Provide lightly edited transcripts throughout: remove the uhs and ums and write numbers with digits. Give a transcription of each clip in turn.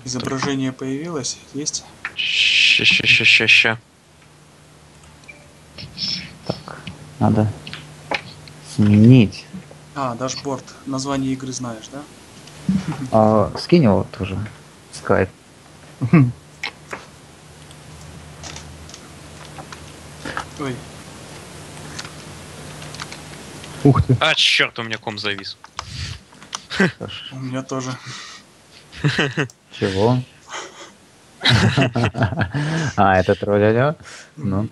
Изображение появилось? Есть? Ща. Так, надо сменить. А, дашборд. Название игры знаешь, да? Скинь его тоже. Скайп. Ой, Ух ты. А, черт, у меня ком завис. у меня тоже. Чего? А, это тролля. Ну.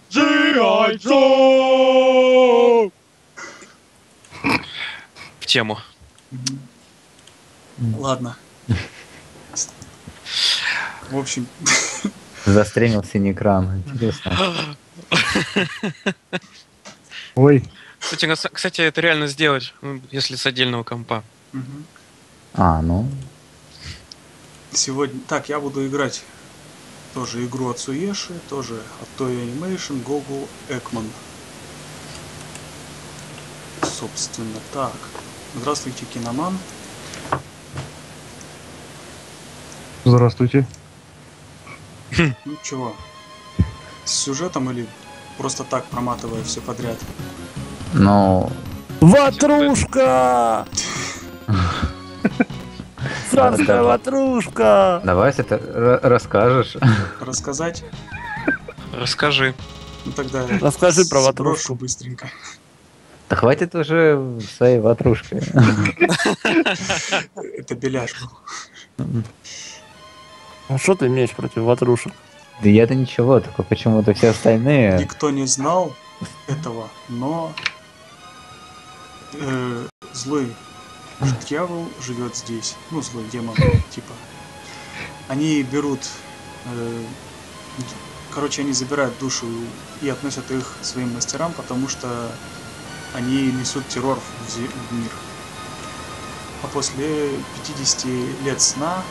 В тему. Ладно. В общем, Застремил синий экран. Интересно. Ой. Кстати, это реально сделать, если с отдельного компа. мгм. Ну. Сегодня... Так, я буду играть тоже игру от Суеши, тоже от Toei Animation, Google Экман. Собственно, так. Здравствуйте, Киноман. Здравствуйте. Ну чего? С сюжетом или просто так проматывая все подряд? Ну, Ватрушка! Царская ватрушка! давай это расскажешь. Рассказать? Расскажи. Ну тогда я Расскажи про сброшу ватрушку. быстренько. Да хватит уже своей ватрушкой. Это беляш был. А что ты имеешь против ватрушек? Да я-то ничего, только почему-то все остальные... Никто не знал этого, но злой дьявол живет здесь. Ну, злой демон, типа. Они берут... короче, они забирают душу и относят их своим мастерам, потому что они несут террор в мир. А после 50 лет сна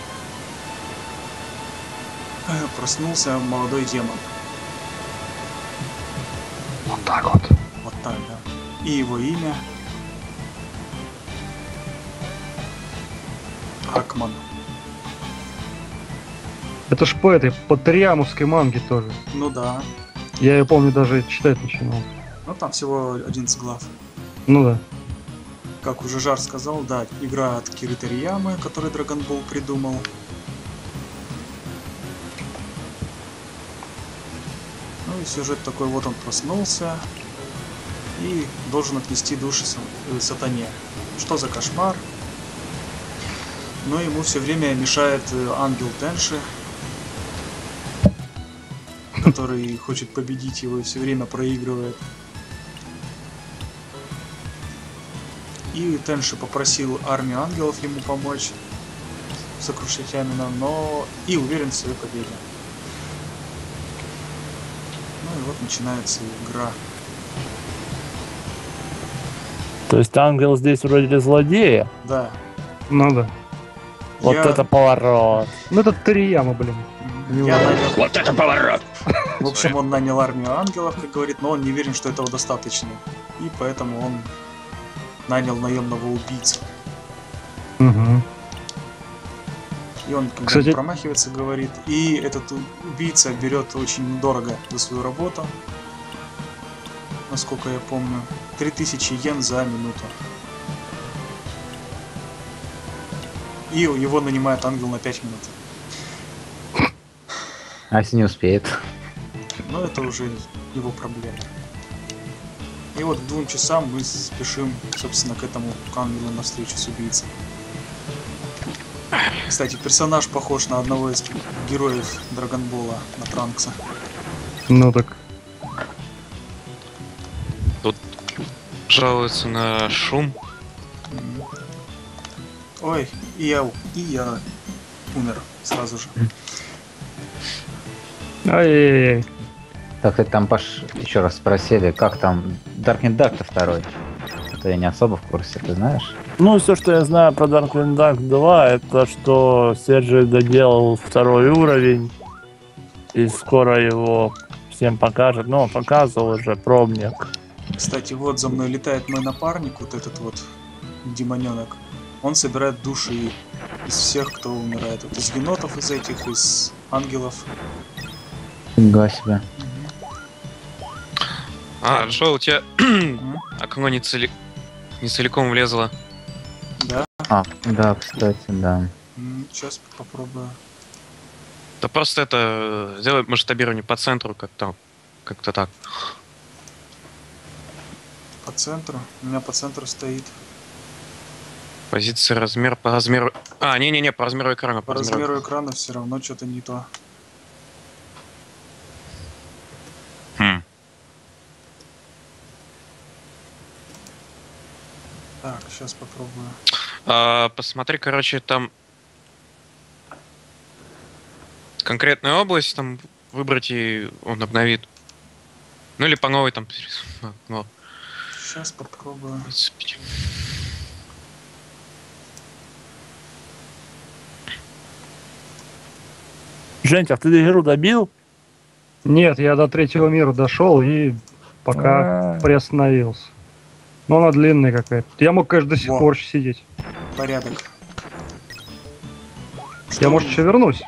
проснулся молодой демон. Вот так вот. Вот так, да. И его имя Акман. Это ж по этой, по Ториямовской манге тоже. Ну да. Я ее помню, даже читать начинал. Ну там всего 11 глав. Ну да. Как уже Жар сказал, да, игра от Киры Ториямы, который Dragon Ball придумал. Ну и сюжет такой, вот он проснулся и должен отнести души сатане. Что за кошмар? Но ему все время мешает ангел Тенши, который хочет победить его и все время проигрывает. И Тенши попросил армию ангелов ему помочь сокрушить Амина, но и уверен в своей победе. Ну и вот начинается игра. То есть ангел здесь вроде злодея? Да. Ну да. Вот Я- это поворот. Ну это Торияма, блин. Я нанял... Вот это поворот! В общем, он нанял армию ангелов, как говорит, но он не уверен, что этого достаточно. И поэтому он нанял наемного убийцу. Угу. И он когда Кстати- промахивается, говорит. И этот убийца берет очень дорого за свою работу. Насколько я помню. 3000 йен за минуту. И его нанимает ангел на 5 минут. А если не успеет? Но это уже его проблема. И вот к 2 часам мы спешим, собственно, к этому к ангелу на встречу с убийцей. Кстати, персонаж похож на одного из героев Драгонбола, на Транкса. Ну так. Жалуется на шум. Ой, и я умер сразу же. Ай-яй-яй. Так, ты там еще раз спросили, как там Darkwing Duck-то второй? Это я не особо в курсе, ты знаешь? Ну, все, что я знаю про Darkwing Duck 2, это что Серджи доделал 2-й уровень, и скоро его всем покажет. Ну, он показывал уже пробник. Кстати, вот за мной летает мой напарник, вот этот вот демоненок. Он собирает души из всех, кто умирает. Вот из енотов, из этих, из ангелов. Фига себе. А, что у тебя Мгм. окно не целиком влезло? Да. А, да, кстати, да. Сейчас попробую. Да просто это сделай масштабирование по центру как-то так. По центру. У меня по центру стоит. Позиция, размер, по размеру. А, не-не-не, по размеру экрана. По размеру экрана все равно что-то не то. Хм. Так, сейчас попробую. Посмотри, короче, там конкретную область там выбрать, и он обновит. Ну или по новой там. Ну, Сейчас попробую. 25. Женька, ты игру добил? Нет, я до третьего мира дошел и пока А, приостановился. Но она длинная какая-то. Я мог, конечно, до сих Во. пор сидеть. Порядок. Я, может, еще вернусь.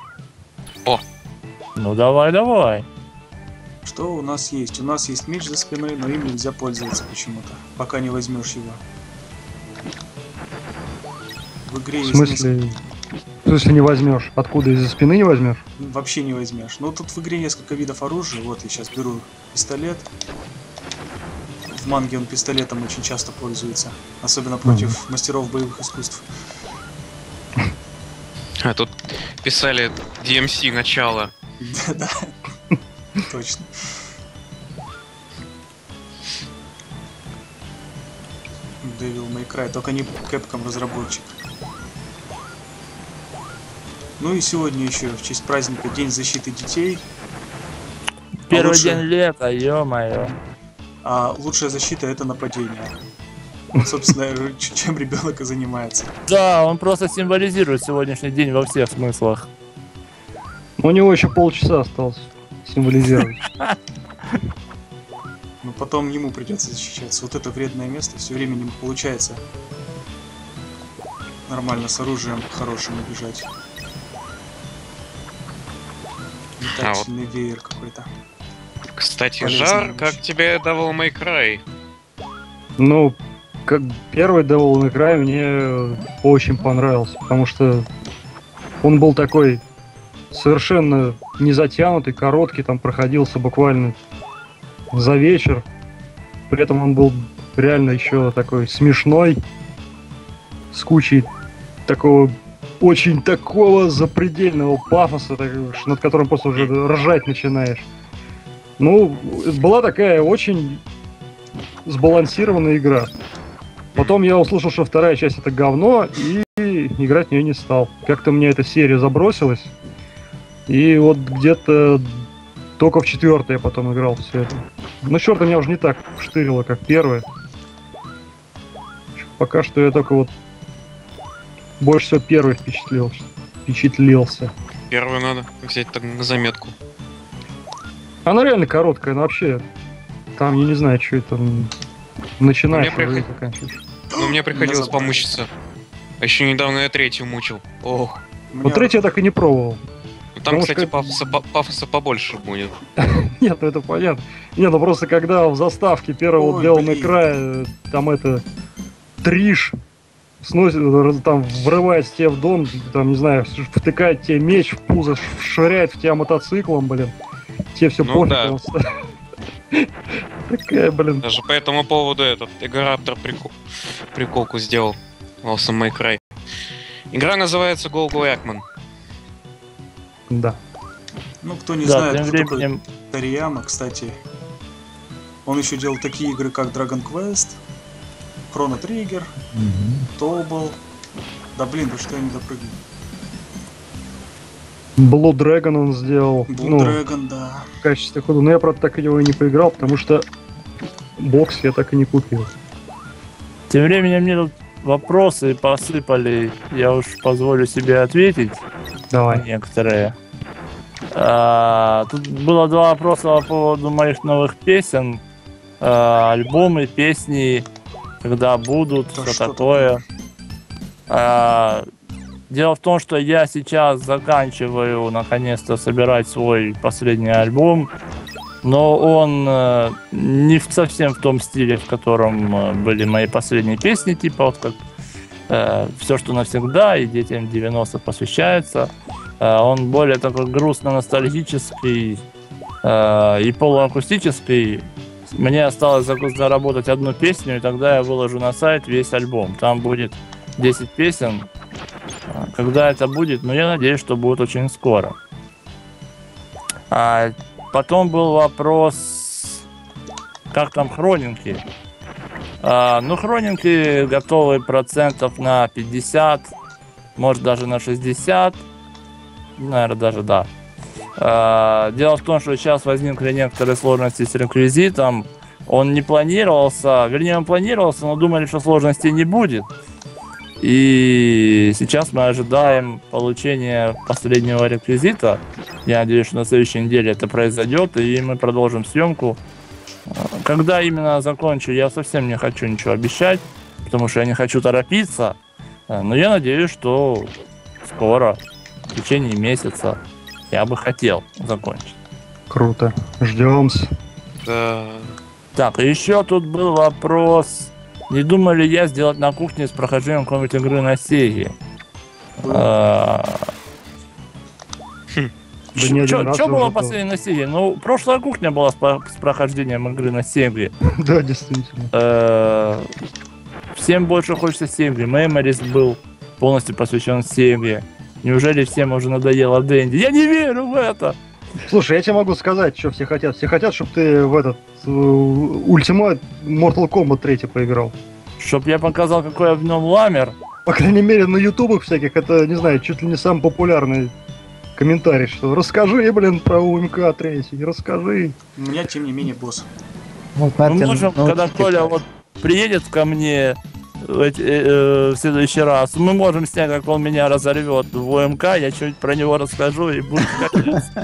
Ну давай. Что у нас есть? У нас есть меч за спиной, но им нельзя пользоваться почему-то, пока не возьмешь его. В игре В есть смысле... В смысле не возьмешь? Откуда? Из-за спины не возьмешь? вообще не возьмешь. Но тут в игре несколько видов оружия. Вот я сейчас беру пистолет. В манге он пистолетом очень часто пользуется, особенно против мастеров боевых искусств. А тут писали DMC начало. Да, точно. Devil May Cry, только не Capcom разработчик. Ну и сегодня еще в честь праздника День защиты детей. Первый лучше- день лета, ё-моё. А лучшая защита это нападение. Вот, собственно, чем ребенок и занимается. Да, он просто символизирует сегодняшний день во всех смыслах. Но у него еще полчаса осталось символизировать. Но потом ему придется защищаться. Вот это вредное место все время не получается нормально с оружием хорошим убежать. Метательный веер какой-то. Кстати, Полезная Жар, вещь. как тебе Devil May Cry? Ну, как первый Devil May Cry мне очень понравился, потому что он был такой совершенно не затянутый, короткий, там проходился буквально за вечер. При этом он был реально еще такой смешной, с кучей такого очень такого запредельного пафоса, над которым просто уже ржать начинаешь. Ну, была такая очень сбалансированная игра. Потом я услышал, что вторая часть это говно, и играть в нее не стал. Как-то мне эта серия забросилась. И вот где-то только в четвертой я потом играл все это. Но четвертая меня уже не так штырило, как первая. Пока что я только вот больше всего первый впечатлился. Первую надо взять так на заметку. Она реально короткая, но вообще там я не знаю, что это начинаешь Мне уже и приход- заканчиваешь. Но мне приходилось забавно. помучиться. А еще недавно я третью мучил. Ох. Вот третью я так и не пробовал. Ну, там, Потому кстати, что- пафоса побольше будет. Нет, ну это понятно. Нет, ну просто когда в заставке первого Ой, Devil May блин. Cry там это Триш сносит, там врывается тебе в дом, там, не знаю, втыкает тебе меч в пузо, швыряет в тебя мотоциклом, блин. Тебе все Ну пофиг. да. просто. Такая, блин. Даже по этому поводу этот Игораптор приколку сделал. Awesome May Cry. Игра называется Go Go Eggman. Да. Ну, кто не Да, знает, тем кто такой временем Тарияма, кстати. Он еще делал такие игры, как Dragon Quest, Chrono Trigger, Tobal. Да блин, да что я не допрыгну. Blue Dragon он сделал. Blue ну, Dragon, да. в качестве хода. Но я, правда, так его и не поиграл, потому что бокс я так и не купил. Тем временем мне тут вопросы посыпали. Я уж позволю себе ответить Давай. некоторые. Тут было два вопроса по поводу моих новых песен. Альбомы, песни, когда будут, Да что что такое. Дело в том, что я сейчас заканчиваю наконец-то собирать свой последний альбом, но он не совсем в том стиле, в котором были мои последние песни, типа вот как «Все, что навсегда» и «Детям 90-х» посвящается. Он более такой грустно-ностальгический и полуакустический. Мне осталось заработать одну песню, и тогда я выложу на сайт весь альбом. Там будет 10 песен. Когда это будет, я надеюсь, что будет очень скоро. Потом был вопрос, как там хронинки. Хронинки готовы процентов на 50, может даже на 60. Наверное, даже да. Дело в том, что сейчас возникли некоторые сложности с реквизитом. Он не планировался, вернее, он планировался, но думали, что сложностей не будет. И сейчас мы ожидаем получения последнего реквизита. Я надеюсь, что на следующей неделе это произойдет, и мы продолжим съемку. Когда именно закончу, я совсем не хочу ничего обещать, потому что я не хочу торопиться. Но я надеюсь, что скоро, в течение месяца, я бы хотел закончить. Круто. Ждем. Да. Так, и еще тут был вопрос. Не думаю ли я сделать на кухне с прохождением какой-нибудь игры на Сеге? Что было последнее на Сеге? Прошлая кухня была с прохождением игры на Сеге. Да, действительно. Всем больше хочется Сеге. Memories был полностью посвящен Сеге. Неужели всем уже надоело Дэнди? Я не верю в это! Слушай, я тебе могу сказать, что все хотят. Все хотят, чтобы ты в этот Ultimate Mortal Kombat 3 поиграл. Чтоб я показал, какой я в нем ламер. По крайней мере, на ютубах всяких это, не знаю, чуть ли не самый популярный комментарий, что расскажи, про УМК 3, расскажи. У меня, тем не менее, босс. Вот, Мы Мартин, можем, когда Коля приедет ко мне в следующий раз, мы можем снять, как он меня разорвет в УМК, я чуть про него расскажу и будет капец.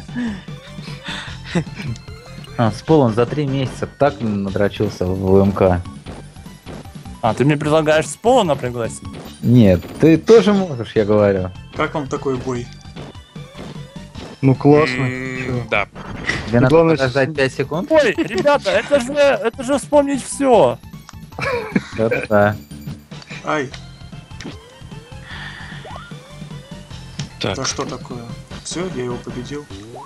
Спол, он за 3 месяца так надрочился в УМК. Ты мне предлагаешь с Полона пригласить? Нет, ты тоже можешь, я говорю. Как вам такой бой? Ну, классно. Да. Тебе надо главное, подождать 5 секунд? Ой, ребята, это же вспомнить все. Да. Ай, Так. это что такое? Все, я его победил.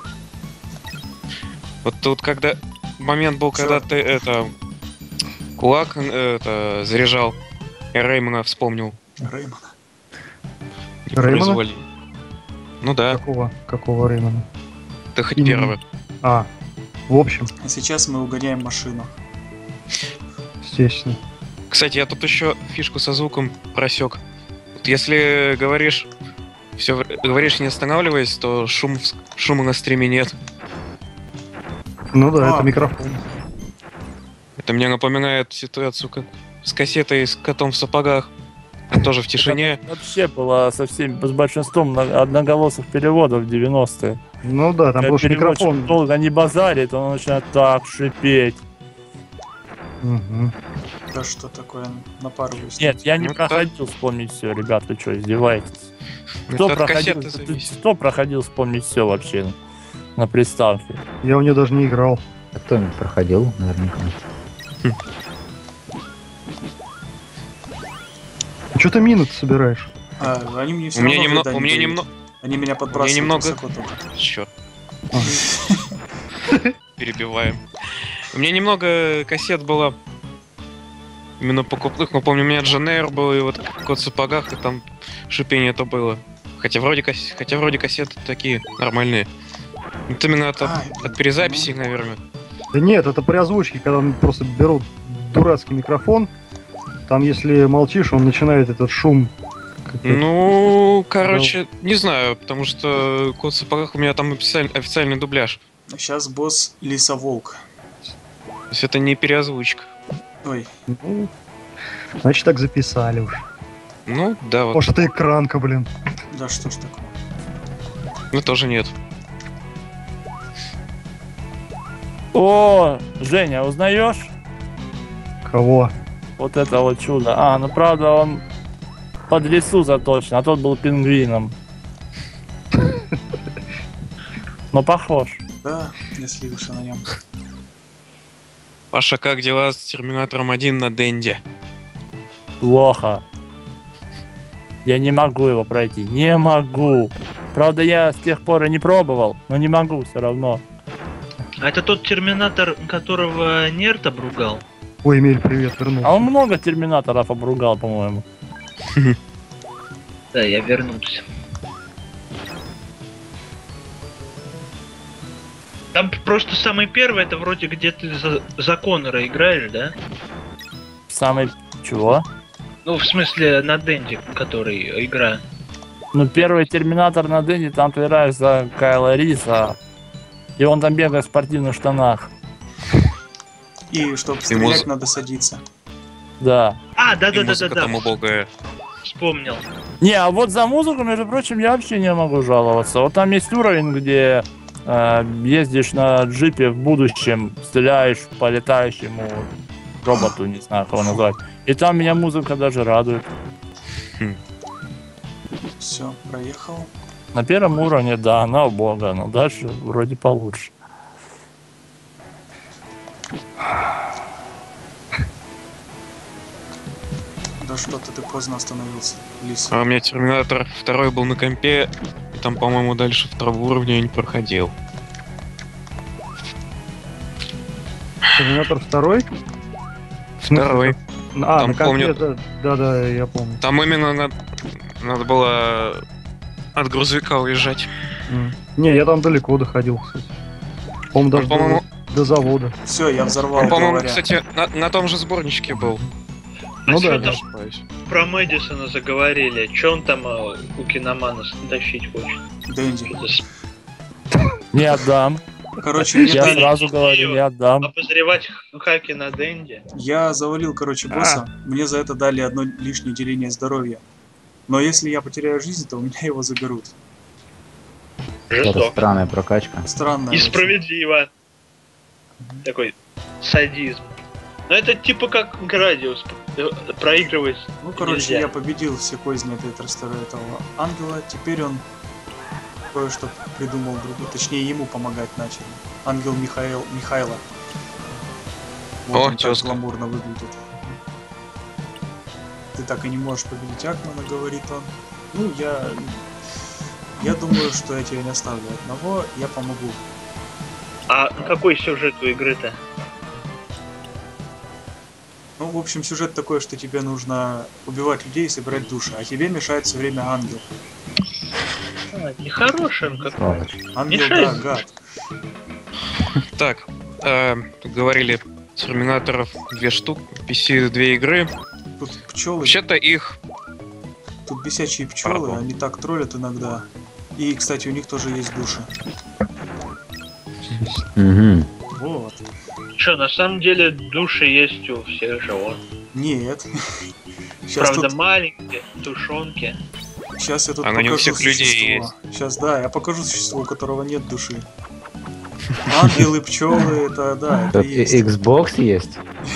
Вот тут когда момент был, когда ты кулак заряжал, я Реймона вспомнил. Реймона. Непроизвольно. Ну да, Какого Реймона? ты хоть Именно. первый. В общем, А сейчас мы угоняем машину. естественно. Кстати, я тут еще фишку со звуком просек. Вот если говоришь не останавливаясь, то шума на стриме нет. Ну да, это микрофон. Это мне напоминает ситуацию, как с кассетой с котом в сапогах. Там тоже в тишине. Это вообще было с большинством одноголосых переводов в 90-е. Ну да, там был же Переводчик микрофон. долго не базарит, он начинает так шипеть. Угу. Да что такое? Напарываюсь. Нет, я не Ну, проходил вспомнить все, ребят, вы что, издеваетесь? Это от кассеты зависит. Кто проходил вспомнить все вообще на приставке? Я у нее даже не играл. А кто-нибудь проходил, наверняка. Что ты мины собираешь? Они мне все У меня равно немного... вреда У не меня дают. немного... Они меня подбрасывают немного- высоко только. Черт. Перебиваем. У меня немного кассет было именно покупных, но помню, у меня Джанейр был, и вот кот в сапогах, и там шипение это было. Хотя вроде кассеты такие нормальные. Это именно от перезаписи, наверное. Да нет, это при озвучке, когда просто берут дурацкий микрофон. Там, если молчишь, он начинает этот шум. Ну, короче, не знаю, потому что кот в сапогах у меня там официальный дубляж. Сейчас босс Лисоволк. То есть это не переозвучка. Ой, Ну, значит, так записали уж. Ну, да, вот. Может, это экранка, блин. да что ж такое. Ну, тоже нет. О, Женя, узнаешь? Кого? Вот это вот чудо. Ну правда он под Ресуза точно, а тот был пингвином. Но похож. Да, я слился на нем. Паша, как дела с Терминатором 1 на Денде? Плохо. Я не могу его пройти. Не могу. Правда, я с тех пор и не пробовал, но не могу все равно. А это тот терминатор, которого Нерт обругал? Ой, Эмиль, привет, вернулся. А он много терминаторов обругал, по-моему. Да, я вернулся. Там просто самый первый, это вроде где ты за Коннора играешь, да? Самый... Чего? Ну, в смысле, на Денде, который игра. Ну, первый терминатор на Денде, там ты играешь за Кайла Риса. И он там бегает в спортивных штанах. И чтобы стрелять, надо садиться. Да. А, И музыка да. там убогая. Вспомнил. Не, а вот за музыку, между прочим, я вообще не могу жаловаться. Вот там есть уровень, где ездишь на джипе в будущем, стреляешь по летающему роботу, не знаю, как его назвать. И там меня музыка даже радует. Все, проехал. На первом уровне, да, она убога, но дальше вроде получше. Да что-то ты поздно остановился, Лис. А у меня Терминатор 2 был на компе, и там, по-моему, дальше второго уровня я не проходил. Терминатор 2? Второй. А, Там на компе, помню- да, я помню. Там именно надо было от грузовика уезжать. Не, я там далеко доходил, кстати. По-моему, даже по-моему, до завода. Все, я взорвал, он, по-моему, говоря. кстати, на том же сборничке был. Ну А да, чё да. там Ошибаюсь. про Мэдисона заговорили? Че он там у Киномана тащить хочет? Дэнди. Что-то с- Не отдам. Короче, Я Нет, сразу говорю, не отдам. Обозревать хаки на Денде? я завалил, короче, босса. Мне за это дали одно лишнее деление здоровья. Но если я потеряю жизнь, то у меня его заберут. Это Жестоко. странная прокачка. Странно. И справедливо. Такой садизм. Но это типа как Градиус. Проигрывать Ну, короче, нельзя. я победил все козни этого ангела. Теперь он кое-что придумал другое. Точнее, ему помогать начали. Ангел Михайла. Вот О, он так тёзка. гламурно выглядит. Ты так и не можешь победить Акмана, говорит он. Ну, я думаю, что я тебя не оставлю одного, я помогу. А какой сюжет у игры-то? Ну, в общем, сюжет такой, что тебе нужно убивать людей и собирать души, а тебе мешает все время ангел. Нехороший он какой. Сволочь. Ангел, Мешает? да, гад. Так, тут говорили, Терминаторов 2 штук, PC 2 игры. Тут пчелы, Вообще-то их... тут бесячие пчелы, Пардон. они так троллят иногда. И, кстати, у них тоже есть души. Угу. Вот. Что, на самом деле души есть у всех животных. Нет. Сейчас, Правда, маленькие, тушенки. сейчас я тут Оно не у покажу всех людей существо. Сейчас, да, я покажу существо, у которого нет души. Ангелы, пчелы, это да, это Тут есть. Xbox есть.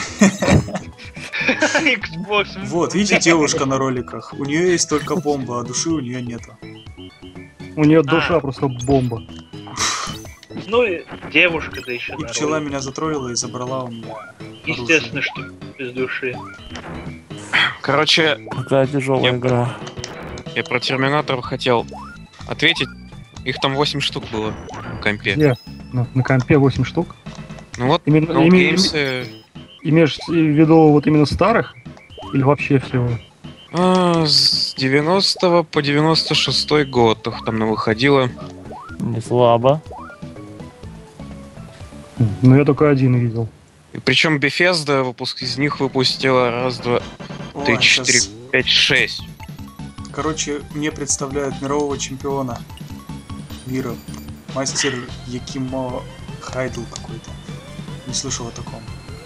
Xbox. Вот, видите, девушка на роликах. У нее есть только бомба, а души у нее нету. У нее душа просто бомба. Ну и девушка, да еще И пчела меня затроллила и забрала у меня. Естественно, что без души. Короче, Какая тяжелая Я- игра. я про Терминаторов хотел ответить. Их там 8 штук было в компе. Где? На компе 8 штук. Ну вот, Именно, No име- Games, имеешь в виду вот именно старых? Или вообще всего? с 90 по 96 год их там выходило. Не слабо. Ну, я только один видел. И причем Bethesda выпуск из них выпустила раз, два, Ой, 3, 4, щас- 5, 6. Короче, мне представляют мирового чемпиона мира. Мастер Якимо Хайдл какой-то. Не слышал о таком.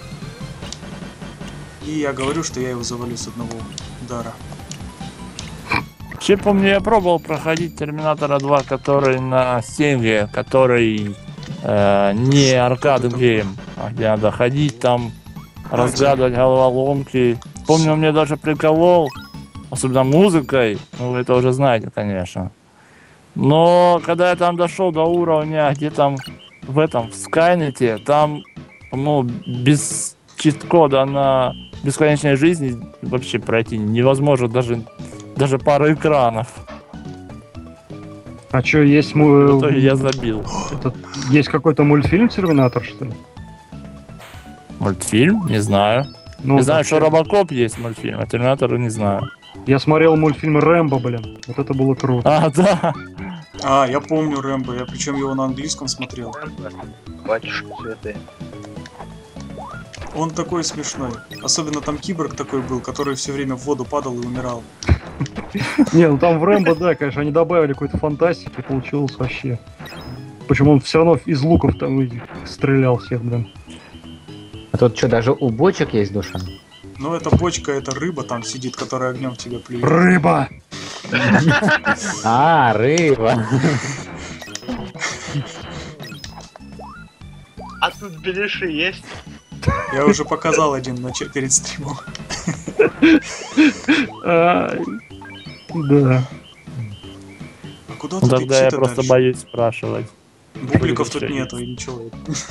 И я говорю, что я его завалю с одного удара. Вообще, помню, я пробовал проходить Терминатора 2, который на Сеге, который не аркад гейм, а где надо ходить там, разгадывать головоломки. Помню, он мне даже приколол, особенно музыкой, ну вы это уже знаете, конечно. Но когда я там дошел до уровня, где там в Скайнете, там, ну, без чит-кода на бесконечной жизни вообще пройти невозможно, даже пару экранов. А что, есть В итоге я забил. есть какой-то мультфильм Терминатор, что ли? Мультфильм? Не знаю. Ну, Не знаю, так, что Робокоп есть мультфильм, а Терминатора не знаю. Я смотрел мультфильм Рэмбо, блин. Вот это было круто. А, да. А, я помню Рэмбо, я причем его на английском смотрел. Батюшка святые. Он такой смешной. Особенно там киборг такой был, который все время в воду падал и умирал. Не, ну там в Рэмбо, да, конечно, они добавили какой-то фантастики, получилось вообще. Почему он все равно из луков там и стрелял всех, блин. А тут что, даже у бочек есть душа? Но эта бочка, это рыба там сидит, которая огнем в тебя плюет. Рыба! А, рыба. А тут беляши есть? Я уже показал один перед стримом. Ай, да. А куда Ну, тут тогда я идти-то просто дальше? боюсь спрашивать. Бубликов тут Что нету есть? и ничего.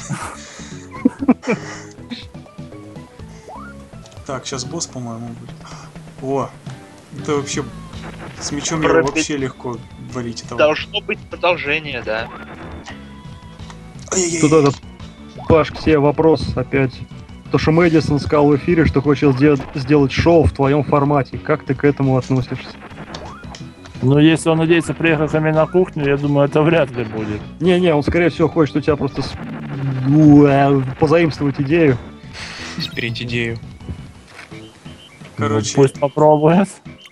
Так, сейчас босс, по-моему, будет. О, это вообще... С мечом его вообще легко валить этого. Должно быть продолжение, да. Ай-яй-яй. Тут этот, Паш, к тебе вопрос опять. То, что Мэдисон сказал в эфире, что хочет сделать шоу в твоем формате. Как ты к этому относишься? Ну, если он надеется приехать ко мне на кухню, я думаю, это вряд ли будет. Не-не, он скорее всего хочет у тебя просто позаимствовать идею. Спереть идею. Короче, Ну, пусть попробует.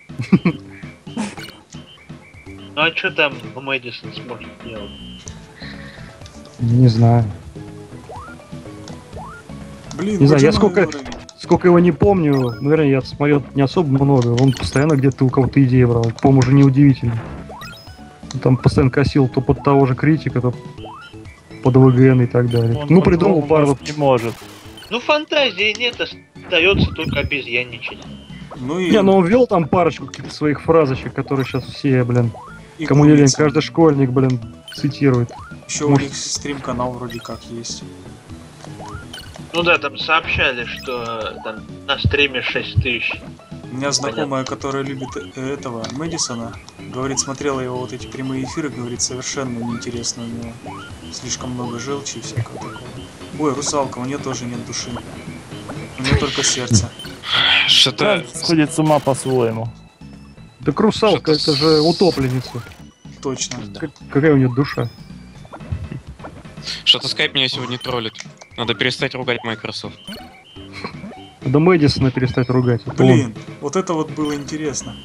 Ну а что там Мэдисон сможет делать? Не знаю. блин, Не знаю, я водяной уровень. сколько его не помню, наверное, я смотрел не особо много. Он постоянно где-то у кого-то идеи брал. По-моему, уже неудивительно. Он там постоянно косил то под того же критика, то под ВГН и так далее. Он Ну, придумал по-другому пару... не может. Ну фантазии нет, остается только обезьянничать. Ну и... Не, ну он ввел там парочку каких-то своих фразочек, которые сейчас все, блин, и кому не лень, курица. каждый школьник, блин, цитирует. Еще у них стрим-канал вроде как есть. Ну да, там сообщали, что там на стриме 6000. У меня знакомая, которая любит этого Мэдисона, говорит, смотрела его вот эти прямые эфиры, говорит, совершенно неинтересно у него. Слишком много желчи и всякого такого. Ой, русалка, у нее тоже нет души. У нее только сердце. Что-то... Каждый сходит с ума по-своему. Так русалка, Что-то это же утопленница. Точно. Какая у нее душа? Что-то скайп меня сегодня троллит. Надо перестать ругать Microsoft. Надо Мэдисона перестать ругать. Это Блин, вот это вот было интересно.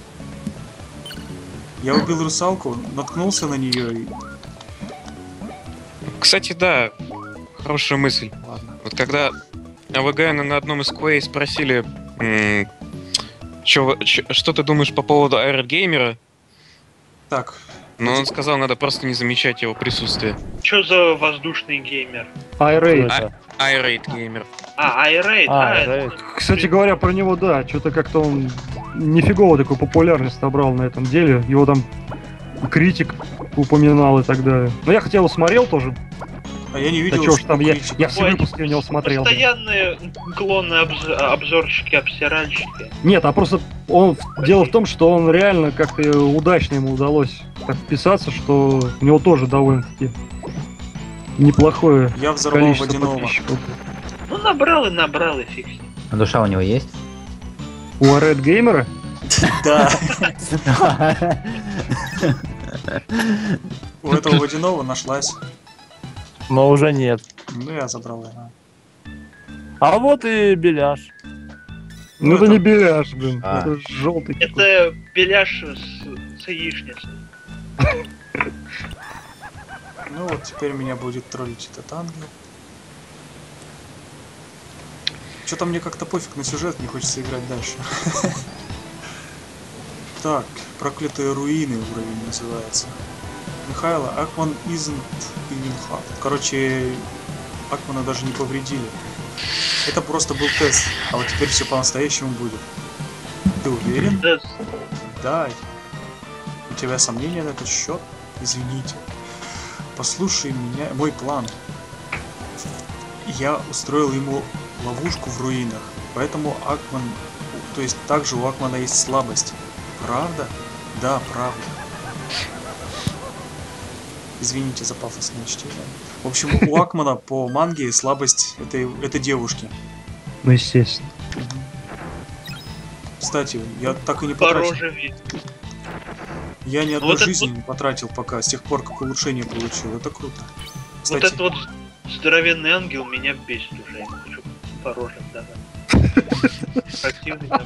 Я убил русалку, наткнулся на нее и... Кстати, да, хорошая мысль. Ладно. Вот когда АВГН на одном из QA спросили, что ты думаешь по поводу Аэрогеймера, Так, но он сказал, надо просто не замечать его присутствие. Чё за воздушный геймер? Кто Айрейд. это? Айрейд геймер. А, iRaid, IRaid. Кстати говоря, про него, да, что-то как-то он нифигово такую популярность набрал на этом деле. Его там критик упоминал и так далее. Но я хотя его смотрел тоже. а я не Да видел, чё ж что там, я критика. все Ой, выпуски у него смотрел. Постоянные клонные обзорщики, обсиральщики. Нет, а просто дело в том, что он реально как-то удачно ему удалось так вписаться, что у него тоже довольно-таки неплохое Я взорвал количество водяного. подписчиков. Ну набрал и фиг с ним. А душа у него есть? У Red Геймера? Да, у этого водяного нашлась. Но уже нет. Ну, я забрал ее. А вот и Беляш. Ну это это- не беляш, блин. А. Это желтый. какой-то. Это беляш с яичницей. Ну вот теперь меня будет троллить этот ангел. Что-то мне как-то пофиг на сюжет, не хочется играть дальше. Так, проклятые руины уровень называется. Михайло, Акман isn't even hard. Короче, Акмана даже не повредили. Это просто был тест, а вот теперь все по-настоящему будет. Ты уверен? Да, Да. У тебя сомнения на этот счет? Извините. Послушай меня, мой план. Я устроил ему ловушку в руинах, поэтому Акман... То есть также у Акмана есть слабость. Правда? Да, правда. Извините за пафосное чтение. В общем, у Акмана по манге слабость это девушки. Ну, естественно. Кстати, я так и не по потратил. роже видно. Я ни одной Вот это жизни вот- не потратил пока, с тех пор, как улучшение получил. Это круто. Вот Кстати, этот вот здоровенный ангел меня бесит уже. Я хочу по роже, да. Противный там.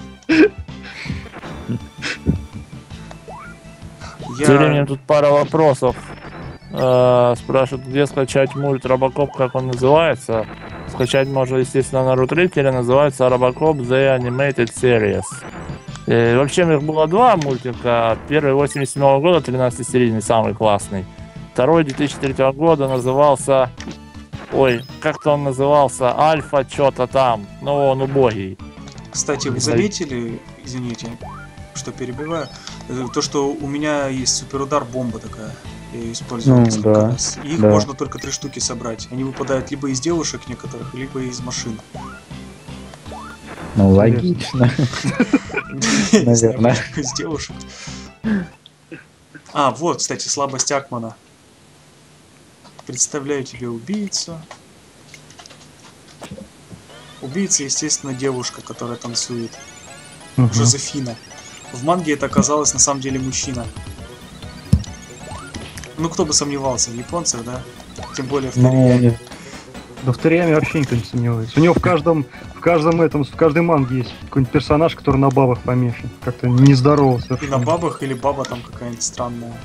Тем временем я... тут пара вопросов. Спрашивают, где скачать мульт Робокоп, как он называется. Скачать можно, естественно, на рутрекере, называется Робокоп The Animated Series. И вообще их было два мультика. Первый 87 года, 13-серийный, самый классный. Второй 2003 года назывался... Ой, как-то он назывался, Альфа что-то там. Но он убогий. Кстати, вы Не заметили, извините, что перебиваю, то, что у меня есть суперудар бомба такая. Я ее использовал Ну, несколько да, раз. И их да. можно только 3 штуки собрать. Они выпадают либо из девушек некоторых, либо из машин. Ну, логично. Не знаю, Наверное. почему из девушек. А, вот, кстати, слабость Акмана. Представляю тебе убийцу. Убийца, естественно, девушка, которая танцует. Мгм. Жозефина. В манге это оказалось на самом деле мужчина. Ну, кто бы сомневался, в японцах, да? Тем более в Ну, Торияме. Да в Торияме вообще никто не сомневается. У него в каждой манге есть какой-нибудь персонаж, который на бабах помешан. Как-то нездорово И совершенно. на бабах, или баба там какая-нибудь странная.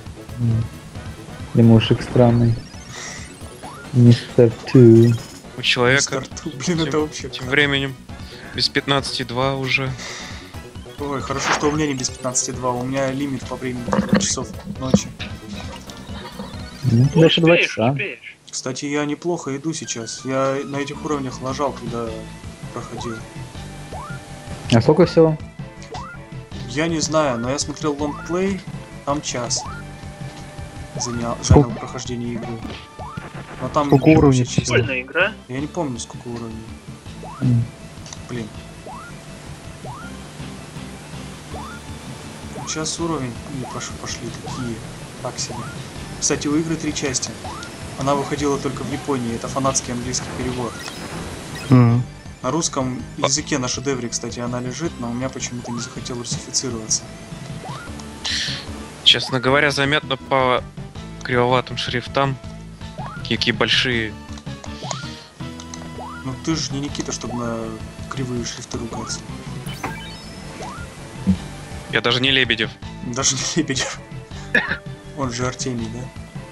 и мужик странный. Мистер Ту. У человека Мистер Ту, блин, это вообще... тем временем без 15,2 уже. Ой, хорошо, что у меня не без 15,2, у меня лимит по времени 5 часов ночи. Ну, дальше 2 Успеешь, часа. успеешь. Кстати, я неплохо иду сейчас. Я на этих уровнях лажал, когда проходил. А сколько всего? Я не знаю, но я смотрел лонгплей, там час. Занял Сколько? прохождение игры. Но там Сколько не уровней вообще чисто. Прикольная игра. Я не помню, сколько уровней. М. Блин. Сейчас уровень... Не, пошли такие. Так себе. Кстати, у игры 3 части. Она выходила только в Японии. Это фанатский английский перевод. Мгм. На русском языке на шедевре, кстати, она лежит, но у меня почему-то не захотел русифицироваться. Честно говоря, заметно по кривоватым шрифтам, какие большие. Ну ты же не Никита, чтобы на кривые шрифты ругаться. Я даже не Лебедев. Даже не Лебедев. Он же Артемий, да?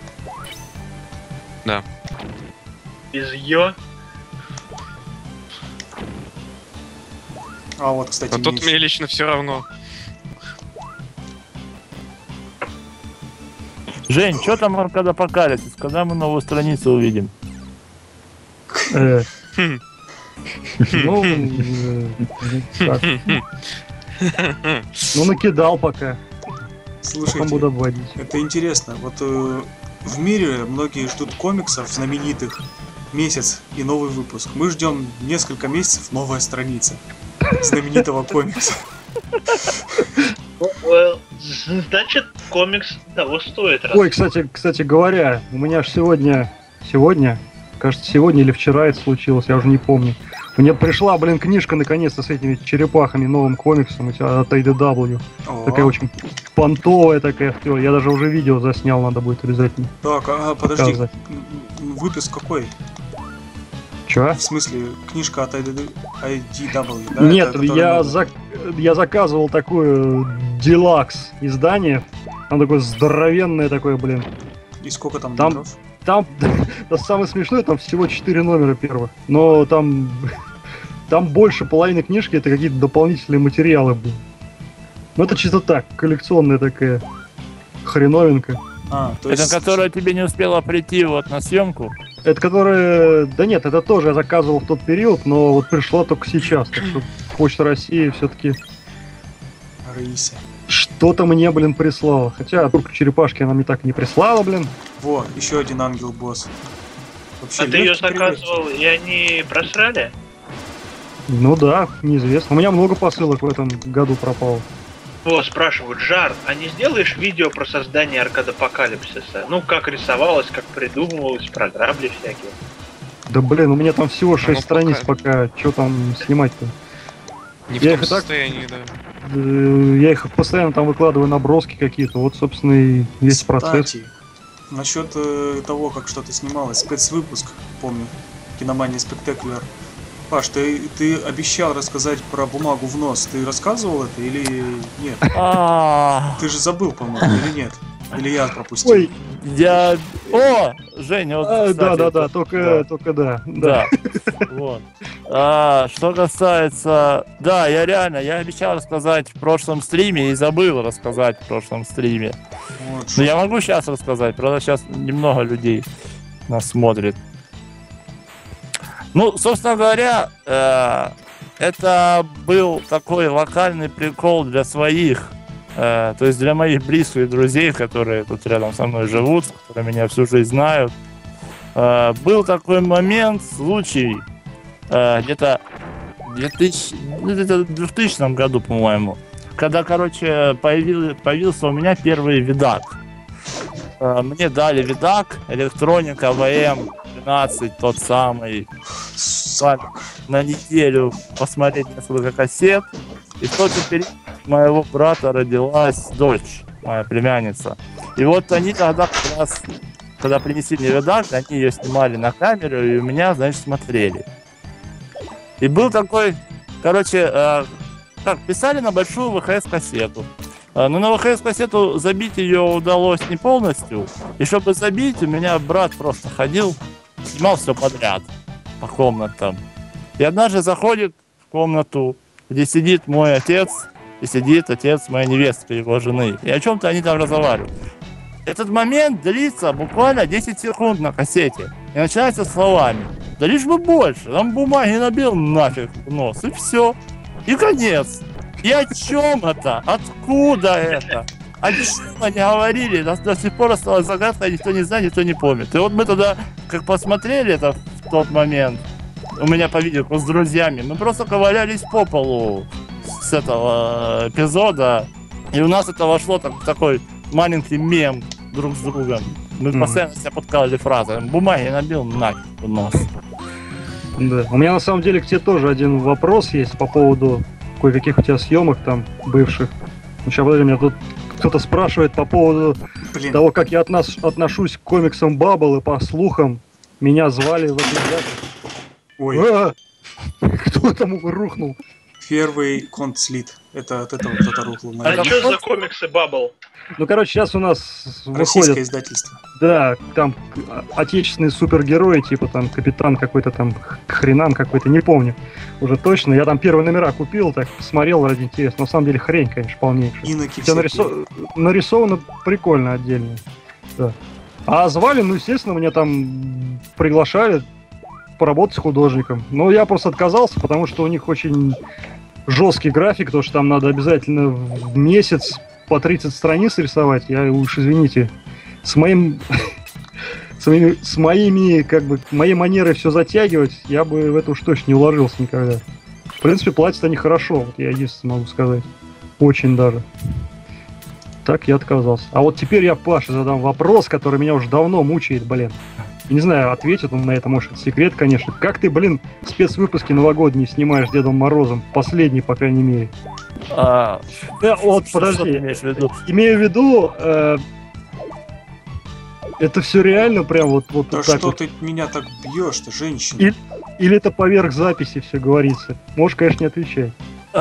Да. Без ё. А вот, кстати, Но тут меч. мне лично все равно. Жень, что там Аркада Апокалипсис? Когда мы новую страницу увидим? Э, Хм. Ну, так. Ну, накидал пока. Потом Слушайте, буду обводить. это интересно. Вот в мире многие ждут комиксов знаменитых месяц и новый выпуск. Мы ждем несколько месяцев новая страница знаменитого комикса. Значит, комикс того стоит. раз. Ой, кстати говоря, у меня же сегодня, кажется, сегодня или вчера это случилось, я уже не помню. Мне пришла, книжка наконец-то с этими черепахами, новым комиксом от IDW. О, Такая очень понтовая такая. Всё, я даже уже видео заснял, надо будет обязательно Так, подожди, показать. выпуск какой? Чё? В смысле, книжка от IDW, да? Нет, Это которая новая? я заказывал такое делакс издание. Там такое здоровенное такое, И сколько там Там- номеров? Там, да, самое смешное, там всего 4 номера первых. Но там больше половины книжки это какие-то дополнительные материалы, Ну это чисто так, коллекционная такая хреновинка. То Это есть... которая тебе не успела прийти вот на съемку? Это которое... Да нет, это тоже я заказывал в тот период, но вот пришла только сейчас. Так что Почта России все-таки Раися. Что-то мне, блин, прислала. Хотя только черепашки она мне так и не прислала, блин. Во, еще один ангел-босс. Вообще, А ты ее легкий привет. заказывал, и они просрали? Ну да, неизвестно. У меня много посылок в этом году пропало. О, спрашивают, Жар, а не сделаешь видео про создание Аркадапокалипсиса? Ну, как рисовалось, как придумывалось, про грабли всякие. Да блин, у меня там всего 6 Ну, страниц пока. Что там снимать-то? Не в Я том их и так- состоянии, да. Я их постоянно там выкладываю, наброски какие-то. Вот, собственно, и весь процесс. Кстати, насчет того, как что-то снималось, спецвыпуск, помню, Киномания Спектаклер. Паш, ты обещал рассказать про бумагу в нос. Ты рассказывал это или нет? А, Ты же забыл, по-моему, или нет? Или я пропустил? Ой, я... О, Женя, вот, кстати, да, это- только да. Да. Вот. Что касается... Да, я обещал рассказать в прошлом стриме и забыл рассказать в прошлом стриме. Вот, Но я могу сейчас рассказать, правда, сейчас немного людей нас смотрит. Ну, собственно говоря, это был такой локальный прикол для своих, то есть для моих близких друзей, которые тут рядом со мной живут, которые меня всю жизнь знают. Был такой момент, случай, где-то в 2000 году, по-моему, когда, короче, появился у меня первый видак. Мне дали видак, электроника, АВМ-12, тот самый, на неделю посмотреть несколько кассет. И в тот же период у моего брата родилась дочь, моя племянница. И вот они тогда как раз, когда принесли мне видак, они ее снимали на камеру и у меня, значит, смотрели. И был такой, короче, писали на большую ВХС-кассету. Но на ВХС-кассету забить ее удалось не полностью. И чтобы забить, у меня брат просто ходил, снимал все подряд по комнатам. И однажды заходит в комнату, где сидит мой отец, и сидит отец моей невестки, его жены. И о чем-то они там разговаривают. Этот момент длится буквально 10 секунд на кассете. И начинается словами: да лишь бы больше, там бумаги набил нафиг в нос, и все. И конец. И о чем это? Откуда это? О чем они говорили? До сих пор осталась загадка, никто не знает, никто не помнит. И вот мы тогда, как посмотрели это в тот момент, у меня по видео с друзьями, мы просто ковырялись по полу с этого эпизода. И у нас это вошло в такой маленький мем друг с другом. Мы постоянно себя подкалывали фразы: бумаги набил нафиг в нос. Да. У меня на самом деле к тебе тоже один вопрос есть по поводу кое-каких у тебя съемок там бывших. Ну, сейчас, подожди, меня тут кто-то спрашивает по поводу Блин, того, как я отношусь к комиксам Баббл, и по слухам меня звали в этот ой, Кто там рухнул? первый конт слит. Это от этого кто-то рухнул. А наверное. что за комиксы Баббл? Ну, короче, сейчас у нас Российское выходит, издательство. да, там отечественные супергерои, типа там капитан какой-то там, хренан какой-то, не помню уже точно. Я там первые номера купил, так посмотрел ради интереса. На самом деле хрень, конечно, полнейшая. Иноки Хотя всякие. нарисовано прикольно отдельно. Да. А звали, ну, естественно, меня там приглашали поработать с художником. Но я просто отказался, потому что у них очень жесткий график, потому что там надо обязательно в месяц по 30 страниц рисовать. Я уж, извините, с моими, как бы, моей манерой все затягивать, я бы в это уж точно не уложился никогда. В принципе, платят они хорошо, вот я единственное могу сказать. Очень даже. Так я отказался. А вот теперь я Паше задам вопрос, который меня уже давно мучает, блин. Не знаю, ответит он на это, может, это секрет, конечно. Как ты, блин, спецвыпуски новогодние снимаешь с Дедом Морозом? Последний, по крайней мере. Вот, Что подожди. ты имеешь в виду? Имею в виду, это все реально прям вот Да так что вот? ты меня так бьешь-то, женщина? Или это поверх записи все говорится? Можешь, конечно, не отвечать.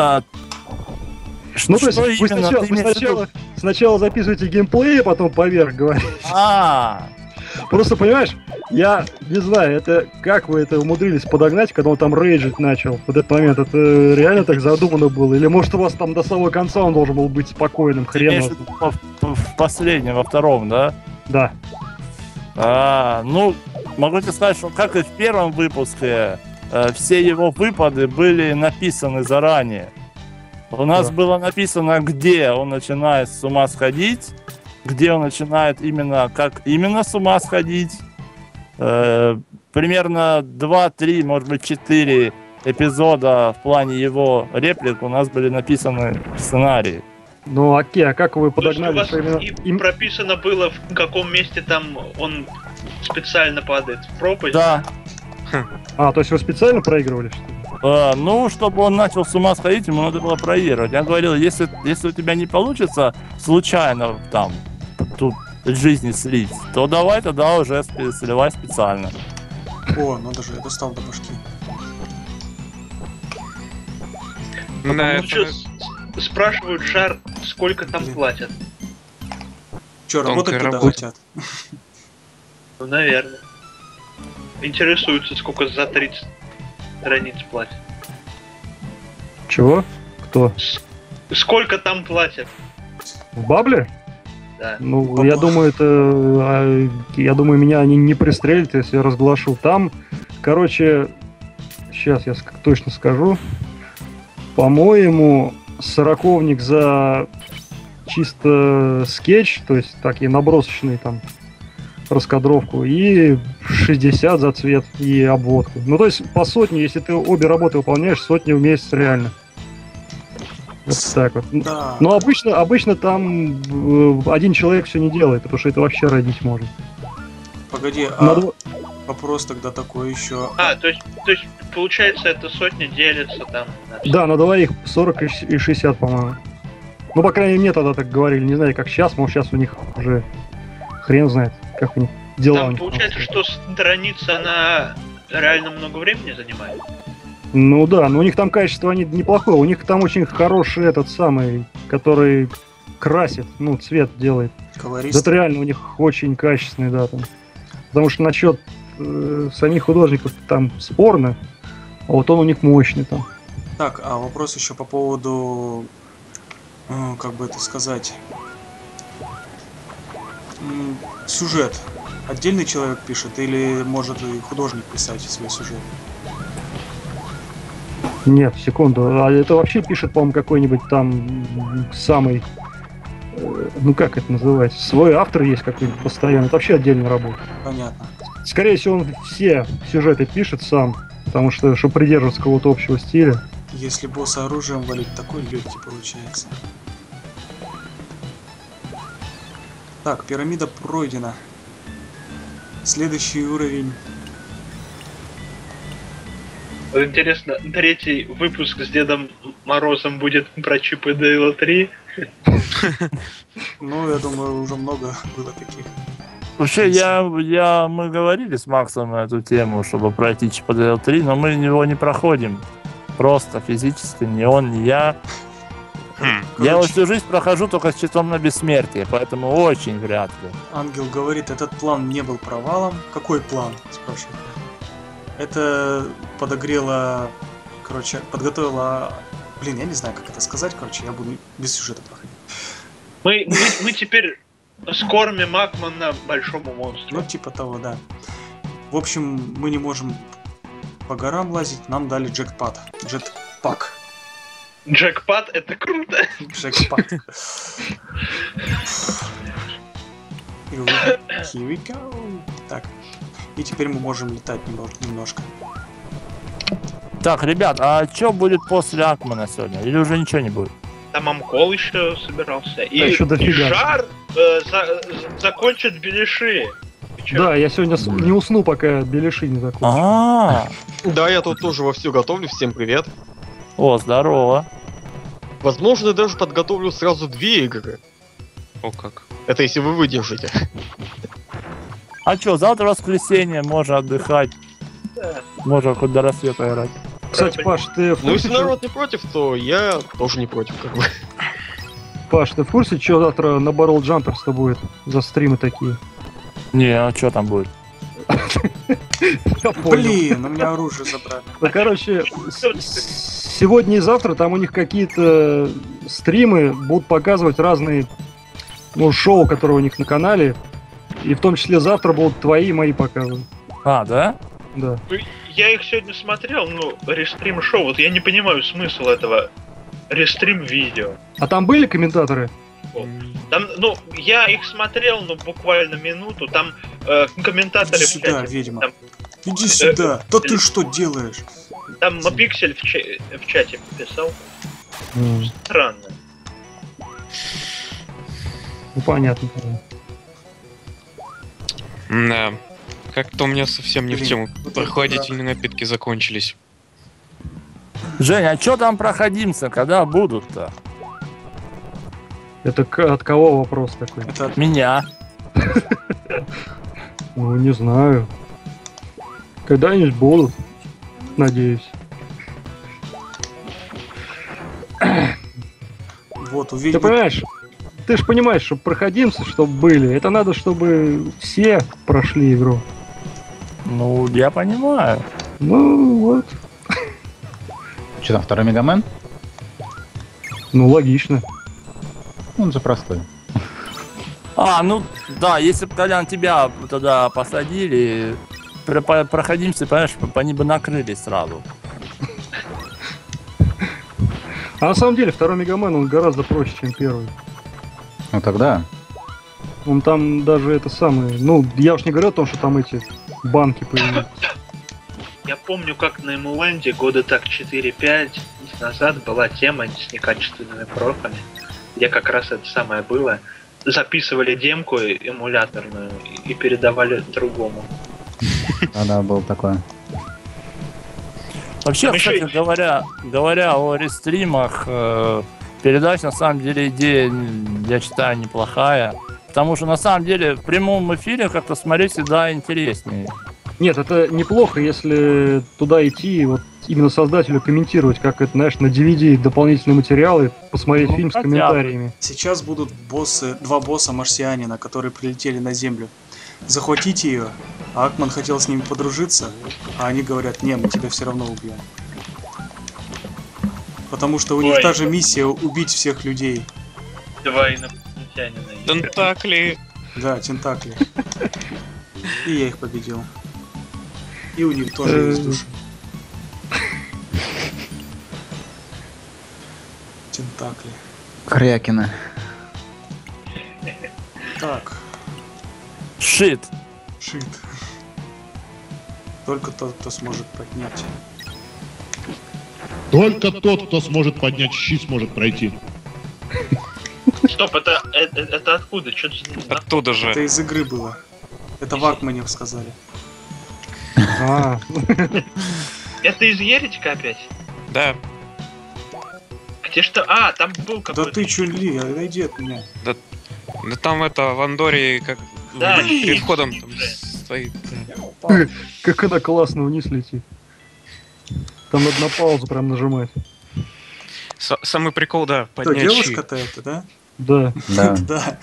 Ну, то есть, что вы именно сначала, ты имеешь в виду? сначала записываете геймплей, а потом поверх говорите. Просто, понимаешь, я не знаю, это как вы это умудрились подогнать, когда он там рейджить начал в этот момент? Это реально так задумано было? Или, может, у вас там до самого конца он должен был быть спокойным, Ты имеешь хрен в его? виду в последнем, во втором, да? Да. Ну, могу тебе сказать, что как и в первом выпуске, все его выпады были написаны заранее. У нас Да. было написано, где он начинает с ума сходить, где он начинает именно, как именно с ума сходить. Примерно 2-3, может быть 4 эпизода в плане его реплик у нас были написаны в сценарии. Ну окей, а как вы То есть у подогнали, вас что именно... и прописано было, в каком месте там он специально падает в пропасть? Да. А, то есть вы специально проигрывали, что ли? Ну, чтобы он начал с ума сходить, ему надо было проигрывать. Я говорил, если у тебя не получится случайно там тут жизни слить, то давай тогда уже сливай специально. О, надо же, я достал до башки. Да, Ну это- чё, спрашивают Жар, сколько там Блин. платят? Че, Тонкая работать туда работа. хотят? Ну, наверное. Интересуются, сколько за 30 страниц платят. Чего? Кто? Сколько там платят? В Бабле? Да. Ну, Бабла. я думаю, я думаю, меня они не пристрелят, если я разглашу. Там, короче, сейчас я точно скажу. По-моему, 40-ник за чисто скетч, то есть такие набросочные там раскадровку, и 60 за цвет и обводку. Ну, то есть по сотне, если ты обе работы выполняешь, сотни в месяц реально. Вот так вот. Да. Но обычно там один человек все не делает, потому что это вообще родить может. Погоди, а Надо- вопрос тогда такой еще. То есть получается, эта сотня делится там на... Да, на двоих 40 и 60, по-моему. Ну, по крайней мере, мне тогда так говорили. Не знаю, как сейчас, может, сейчас у них уже хрен знает, как у них дела. у Там них получается, просто. что страница, она реально много времени занимает. Ну да, но у них там качество они неплохое. У них там очень хороший этот самый, который красит, ну, цвет делает. Колорист. Это реально у них очень качественный, да, там. Потому что насчет самих художников там спорно, а вот он у них мощный там. Так, а вопрос еще по поводу, как бы это сказать, сюжет. Отдельный человек пишет или может и художник писать свой сюжет? Нет, секунду. А это вообще пишет, по-моему, какой-нибудь там самый... Ну, как это называется? Свой автор есть какой-нибудь постоянно. Это вообще отдельная работа. Понятно. Скорее всего, он все сюжеты пишет сам. Потому что, чтобы придерживаться какого-то общего стиля. Если босса оружием валить, такой легкий получается. Так, пирамида пройдена. Следующий уровень. Вот интересно, третий выпуск с Дедом Морозом будет про Чип и Дейла 3. Ну, я думаю, уже много было таких. Вообще, мы говорили с Максом на эту тему, чтобы пройти Чип и Дейл 3, но мы его не проходим. Просто физически, ни он, ни я. Я его всю жизнь прохожу только с числом на бессмертие, поэтому очень вряд ли. Ангел говорит, этот план не был провалом. Какой план? Спрашиваю. Это подогрело, подготовило... Блин, я не знаю, как это сказать, я буду без сюжета проходить. Мы теперь скормим Акмана большому монстру. Ну, типа того, да. В общем, мы не можем по горам лазить, нам дали джекпад. Джетпак. Джекпад — это круто. Джекпад. Here we go. Так. И теперь мы можем летать немножко. Так, ребят, а что будет после Акмана сегодня? Или уже ничего не будет? Там Амкол еще собирался. И, еще дофига. и Жар закончит Беляши. Ты чё? Да, я сегодня не усну, пока Беляши не закончу. А, Да, я тут тоже вовсю готовлю, всем привет. о, здорово. Возможно, даже подготовлю сразу 2 игры. О как. Это если вы выдержите. А что, завтра воскресенье, можно отдыхать. Можно хоть до рассвета играть. Кстати, Паш, ты в Ну, курсе, если народ не против, то я тоже не против, как бы. Паш, ты в курсе, что завтра на Barrel Jumpers-то будет за стримы такие? Не, а что там будет? Я понял. Блин, у меня оружие забрали. Ну, короче, сегодня и завтра там у них какие-то стримы будут показывать разные, ну, шоу, которые у них на канале. И в том числе завтра будут твои и мои показывать. А, да? Да. Я их сегодня смотрел, ну, рестрим шоу. Вот я не понимаю смысл этого. рестрим видео. А там были комментаторы? Там, ну, я их смотрел, ну, буквально минуту. Там комментаторы Иди в сюда, чате. ведьма. Там, Иди сюда. Да ты что делаешь? там Мопиксель в чате писал. Странно. Ну понятно. Да. Как-то у меня совсем не в Блин, тему. вот это Прохладительные напитки закончились. Жень, а чё там проходимся, когда будут-то? Это от кого вопрос такой? Это от Меня. Ну, не знаю. Когда-нибудь будут. Надеюсь. вот Ты увидел. понимаешь? Ты же понимаешь, чтобы проходимцы, чтобы были, это надо, чтобы все прошли игру. Ну, я понимаю. Ну, вот. Что там, второй Мегамен? Ну, логично. Он же простой. А, ну, да, если бы, Колян, тебя туда посадили, проходимцы, понимаешь, они бы накрылись сразу. А на самом деле, второй Мегамен, он гораздо проще, чем первый. Ну тогда. Он там даже это самое... Ну, я уж не говорю о том, что там эти банки появились. Я помню, как на Эмуленде года так 4-5 назад была тема с некачественными профами, где как раз это самое было. Записывали демку эмуляторную и передавали другому. Да, был такой. Вообще, Там еще кстати, говоря о рестримах, передач, на самом деле, идея, я считаю, неплохая. Потому что, на самом деле, в прямом эфире как-то смотреть всегда интереснее. Нет, это неплохо, если туда идти, вот именно создателю комментировать, как это, знаешь, на DVD дополнительные материалы, посмотреть Ну, фильм с хотя бы. комментариями. Сейчас будут боссы, два босса марсианина, которые прилетели на Землю. Захватите ее, а Акман хотел с ними подружиться, а они говорят, не, мы тебя все равно убьем. Потому что у них Ой. та же миссия убить всех людей. Два инопланетянина. Тентакли. Да, тентакли. И я их победил. И у них тоже есть души. Тентакли. Крякина. Так, Шит. шит. Только тот, кто сможет поднять. Только тот, кто сможет поднять щит, сможет пройти. Стоп, это откуда? Что Оттуда же. Это из игры было. Это в Акмане сказали. А, Это из Еретика опять? Да. Где что? А, там был Да какой-то. ты Чун-Ли, отойди от меня. Да там это в Андоре как Да, перед входом там уже. стоит. как она классно вниз летит. Там надо на паузу прям нажимать. Самый прикол, да, Кто, поднять девушка-то это, да? Да. Да. Да.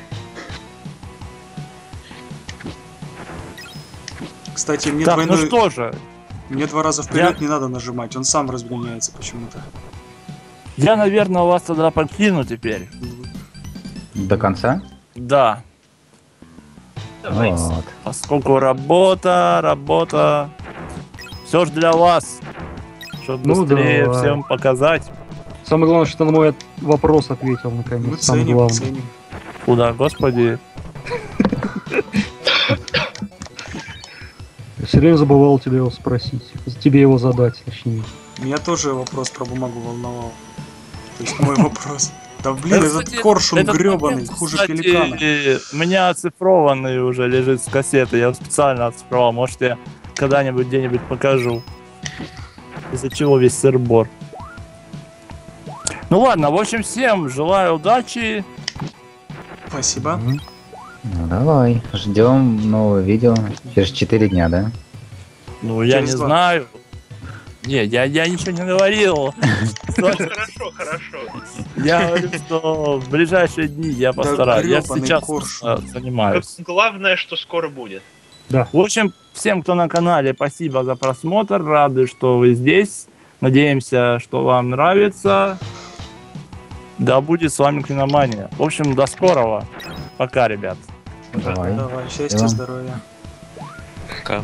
Кстати, мне Так, ну двойной... что же, Мне 2 раза вперед не надо нажимать, он сам разгоняется почему-то. я, наверное, вас тогда покину теперь. До конца? Да, Давай. Вот. поскольку работа. Все ж для вас. Чтобы Ну быстрее давай. всем показать, Самое главное, что ты на мой вопрос ответил, Мы наконец. Самое ценим, главное. ценим. куда, господи. Я все время забывал тебе его спросить. Тебе его задать, точнее. Меня тоже вопрос про бумагу волновал. То есть мой вопрос. Да блин, Да, этот кстати, коршун этот гребаный, момент, хуже кстати, пеликана. У меня оцифрованный уже лежит с кассеты. Я специально оцифровал. Может, я когда-нибудь где-нибудь покажу. Из-за чего весь сырбор. Ну ладно, в общем, всем желаю удачи. Спасибо. Ну давай. Ждем нового видео. Через 4 дня, да? Ну, я Через не 2. знаю. Не, я ничего не говорил. Хорошо. Я говорю, что в ближайшие дни я постараюсь. Я грёбаный сейчас коршун. занимаюсь. Главное, что скоро будет. В общем, всем, кто на канале, спасибо за просмотр. Рады, что вы здесь. Надеемся, что вам нравится. Да будет с вами Киномания. В общем, до скорого. Пока, ребят. Давай. Давай, счастья, Давай. здоровья. Пока.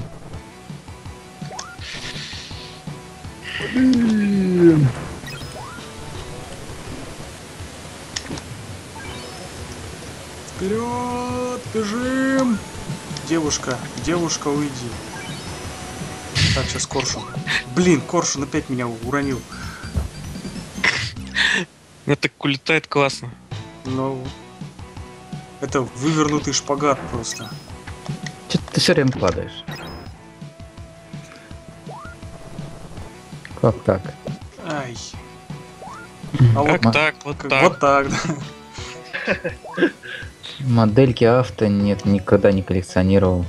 Вперед! Бежим! Девушка, девушка, уйди. Так, сейчас Коршун. Блин, Коршун опять меня уронил. Это так улетает классно. Ну, это вывернутый шпагат просто. Че ты все время падаешь? Как так? Ай. А Как ма- так, вот как- так. вот так, да. Модельки авто нет, никогда не коллекционировал.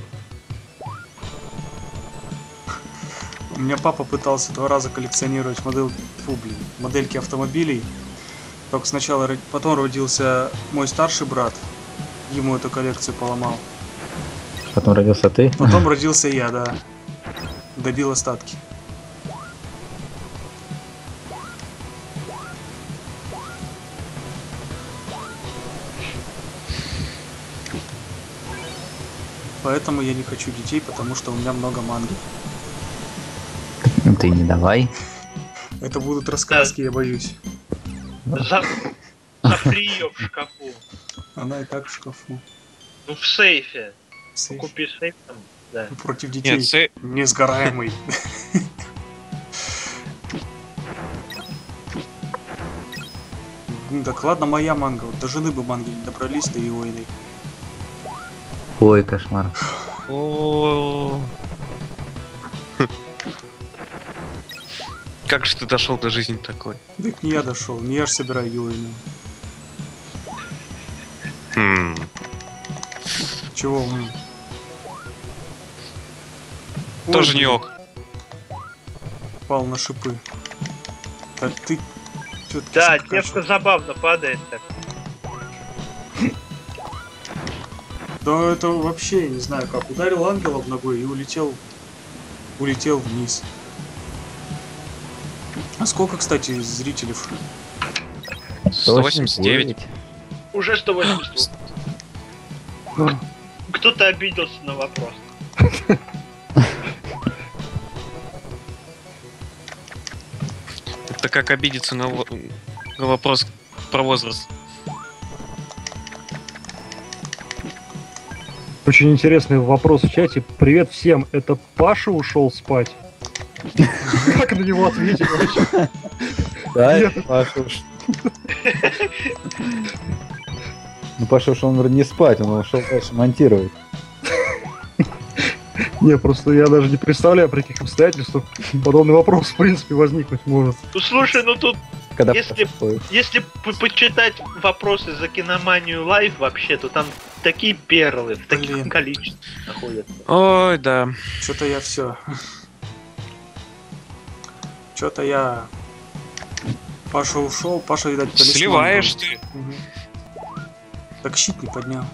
У меня папа пытался 2 раза коллекционировать модельки автомобилей. Только сначала, потом родился мой старший брат. Ему эту коллекцию поломал. Потом родился ты. Потом родился я, да. Добил остатки. Поэтому я не хочу детей, потому что у меня много манги. Ну ты не давай. Это будут рассказки, я боюсь. Запри ее в шкафу. Она и так в шкафу. Ну, в сейфе. Сейф. Купи сейф там, да. Против детей. Нет, Несгораемый. Так ладно, моя манга. Вот до жены бы манги не добрались, до его иной. Ой, кошмар. О. Как же ты дошел до жизни такой? Так не я дошел, не я ж собираю его иную. Чего? Ой, Тоже блин, не ок. Пал на шипы. Так ты... чё ты Да, скажешь? девка забавно падает так. Да это вообще, я не знаю как. Ударил ангела в ногой и улетел вниз. А сколько, кстати, зрителей? 189. Уже 180. Кто-то обиделся на вопрос. Это как обидеться на вопрос про возраст. Очень интересный вопрос в чате. Привет всем, это Паша ушел спать? Как на него ответить вообще? Да, Нет. Паша уж. Ну, Паша ушел, он вроде не спать, он ушел дальше монтировать. Не, просто я даже не представляю, при каких обстоятельствах подобный вопрос в принципе возникнуть может. Ну слушай, ну тут, Когда Если- Паша спит. если почитать вопросы за киноманию лайв вообще, то там такие перлы в таких Блин. количествах находятся. Ой, да. Что-то я все. Что-то я... Паша ушел, Паша, видать, талисман Сливаешь был. ты. Мгм. Так щит не поднял.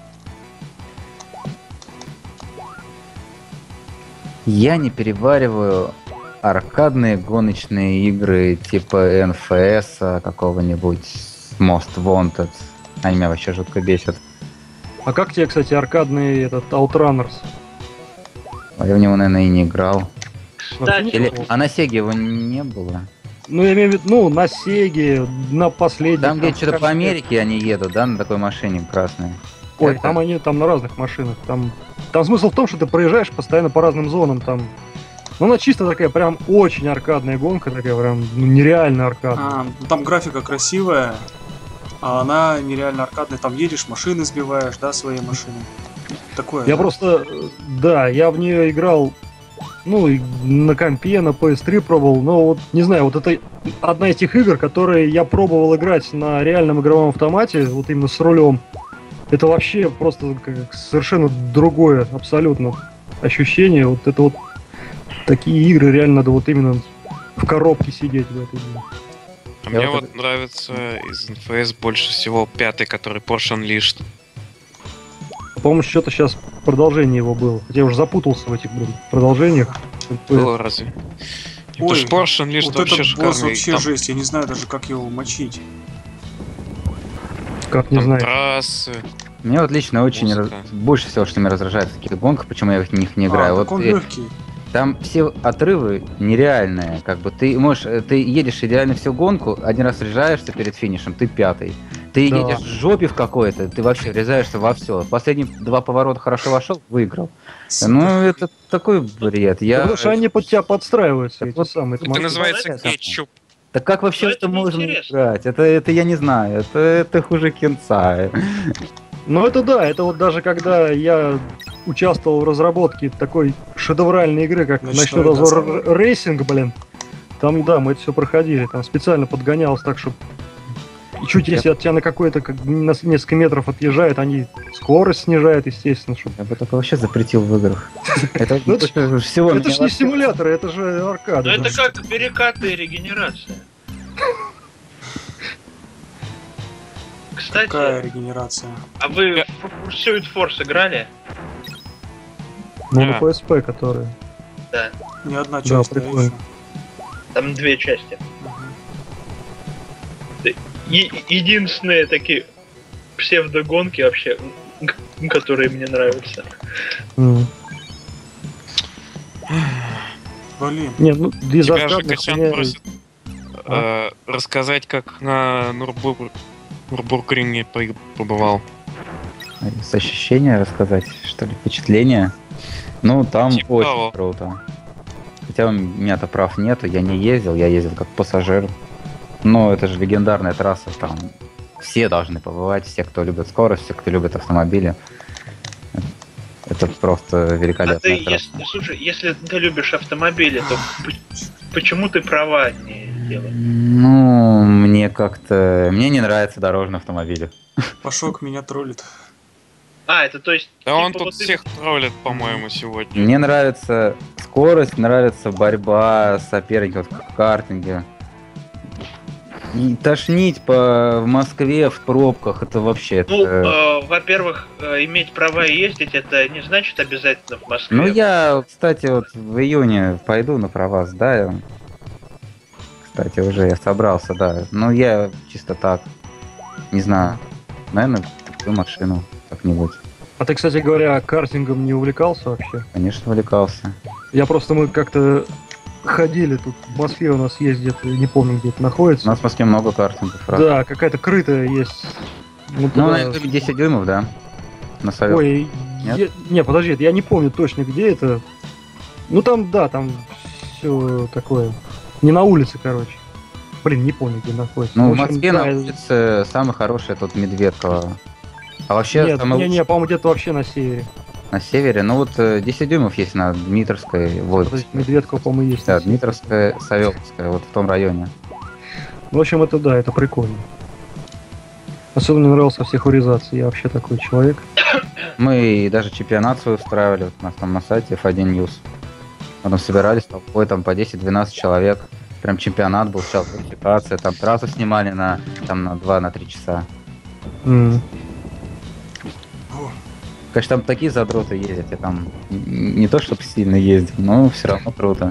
Я не перевариваю аркадные гоночные игры типа НФС какого-нибудь, Most Wanted. Они меня вообще жутко бесят. А как тебе, кстати, аркадный этот Outrunners? А я в него, наверное, и не играл. Вообще не Или... пробовал? А на Сеге его не было? Ну, я имею в виду, ну, на Сеге, на последнем. Там, где что-то по Америке они едут, да, на такой машине красной? Ой, Это- там они там на разных машинах. Там смысл в том, что ты проезжаешь постоянно по разным зонам. Там. Ну, она чисто такая прям очень аркадная гонка, такая прям ну, нереально аркадная. Ну, там графика красивая, а она нереально аркадная. Там едешь, машины сбиваешь, да, свои машины. Такое. Я да. просто, да, я в нее играл, ну, и на компе, на PS3 пробовал, но вот, не знаю, вот это одна из тех игр, которые я пробовал играть на реальном игровом автомате, вот именно с рулем. Это вообще просто как совершенно другое, абсолютно ощущение. Вот это вот такие игры реально надо вот именно в коробке сидеть в этой игре. А Я мне вот вот нравится из НФС больше всего 5-й, который Porsche Unleashed. По-моему, что-то сейчас продолжение его было. Хотя я уже запутался в этих продолжениях. Было разве? Потому Ой, что Porsche Unleashed Вот вообще этот босс шикарный. вообще Там, жесть, я не знаю даже, как его мочить. Как не там знаю. трассы. Мне вот лично очень Музыка. больше всего, что меня раздражает в таких гонках, почему я в них не играю. Так Вот он легкий. там все отрывы нереальные, как бы ты можешь, ты едешь идеально всю гонку, один раз срежаешься перед финишем, ты 5-й. Ты Да. едешь в жопе в какой-то, ты вообще врезаешься во все. Последние 2 поворота хорошо вошел, выиграл. Ну, это такой бред. Потому что они под тебя подстраиваются, Так эти вот, самые. Это машины. называется это- кетчуп. Да как вообще Но в это это можно неинтересно. играть? Это я не знаю, это хуже кинца. Ну это да, это вот даже когда я участвовал в разработке такой шедевральной игры, как Ночной «Ночной дозор дозор». Рейсинг», блин. Там, да, мы это все проходили. Там специально подгонялось так, чтобы чуть если от тебя на какой-то на несколько метров отъезжает, они скорость снижают, естественно, чтобы... Я бы только вообще запретил в играх. Это Ну, это всего Это меня ж не вообще- симуляторы, это же Ну аркада. это как перекаты и регенерация. Кстати, Какая регенерация? а вы в Pursuit Force играли? Ну, на Да. PSP, которые. Ни одна Да, часть, да, прикольно. еще. Там 2 части. Единственные такие псевдогонки вообще, которые мне нравятся. М. Блин, Не, ну, из Тебя же аркадных Костян мне- просит рассказать, как на Нурбургринге побывал. С ощущения рассказать, что ли, впечатления? Ну, там Типа очень того. круто. Хотя у меня-то прав нету, я не ездил, я ездил как пассажир. Но это же легендарная трасса, там все должны побывать, все, кто любит скорость, все, кто любит автомобили. Это просто А ты, великолепная трасса. слушай, если ты любишь автомобили, то почему ты права не делаешь? Ну, мне как-то... Мне не нравятся дорожные автомобили. Пашок меня троллит. А, это то есть... Да он типа, тут вот всех троллит, по-моему, сегодня. Мне нравится скорость, нравится борьба с соперником в картинге. И тошнить в Москве в пробках, это вообще... Ну, это... во-первых, иметь права и ездить, это не значит обязательно в Москве. Ну, я, кстати, вот в июне пойду на права сдаю. Кстати, уже я собрался, да. Ну, я чисто так, не знаю, наверное, куплю машину как-нибудь. А ты, кстати говоря, картингом не увлекался вообще? Конечно, увлекался. Я просто, мы как-то ходили тут, в Москве у нас есть где-то, не помню, где это У находится. нас в Москве много картингов, правда. Да, какая-то крытая есть. Вот Ну, туда- наверное, 10 дюймов, да. На совет. Ой, Нет? не, подожди, я не помню точно, где это. Ну там, да, там все такое. Не на улице, короче. Блин, не помню, где находится. Ну, в общем, Москве да, на улице самый хороший тут Медведково. А вообще, Нет, самый не, лучший по-моему, где-то вообще на севере. на севере, ну вот 10 дюймов есть на Дмитровской, вот. Подожди, Медведкова, по-моему, есть. Да, на севере. Дмитровская, Савеловская, вот в том районе. В общем, это да, это прикольно. Особенно мне нравился всех урезаться. Я вообще такой человек. Мы даже чемпионат свой устраивали, вот у нас там на сайте F1 News. Потом собирались толпой, там по 10-12 человек. Прям чемпионат был, сейчас квалификация, там трассу снимали на 2-3 часа. М. Конечно, там такие задроты ездят, я там не то чтобы сильно ездил, но все равно круто.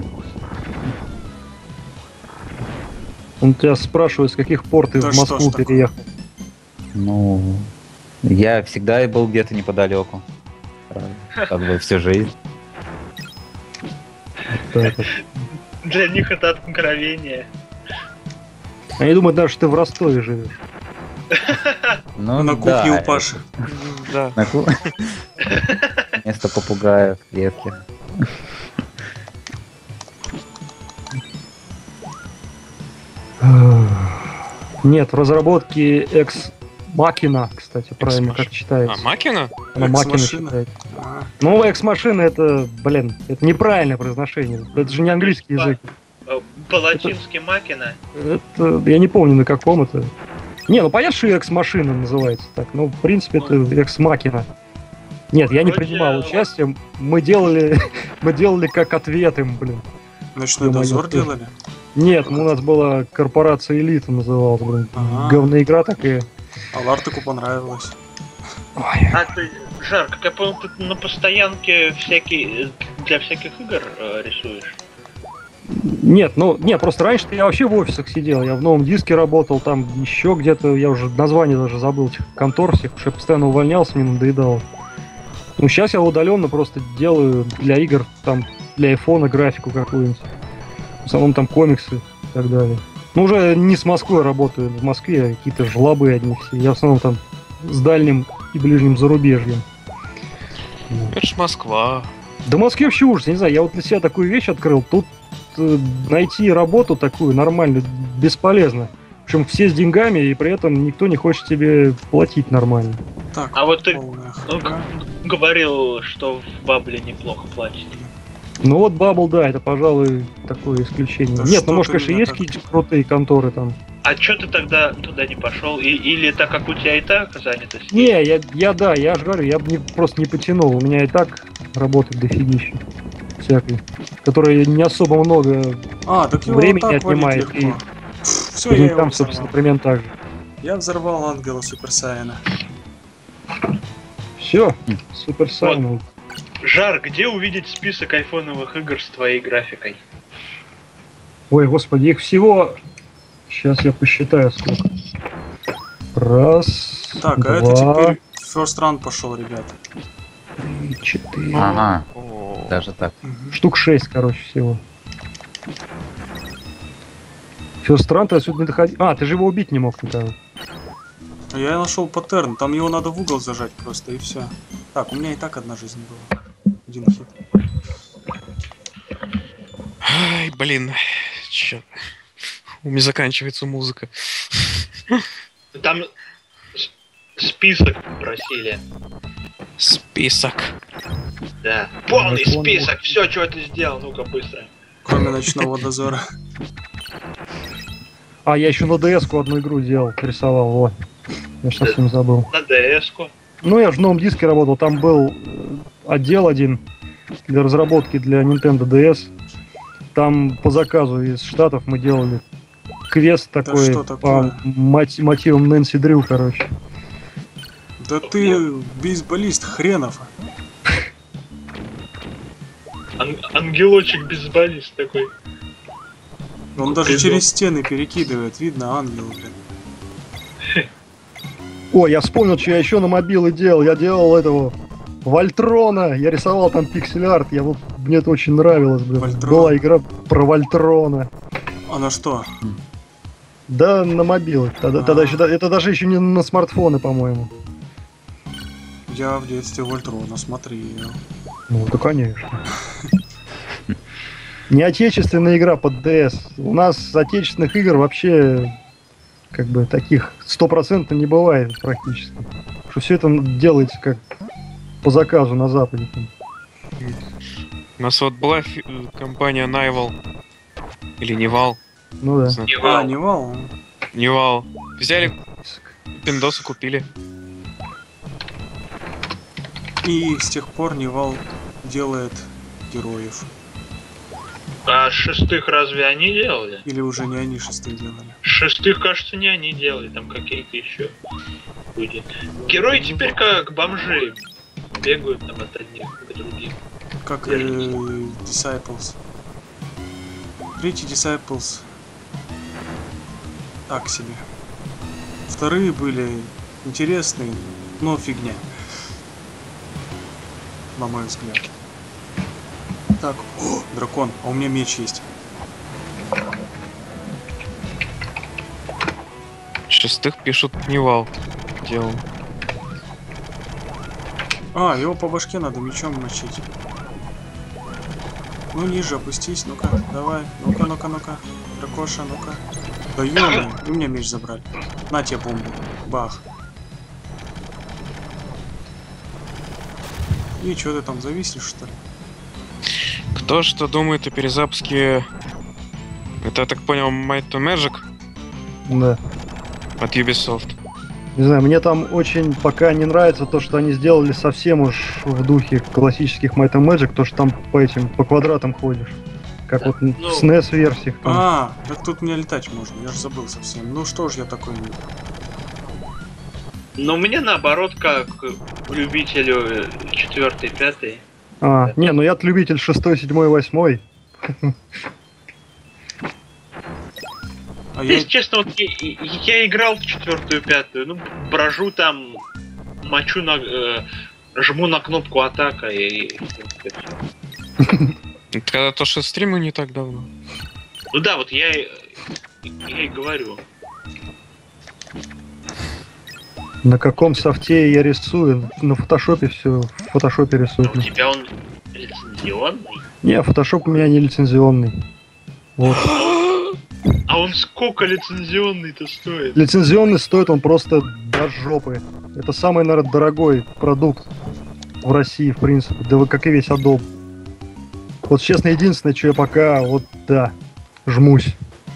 Он тебя спрашивает, с каких пор ты Да в что Москву ж такое? переехал. Ну, я всегда и был где-то неподалеку. Правда. Как бы всю жизнь. Так вот. Для них это откровение. Они думают даже, что ты в Ростове живешь. Ну, На да, кухне у Паши. Да. на ку- Вместо попугая в клетке. Нет, в разработке Ex Machina, кстати, правильно как А, читается. Макина? Она Ex Machina Machina. читает. А, Ну, Ex Machina это, блин, это неправильное произношение. Это же не английский язык. По-латински Макина. Это, я не помню, на каком это. Не, ну понятно, что Ex Machina называется так. Ну, в принципе, это Ex Machina. Нет, я не Вроде, принимал участие. Мы делали, мы делали как ответ им, блин. Ночной Ё-моё, дозор ты. делали? Нет, у нас была корпорация Элита называлась, блин. Ага. Говная игра такая. А Лартыку понравилось. Ой. А ты, Жар, как я понял, ты на постоянке всякие для всяких игр рисуешь? Нет, ну, не, просто раньше я вообще в офисах сидел, я в Новом Диске работал, там еще где-то, я уже название даже забыл этих контор всех, потому что я постоянно увольнялся, мне надоедало. Ну, сейчас я удаленно просто делаю для игр, там, для айфона графику какую-нибудь. В основном там комиксы и так далее. Ну, уже не с Москвой работаю. В Москве какие-то жлобы одни все. Я в основном там с дальним и ближним зарубежьем. Это ж Москва. Да в Москве вообще ужас, не знаю, я вот для себя такую вещь открыл. Тут найти работу такую нормальную бесполезно. Причем все с деньгами, и при этом никто не хочет тебе платить нормально. Так, А вот ты полная ну, хрена. говорил, что в Бабле неплохо платят. Ну вот Bubble, да, это, пожалуй, такое исключение. Да Нет, что ну может, ты конечно, меня есть так- какие-то крутые конторы там. А чё ты тогда туда не пошел? Или так как у тебя и так занятость? Не, я же говорю, я бы просто не потянул. У меня и так работает дофигища всякой, которая не особо много Так его времени так валить отнимает, и легко. Все, я его там, собственно, взорвал. примерно так же. Я взорвал ангела Супер Сайена. Все, Супер Сайен. Жар, где увидеть список айфоновых игр с твоей графикой? Ой, господи, их всего... Сейчас я посчитаю сколько. Раз, Так, два, а это теперь First Round пошел, ребят. 3, 4. Ага, О, даже так. Мгм. Штук 6, короче, всего. First Run ты отсюда не доходил. А, ты же его убить не мог никогда. А я нашел паттерн, там его надо в угол зажать просто, и все. Так, у меня и так одна жизнь была. Один хит. Ай, блин. Чё? У меня заканчивается музыка. Там список просили. Список. Да. Полный iPhone список, все, что ты сделал, ну-ка быстро. Кроме ночного дозора. А, я еще на DS-ку одну игру делал, рисовал, вот. Я ж совсем забыл. На DS-ку. Ну, я же в новом диске работал, там был отдел один для разработки для Nintendo DS. Там по заказу из Штатов мы делали квест такой что по такое? мотивам Нэнси Дрю, короче. Да ты бейсболист хренов. Ангелочек-бейсболист такой. Он даже Пиздец. через стены перекидывает, видно ангел, блин. Ой, я вспомнил, что я еще на мобилы делал. Я делал этого Вольтрона. Я рисовал там пиксель-арт. Мне это очень нравилось, блин. Вольтрон. Была игра про Вольтрона. А на что? Да, на мобилы. Тогда еще, это даже еще не на смартфоны, по-моему. Я в детстве Вольтрона смотрел. Ну, да, конечно. Не отечественная игра под DS. У нас отечественных игр вообще как бы таких 100% не бывает практически. Что все это делается как по заказу на Западе. Там. У нас вот была компания Nival. Или Невал. Ну да. А, не вал? Невал. Взяли пиндосы, купили. И с тех пор Невал делает героев. А шестых разве они делали? Или уже не они шестых делали? Шестых, кажется, не они делали, там какие-то еще люди. Герои теперь как бомжи. Бегают там от одних к другим. Как Disciples. Третий Disciples так себе. Вторые были интересные, но фигня. На мой взгляд. Так, о, дракон, а у меня меч есть. Шестых пишут Невал. Делал. А, его по башке надо мечом мочить. Ну ниже опустись, ну-ка, давай, ну-ка. Дракоша, ну-ка. Да ё-моё, и у меня меч забрали. На тебе бомбу. Бах. И что ты там зависишь, что ли? Кто что думает о перезапуске... Это, я так понял, Might to Magic Да. от Ubisoft. Не знаю, мне там очень пока не нравится то, что они сделали совсем уж в духе классических Might and Magic, то, что там по квадратам ходишь. Как вот в SNES-версиях. А, так тут мне летать можно, я же забыл совсем. Ну что ж я такой... Но мне наоборот, как любителю 4-й, 5-й. Не, ну я-то любитель 6, 7, 8. А я... Если честно, вот я играл в 4-ю, 5-ю, ну, брожу там, мочу жму на кнопку атака и Это когда то, что стримы не так давно. ну да, вот я Я и говорю. На каком софте я рисую? На фотошопе все. В фотошопе Но рисую. у тебя он лицензионный. Не, фотошоп у меня не лицензионный. Вот. А он сколько лицензионный-то стоит? Лицензионный стоит он просто до жопы. Это самый, наверное, дорогой продукт в России, в принципе. Да как и весь Adobe. Вот, честно, единственное, что я пока, вот, да, жмусь.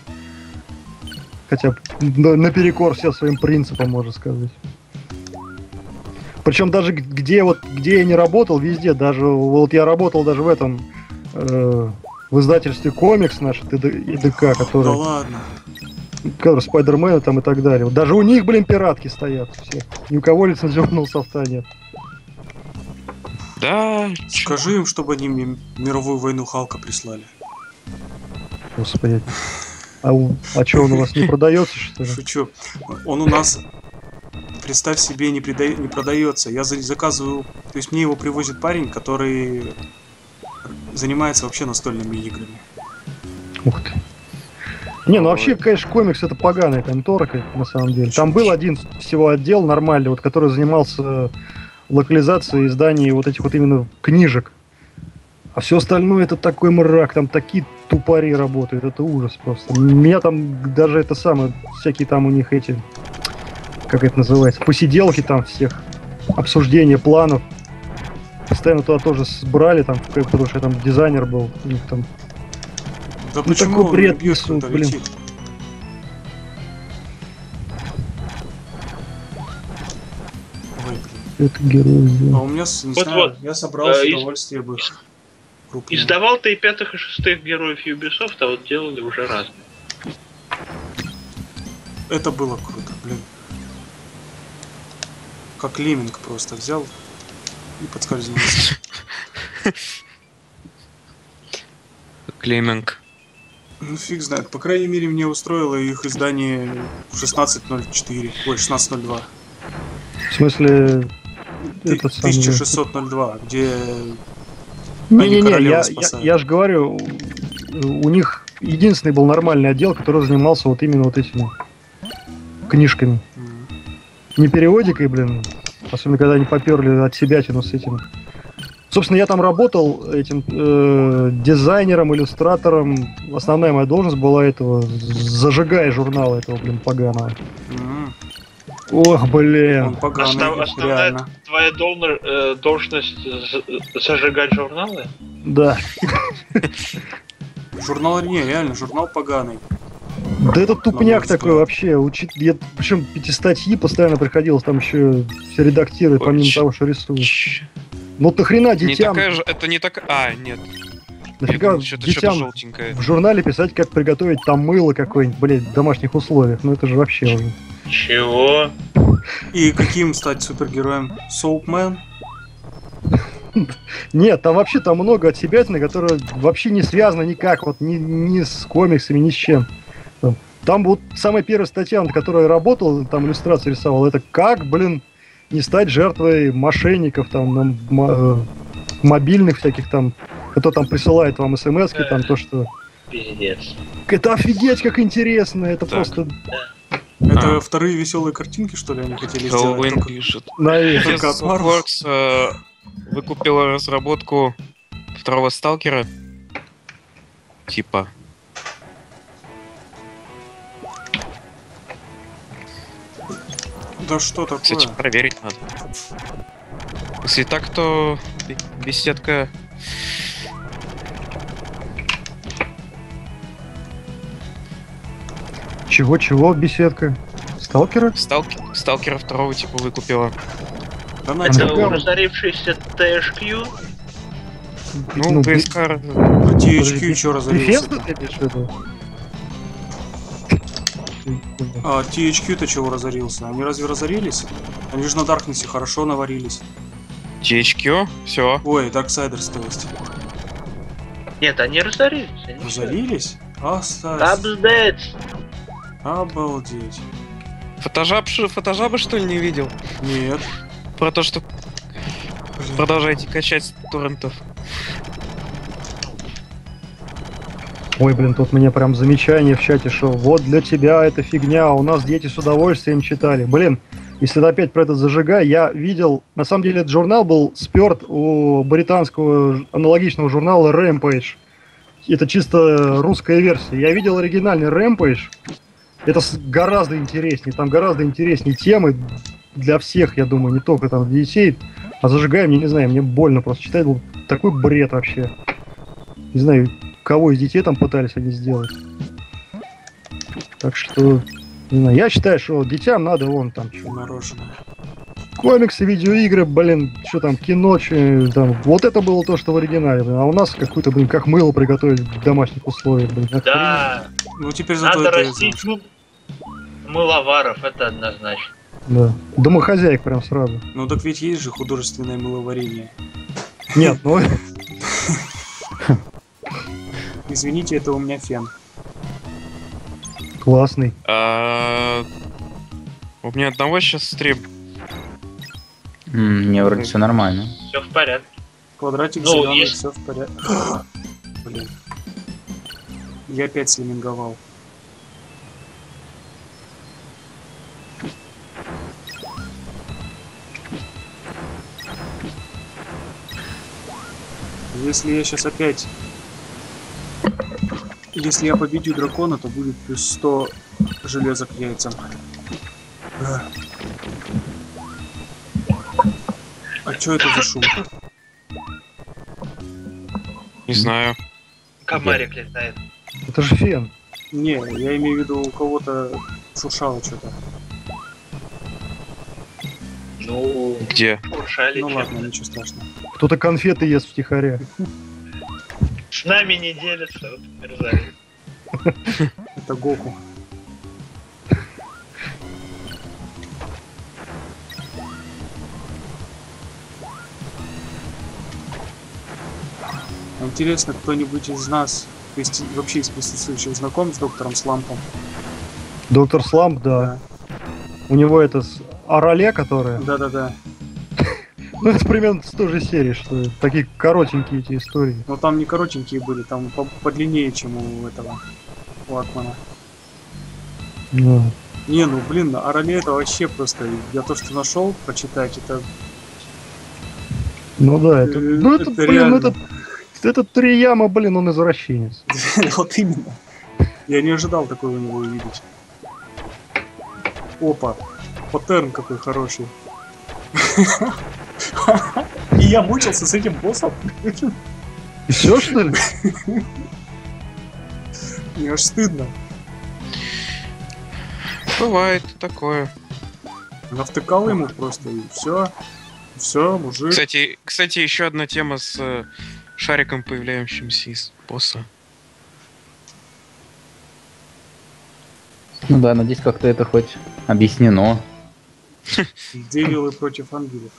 Хотя наперекор всем своим принципам, можно сказать. Причем даже где я не работал, везде, даже вот я работал даже в этом в издательстве комикс наш ИДК, Да который ладно. Спайдермена там и так далее. Вот даже у них, блин, пиратки стоят все. Ни у кого лицензионного софта нет. Да, Скажи им, чтобы они мне мировую войну Халка прислали. Господи. А что, он у вас не продается, что ли? Шучу. Он у нас, представь себе, не продается. Я заказываю, то есть мне его привозит парень, который занимается вообще настольными играми. Ух ты. Не, ну вообще, конечно, комикс это поганая контора, на самом деле. Там был один всего отдел нормальный, вот, который занимался локализацией и изданием вот этих вот именно книжек. А все остальное это такой мрак, там такие тупари работают, это ужас просто. Меня там даже это самое, всякие там у них эти, как это называется, посиделки там всех, обсуждения планов. Постоянно туда тоже брали, там, потому что я там дизайнер был, у них там. Да Ну, почему такой он бред несут, несут, блин. летит? Ой, блин. Это герой. А у меня, не знаю, Вот-вот. я собрал с Из- удовольствием бы крупные. Издавал-то и пятых, и шестых героев Ubisoft, а вот делали уже разные. Это было круто, блин. Как лемминг просто взял и подскользнулся. Клейминг. Ну фиг знает, по крайней мере мне устроило их издание 16.04, ой, 16.02. В смысле, это самое... 1602, где Не-не-не, королеву спасают. я же говорю, у них единственный был нормальный отдел, который занимался вот именно вот этими книжками. Не периодикой, блин, особенно когда они поперли от себятину с этим. Собственно, я там работал этим дизайнером, иллюстратором. Основная моя должность была этого, зажигая журнала этого, блин, поганого. Ох, Он блин. поганый, Основная реально. твоя должность зажигать журналы? Да. Журнал, не, реально, журнал поганый. Да это тупняк взгляд. такой вообще. Причем 5 статьи постоянно приходилось там еще все редактировать, Ой, помимо чё- того, что рисуешь. Ну ты хрена Не детям, такая же, это не так. А, нет. нафига Что-то детям желтенькое. в журнале писать, как приготовить там мыло какое-нибудь, блядь, в домашних условиях. Ну это же вообще уже. Чего? И каким стать супергероем? Soapman? Нет, там вообще там много от себятины, которое вообще не связано никак, вот ни с комиксами, ни с чем. Там вот самая первая статья, над которой я работал, там иллюстрации рисовал, это как, блин, не стать жертвой мошенников, там, мобильных всяких там, кто там присылает вам смс-ки, там то, что... Пиздец. Это офигеть, как интересно, это Так. просто... Это вторые веселые картинки, что ли, они хотели сделать? Хэллоуин Только- пишет. Наверное. Только от Marvel. Softworks выкупила разработку второго сталкера. Типа. Да что Кстати, такое? проверить надо. Если так, то беседка. Чего, беседка? Сталкера? Сталкера второго типа выкупила. Да на А Это нафига? разорившийся THQ? Ну, би- ПСК. А подожди, THQ что разорился? Bethesda ты имеешь в виду? А THQ-то чего разорился? Они разве разорились? Они же на Даркнессе хорошо наварились. THQ, все. Ой, Darksiders, то есть. Нет, они разорились. Они Разорились? Оставь. Абздец! Обалдеть. Фотожабы что ли не видел? Нет. Про то, что Блин. продолжаете качать с торрентов. Ой, блин, тут мне прям замечание в чате шел. Вот для тебя это фигня, у нас дети с удовольствием читали. Блин, если ты опять про это зажигай, я видел... На самом деле, этот журнал был сперт у британского аналогичного журнала Rampage. Это чисто русская версия. Я видел оригинальный Rampage. Это гораздо интереснее. Там гораздо интереснее темы для всех, я думаю, не только там для детей. А зажигай, мне не знаю, мне больно просто читать. Был такой бред вообще. Не знаю, кого из детей там пытались они сделать. Так что, не знаю, я считаю, что детям надо вон там что. Мороженое. Комиксы, видеоигры, блин, что там, кино, там. Вот это было то, что в оригинале, блин. А у нас какую-то, блин, как мыло приготовить в домашних условиях, блин. Да, Ну теперь зато надо это... растить мыловаров, это однозначно. Да. Домохозяек прям сразу. Ну так ведь есть же художественное мыловарение. Нет, ну... Извините, это у меня фен. Классный. У меня одного сейчас стрим. Мне вроде все нормально. Все в порядке. Квадратик Ну, зеленый, есть. все в порядке. Блин. Я опять слиминговал. Если я сейчас опять... Если я победю дракона, то будет плюс 100 железа к яйцам. А чё это за шум? Не знаю. Комарик летает. Это же фен. Не, я имею в виду, у кого-то шуршало что-то. Ну, Где? шуршали Ну чем-то. ладно, ничего страшного. Кто-то конфеты ест втихаря. С нами не делятся, вот мерзавец. Это Гоку. Интересно, кто-нибудь из нас, вообще из присутствующих, знаком с доктором Слампом? Доктор Сламп, да. У него это Орале, которая. Да-да-да. Ну, это примерно с той же серии, что такие коротенькие эти истории. Но там не коротенькие были, там подлиннее, чем у этого, у Акмана. Да. Не, ну блин, Орале это вообще просто, я то, что нашел почитать, это... Ну да, это, ну это, это блин, реально. этот Трияма, блин, он извращенец. Вот именно. Я не ожидал такого у него увидеть. Опа, паттерн какой хороший. И я мучился с этим боссом. И все, что ли? Мне аж стыдно. Бывает такое. Навтыкал ему просто и все. Все, мужик. Кстати, еще одна тема с шариком, появляющимся из босса. Ну да, надеюсь, как-то это хоть объяснено. Девилы против ангелов.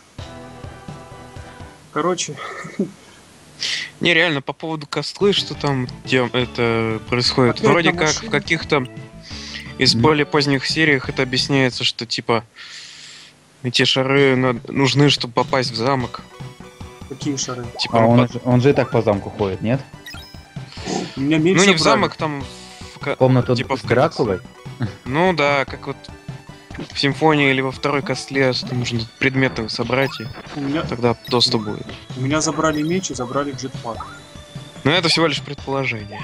Короче, Нереально, по поводу костлы, что там это происходит. Опять Вроде на как машине? в каких-то из более поздних сериях это объясняется, что типа эти шары нужны, чтобы попасть в замок. какие шары? Типа, А он же и так по замку ходит, нет? У меня меч ну не в забрали. замок, там Комнату типа с Дракулой? Ну да, как вот в симфонии или во второй костле, что нужно предметы собрать, и У меня, тогда доступ будет. у меня забрали меч и забрали джетпак. Но это всего лишь предположение.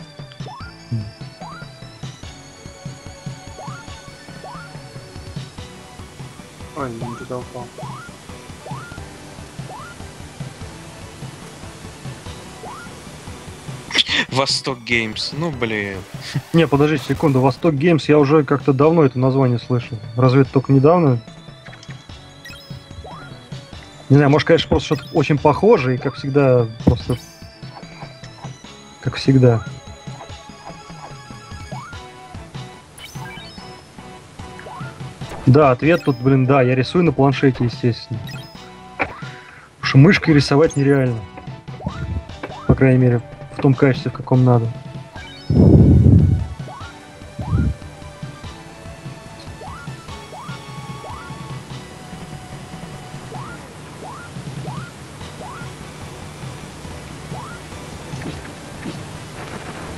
Ой, я не туда упал. Восток Геймс, ну блин. Не, подожди секунду, Восток Геймс, я уже как-то давно это название слышал. Разве это только недавно? Не знаю, может, конечно, просто что-то очень похожее, и как всегда, просто... Как всегда. Да, ответ тут, блин, да, я рисую на планшете, естественно. Потому что мышкой рисовать нереально. По крайней мере, в том качестве, в каком надо.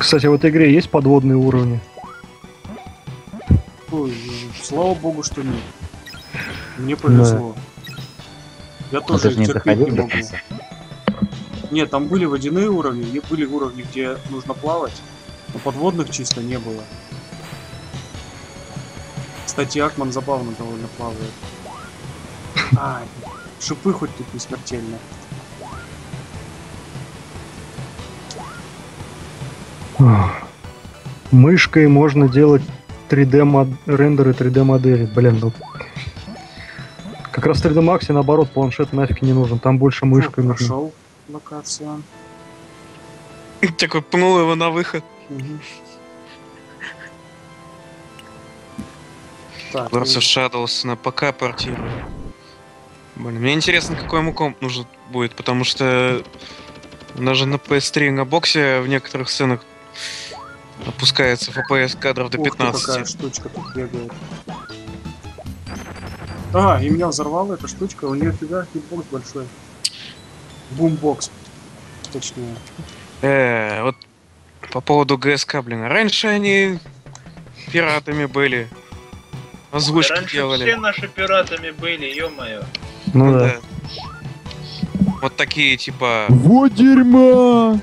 Кстати, в этой игре есть подводные уровни? Ой, слава богу, что нет. Мне повезло. Я Но тоже ты же не терпеть доходил не до могу. конца. Нет, там были водяные уровни, и были уровни, где нужно плавать, но подводных чисто не было. Кстати, Акман забавно довольно плавает. А, шипы хоть тут не смертельно. Мышкой можно делать 3D рендеры 3D модели. Блин, ну... Как раз в 3D Max, наоборот, планшет нафиг не нужен. Там больше мышкой нужно. Прошел локацию. Такой пнул его на выход. Мгм. Так, Lords of Shadows на ПК портирую. Блин, мне интересно, какой ему комп нужен будет, потому что даже на PS3 на боксе в некоторых сценах опускается FPS кадров до ух ты, какая 15. штучка тут бегает. А, и меня взорвала эта штучка, у нее фига хитбокс большой. Бумбокс, точнее. Вот по поводу ГСК, блин, раньше они пиратами были. Озвучки Раньше делали. все наши пиратами были, ё-моё. Ну да. Вот такие, типа... Вот дерьма!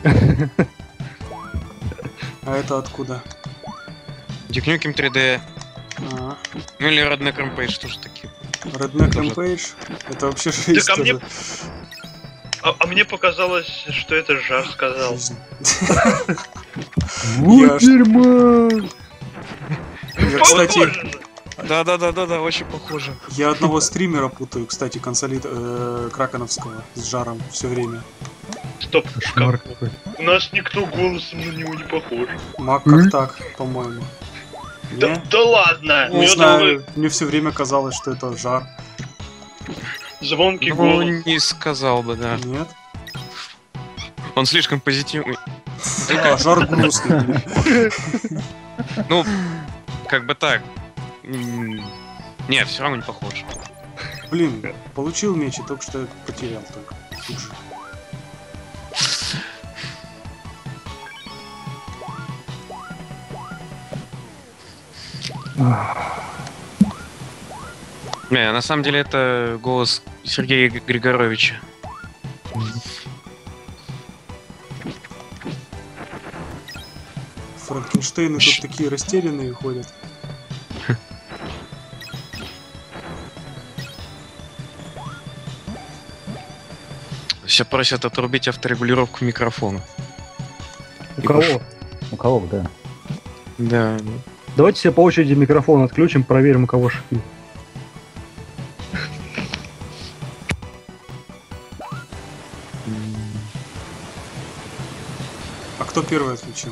А это откуда? Duke Nukem 3D. А, Ну или Redneck Rampage тоже такие. Redneck Тоже. Rampage. Это вообще жизнь Так, а мне- тоже. А мне показалось, что это Жар сказал. Жизнь. Вот Я ж- дерьма! Я, кстати, Похоже же. Да, очень похоже. я одного стримера путаю, кстати, консолид Кракеновского с Жаром все время. Стоп, Кошмар как? какой. У нас никто голосом на него не похож. Мак как так, по-моему. Да, Не? да ладно, Не я знаю, мне все время казалось, что это Жар. думаю, звонкий Ну, голос. не сказал бы, да. Нет? Он слишком позитивный. А, Жар грустный, блин. Ну, как бы так. Нет, все равно не похож. Блин, получил меч и только что потерял только. Тут же. Не, на самом деле это голос Сергея Григоровича. Франкенштейны тут такие растерянные ходят. Все просят отрубить авторегулировку микрофона. У кого? У кого, да. Да. Давайте все по очереди микрофон отключим, проверим, у кого шипит. А кто первый отключил?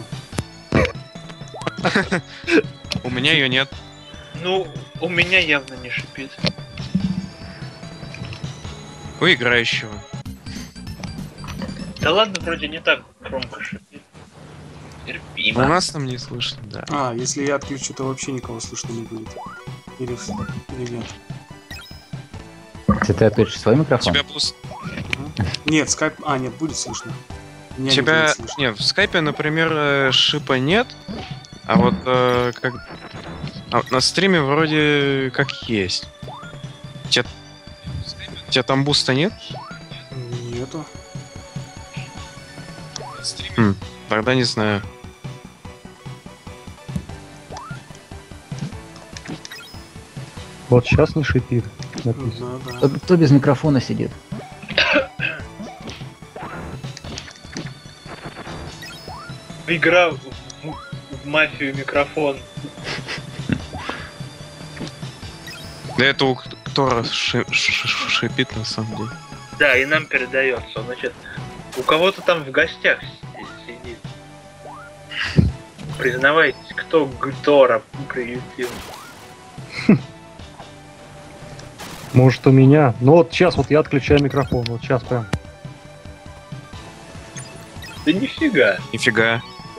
У меня ее нет. Ну, у меня явно не шипит. У играющего. Да ладно, вроде не так громко шипит. У Терпимо. нас там не слышно, да. А, если я отключу, то вообще никого слышно не будет. Или нет? Если ты отключишь свой микрофон, Тебя пусть... Нет, скайп... А, нет, будет слышно. Меня не Тебя... будет слышно. Нет, в скайпе, например, шипа нет. А вот как... А вот на стриме вроде как есть. У тебя там буста нет? Нету. Тогда не знаю. Вот сейчас не шипит. Написано. Да, да. кто без микрофона сидит? Игра в мафию микрофон. Да это у Ктора шипит на самом деле. Да, и нам передается. Значит, у кого-то там в гостях сидит. Признавайтесь, кто Гтора приютил. Может, у меня? Ну вот сейчас вот я отключаю микрофон. Вот сейчас прям. Да нифига. Нифига.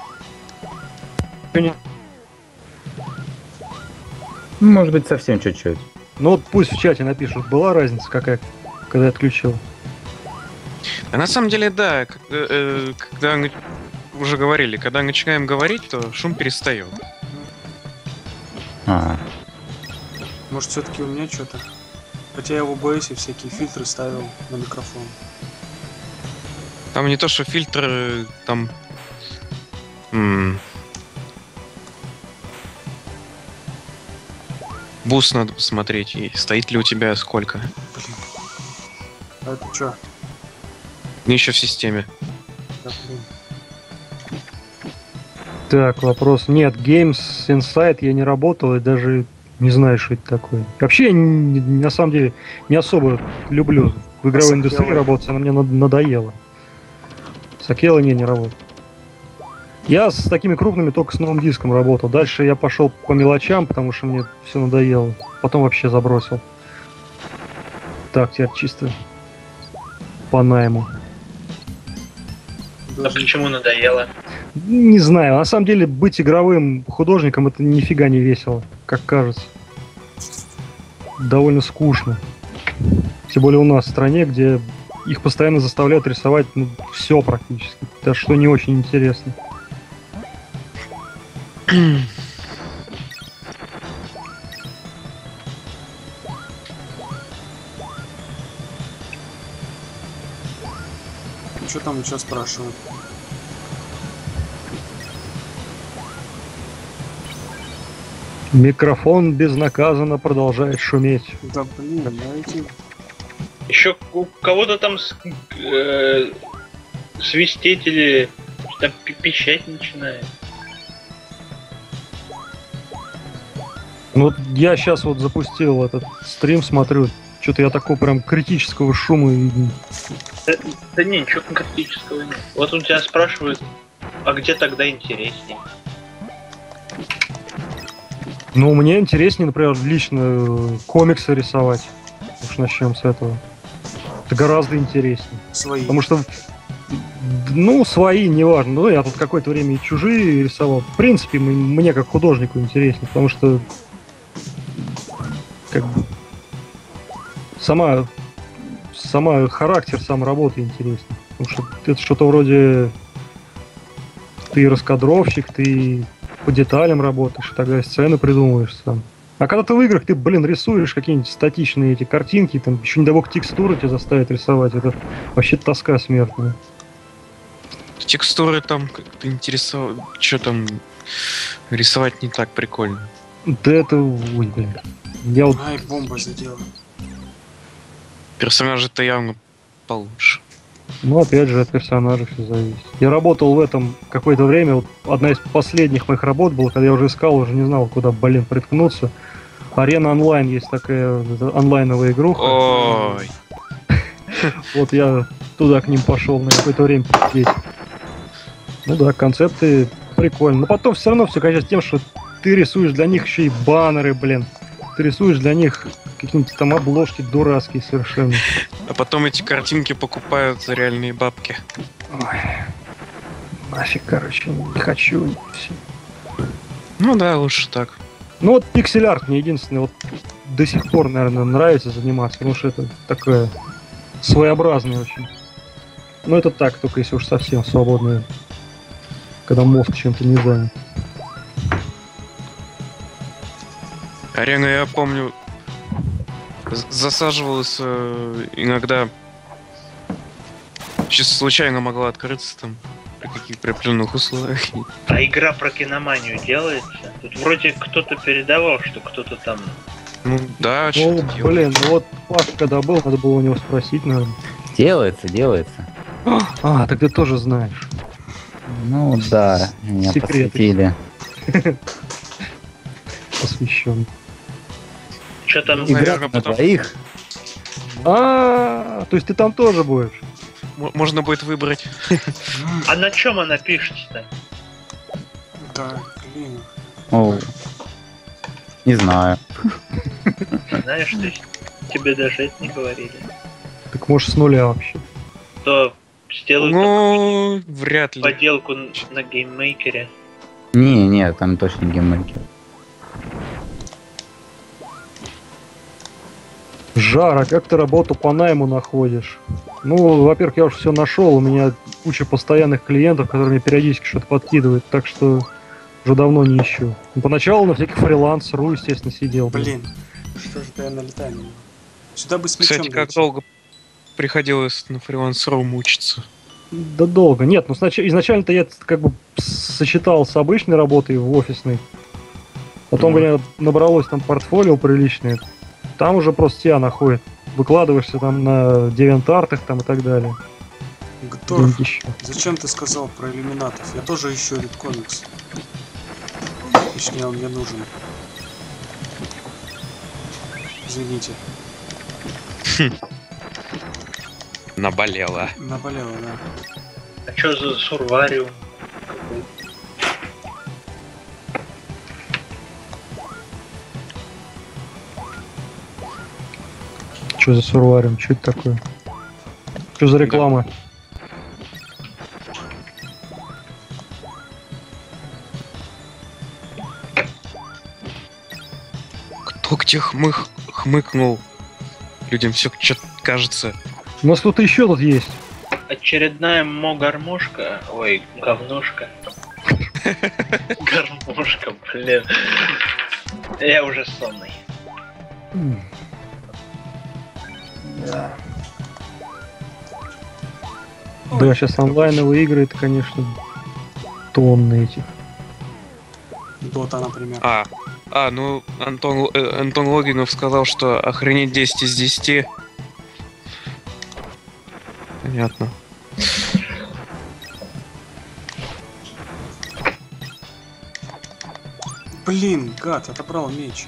Может быть, совсем чуть-чуть. Ну вот пусть в чате напишут, была разница какая, когда я отключил. А на самом деле, да, когда уже говорили, когда начинаем говорить, то шум перестает. А, Может, все-таки у меня что-то? Хотя я в OBS всякие фильтры ставил на микрофон. Там не то, что фильтры, там... Буст надо посмотреть, и стоит ли у тебя сколько. А это что? Еще в системе. Да, блин. Так, вопрос. Нет, Games Insight я не работал и даже не знаю, что это такое. Вообще, я на самом деле не особо люблю в игровой А индустрии Сакела? работать, она мне надоела. Сакела не работал. Я с такими крупными только с новым диском работал. Дальше я пошел по мелочам, потому что мне все надоело. Потом вообще забросил. Так, теперь чисто по найму. А почему надоело? Не знаю, на самом деле быть игровым художником это нифига не весело, как кажется. Довольно скучно. Тем более у нас в стране, где их постоянно заставляют рисовать все практически. Да что не очень интересно. Что там сейчас спрашивают? Микрофон безнаказанно продолжает шуметь. Да блин, знаете. Еще у кого-то там свистеть или там пищать начинает. Ну вот я сейчас вот запустил этот стрим, смотрю, что-то я такого прям критического шума и Да не, ничего критического нет. Вот он тебя спрашивает, а где тогда интересней? Ну, мне интереснее, например, лично комиксы рисовать. Уж начнем с этого. Это гораздо интереснее. Свои. Потому что, ну, свои, неважно. Ну, я тут какое-то время и чужие рисовал. В принципе, мне как художнику интереснее, потому что как бы сама характер сам работы интереснее. Потому что это что-то вроде ты раскадровщик, ты по деталям работаешь, и тогда сцены придумываешь сам. А когда ты в играх, ты, рисуешь какие-нибудь статичные эти картинки, там еще не дай бог текстуры тебя заставят рисовать, это вообще тоска смертная. Текстуры там как-то интересовало. Что там рисовать не так прикольно. Да это, ой, блин. Я вот, Ай, бомба задела. Персонажи-то явно получше. ну, опять же, от персонажа все зависит. Я работал в этом какое-то время, вот одна из последних моих работ была, когда я уже искал, уже не знал, куда, приткнуться. Арена онлайн есть такая онлайновая игруха. Ой. Вот я туда к ним пошел на какое-то время посидеть. Ну да, концепты прикольно. Но потом все равно все кончается тем, что ты рисуешь для них еще и баннеры, Ты рисуешь для них какие-нибудь там обложки дурацкие совершенно. А потом эти картинки покупают за реальные бабки. Ой. Нафиг, короче, не хочу. Всё. Ну да, лучше так. Ну вот пиксель-арт мне единственное, вот до сих пор, наверное, нравится заниматься, потому что это такое своеобразное очень. Но это так, только если уж совсем свободное, когда мозг чем-то не занят. Арену, я помню, засаживалась иногда. Чисто случайно могла открыться там при определенных условиях. А игра про киноманию делается? Тут вроде кто-то передавал, что кто-то там... Ну да, Ну, что-то делать. блин, ну вот Паш, когда был, надо было у него спросить, наверное. делается. А, так ты тоже знаешь. Ну да, меня Секреты. посвятили. Посвящен. Что там? Наверное, Игра на потом- двоих. То есть ты там тоже будешь? Можно будет выбрать. А на чем она пишется-то? Да, блин. О, не знаю. Знаешь, то есть тебе даже это не говорили. Так может с нуля вообще. То сделают Ну, вряд ли. поделку на гейммейкере. Не, там точно гейммейкер. Жара, как ты работу по найму находишь? Ну, во-первых, я уже все нашел, у меня куча постоянных клиентов, которые мне периодически что-то подкидывают, так что уже давно не ищу. Ну, поначалу на всяких фриланс.ру, естественно, сидел. Блин, что же я налетаю на него? Сюда бы с мечом Кстати, как дойти. долго приходилось на фриланс.ру мучиться? Да долго. Нет, ну изначально-то я как бы сочетал с обычной работой в офисной. Потом у меня набралось там портфолио приличное. Там уже просто тебя находит. Выкладываешься там на DeviantArt там и так далее. Гтор, Где-нибудь еще. зачем ты сказал про иллюминатов? Я тоже ищу этот комикс. Точнее, он мне нужен. Извините. Наболело. Наболело, да. А чё за сурвариум? Что за сурвариум? Что это такое? Что за реклама? Кто где хмыкнул? Людям все что-то кажется. У нас тут еще тут есть. Очередная гармошка. Ой, говношка. Гармошка, блин. Я уже сонный. Да, сейчас онлайновые игры, это, конечно, тонны этих. Дота, например. Ну, Антон Логинов сказал, что охренеть 10 из 10. Понятно. Блин, гад, отобрал меч.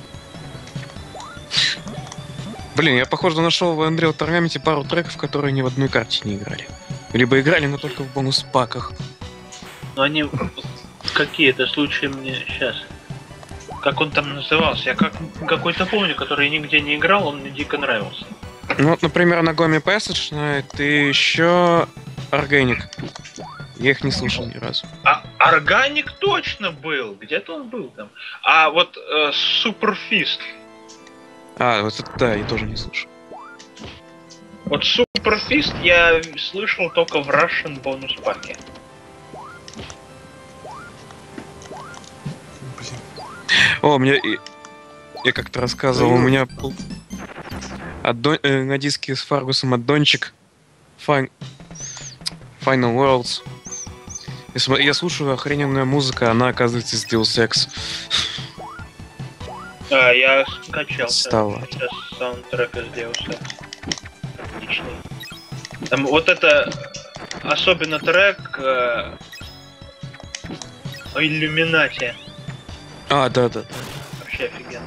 Блин, я, похоже, нашел в Unreal Tournament пару треков, которые ни в одной карте не играли. Либо играли, но только в бонус-паках. Но они какие-то случаи мне сейчас. Как он там назывался? Я какой-то помню, который нигде не играл, он мне дико нравился. Ну вот, например, на Гоме Passage Night и еще Organic. Я их не слышал ни разу. А Органик точно был! Где-то он был там. А вот Суперфист. Вот это да, я тоже не слышал. Вот Суперфист я слышал только в Russian бонус паке. О, я как-то рассказывал, у меня был на диске с Фаргусом аддончик Final Worlds. Я слушаю охрененная музыка, она оказывается из Deus Ex. Я скачал Стало. сейчас саундтрек из Deus Ex. Отличный. Там вот это особенно трек о Иллюминате. Да. Вообще офигенно.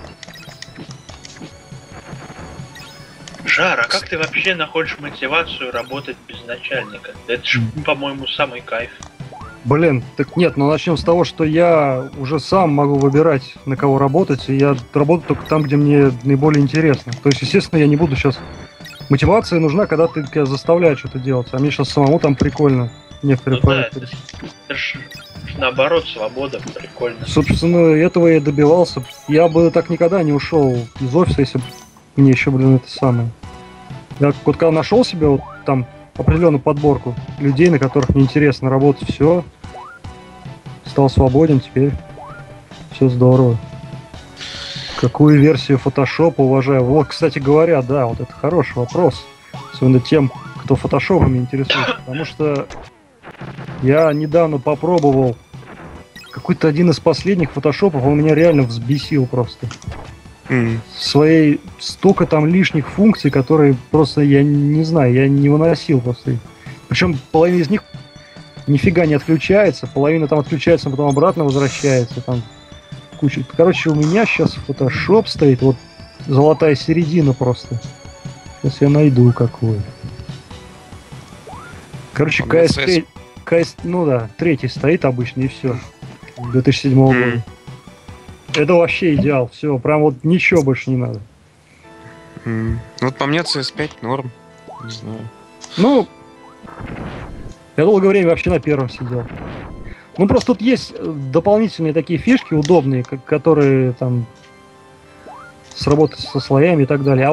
Жара, как ты вообще находишь мотивацию работать без начальника? Это ж, по-моему, самый кайф. Блин, так нет, ну начнем с того, что я уже сам могу выбирать, на кого работать, и я работаю только там, где мне наиболее интересно. То есть, естественно, я не буду сейчас... Мотивация нужна, когда ты тебя заставляют что-то делать, а мне сейчас самому там прикольно некоторые проекты. Это ж наоборот, свобода, прикольно. Собственно, этого я и добивался. Я бы так никогда не ушел из офиса, если бы мне еще, блин, это самое. Я вот когда нашел себе вот там определенную подборку людей, на которых мне интересно работать, все, стал свободен, теперь все здорово. Какую версию фотошопа уважаю? Вот, кстати говоря, да, вот это хороший вопрос. Особенно тем, кто фотошопами интересуется. Потому что я недавно попробовал какой-то один из последних фотошопов, он меня реально взбесил просто. Своей столько там лишних функций, которые просто, я не знаю, я не выносил просто. Причем половина из них нифига не отключается, половина там отключается, а потом обратно возвращается, там куча. Короче, у меня сейчас Photoshop стоит, вот золотая середина просто. Сейчас я найду какой. Короче, CS3, ну да, третий стоит обычно и все. 2007 года. Это вообще идеал, все, прям вот ничего больше не надо. Вот по мне CS5 норм, не знаю. Ну, я долгое время вообще на первом сидел. Ну, просто тут есть дополнительные такие фишки удобные, которые там сработать со слоями и так далее. А вот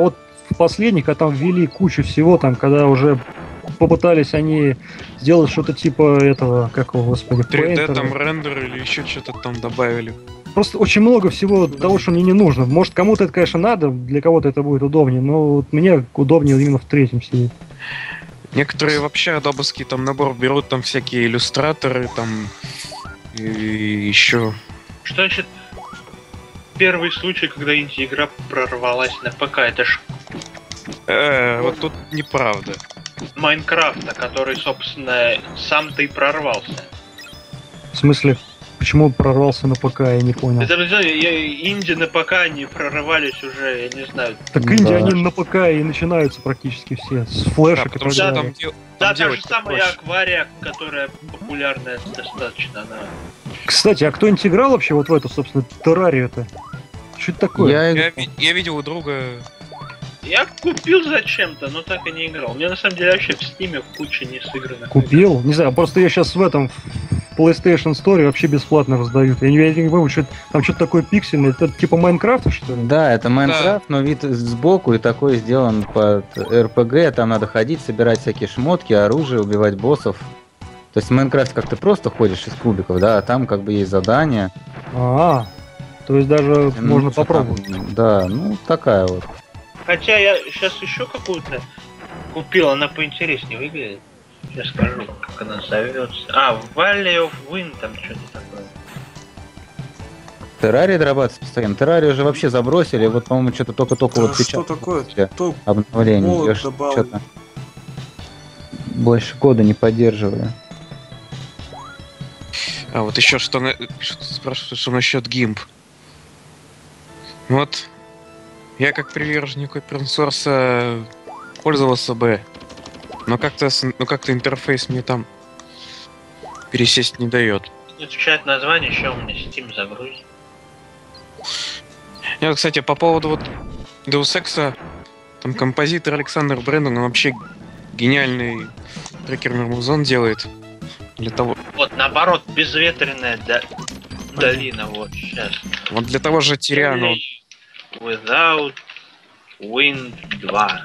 в последних, а там ввели кучу всего, там, когда уже попытались они сделать что-то типа этого, как его, господи, 3D Painter. там рендер или еще что-то там добавили. Просто очень много всего того, что мне не нужно. Может, кому-то это, конечно, надо, для кого-то это будет удобнее, но вот мне удобнее именно в третьем сидеть. Некоторые вообще адобовский там набор берут, там всякие иллюстраторы, там и еще. Что значит первый случай, когда инди-игра прорвалась на ПК? Это ж Вот тут неправда. Майнкрафта, который, собственно, сам-то и прорвался. В смысле, почему прорвался на ПК, я не понял. Это, не знаю, инди на ПК они прорывались уже, я не знаю. Так Ну инди, да. они на ПК и начинаются практически все. С флешек и потому так что далее. там, там Да, та же делать самая проще. аквария, которая популярная достаточно, она... Кстати, а кто-нибудь играл вообще вот в эту, собственно, террарию-то? Что это такое? Я видел у друга. Я купил зачем-то, но так и не играл. У меня на самом деле вообще в Стиме куча не сыгранных. Купил? Не знаю, просто я сейчас в этом в PlayStation Store вообще бесплатно раздают. Я не помню, что там что-то такое пиксельное. Это типа Майнкрафта, что ли? Да, это Майнкрафт, но вид сбоку и такой сделан под РПГ. Там надо ходить, собирать всякие шмотки, оружие, убивать боссов. То есть в Майнкрафте как ты просто ходишь из кубиков, да, а там как бы есть задания. То есть даже Ну, можно что там, попробовать. да, ну такая вот. Хотя я сейчас еще какую-то купил, она поинтереснее выглядит. Сейчас скажу, как она зовется. Valley of Wind, там что-то такое. Террария дорабатывается постоянно. Террарию уже вообще забросили. Вот, по-моему, что-то только Да вот что сейчас такое? после То обновления. молот Я ж добавил. что-то больше кода не поддерживаю. А вот еще что спрашивают, что насчет гимп. Вот я как приверженник open source пользовался бы, но как-то интерфейс мне там пересесть не дает. Изучать название, еще у меня Steam загрузит. Я, кстати, по поводу вот Deus Ex, там композитор Александр Брэндон, он вообще гениальный трекерный музон делает. Для того, Вот наоборот, безветренная долина, вот сейчас. вот для того же Тириана. Without Wind 2.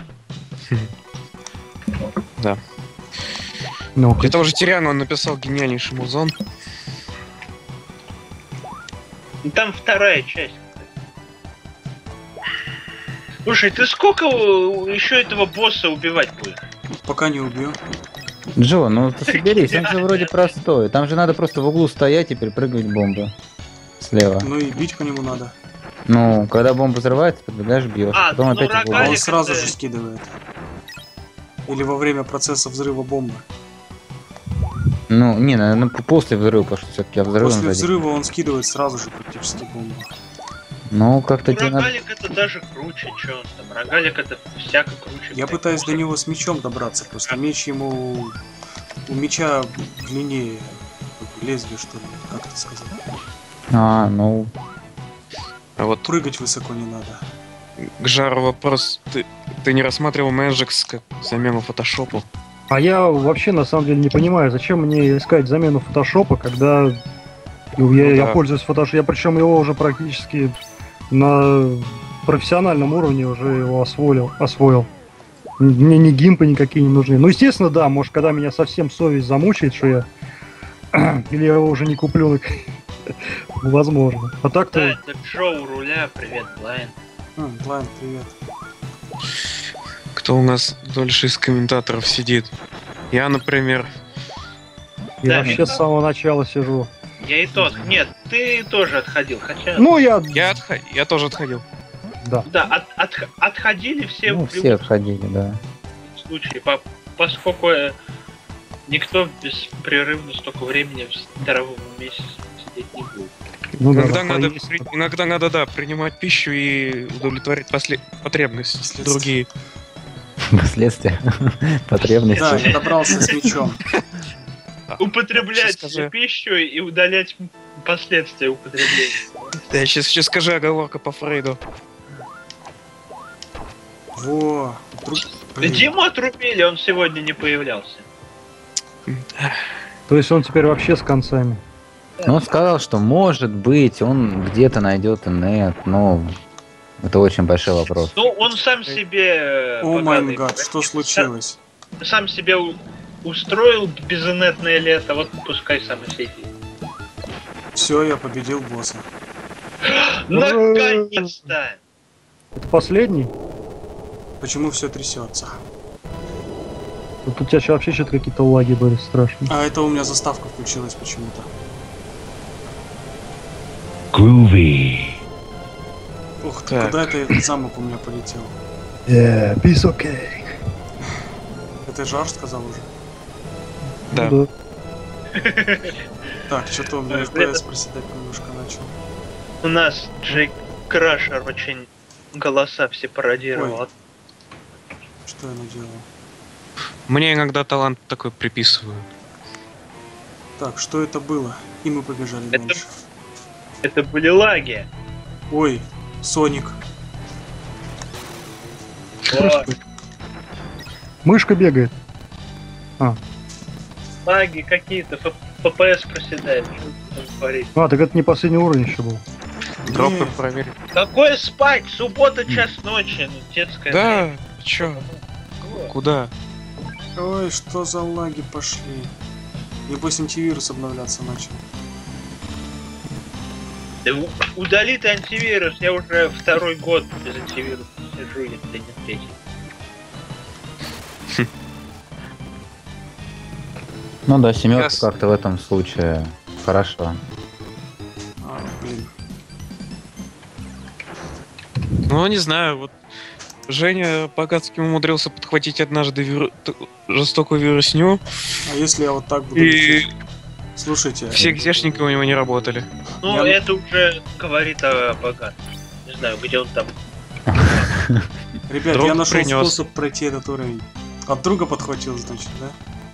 Да. Ну, Для того же Тириана он написал гениальнейший музон. Там вторая часть. Слушай, ты сколько еще этого босса убивать будешь? Пока не убью. Джо, ну ты соберись, он же вроде простой. Там же надо просто в углу стоять и перепрыгивать бомбы. Слева. Ну и бить по нему надо. Ну, когда бомба взрывается, подбегаешь, бьешь. А, Потом ну, опять в угол. А он Алик, сразу это- же скидывает. Или во время процесса взрыва бомбы. Ну, не, наверное, после взрыва, потому что все-таки взрывом После задеть. взрыва он скидывает сразу же практически бомбу. Ну, как-то тебе надо... Рогалик это даже круче, что он там. Рогалик это всяко круче. Я пытаюсь до него с мечом добраться, просто меч ему... У меча длиннее лезвие, что ли, как это сказать. А, ну, А вот Прыгать высоко не надо. к Жару вопрос. Ты не рассматривал Magix как замену фотошопу? А я вообще на самом деле не понимаю, зачем мне искать замену фотошопа, когда я да. пользуюсь фотошопом. Я причем его уже практически на профессиональном уровне уже его освоил. Мне ни гимпы никакие не нужны. Ну, естественно, да, может, когда меня совсем совесть замучает, что я... Или я его уже не куплю, возможно. А Да, так-то... это Джо у руля, привет, Блайн. Блайн, привет. Кто у нас дольше из комментаторов сидит? Я, например. Я Да, вообще Миша. с самого начала сижу. Я и тот. Нет, ты тоже отходил, хотя... Ну, я... Я тоже отходил. Да. Да, отходили все ну в все любом отходили, да. случае, поскольку никто беспрерывно столько времени в здоровом месте сидеть не будет. Ну, да, Иногда надо, да, принимать пищу и удовлетворить потребности Последствия. другие. Последствия. Потребности. Да, я добрался с мечом. Употреблять Сейчас скажи. пищу и удалять последствия употребления. Да, сейчас скажи оговорка по Фрейду. Во. Блин. Диму отрубили, он сегодня не появлялся. То есть он теперь вообще с концами. Ну, он сказал, что может быть, он где-то найдет инет, но Это очень большой вопрос. Ну, он сам себе... О поганый, май гад, что случилось? Сам себе устроил безнетное лето, вот пускай сам и сидит. Все, я победил босса. Наконец-то! Это последний? Почему все трясется? Вот у тебя вообще что-то какие-то лаги были страшные. А это у меня заставка включилась почему-то. Groovy. Ух ты, Так. куда это этот замок у меня полетел? Yeah, piece of cake. Это Жар сказал уже. Да. Ну Так, что-то у меня FPS проседать немножко начал. У нас Джейк Крашер очень голоса все пародировал. Ой. Что я наделал? Мне иногда талант такой приписывают. Так, что это было? И мы побежали Это- дальше. Это были лаги. Ой, Соник. О, Мышка бегает. лаги какие-то, ФПС проседает. Что ты там творишь? А, так это не последний уровень еще был. Дропы Нет. проверь. Какое спать? Суббота, час ночи. Ну, детская. Да, чё? время. Куда? Ой, что за лаги пошли? Небось антивирус обновляться начал. Да удали ты антивирус, я уже второй год без антивируса сижу, если не третий. Ну да, семерка Яс. как-то в этом случае хорошо. А, блин. Ну, не знаю, вот Женя Богатский умудрился подхватить однажды жестокую вирусню, А если я вот так буду... и лететь? Слушайте, все гзешники у него не работали. Ну, Я- это уже говорит о богатом. Не знаю, где он там. ребят, Друг я нашел принес. способ пройти этот уровень. От друга подхватил, значит, да?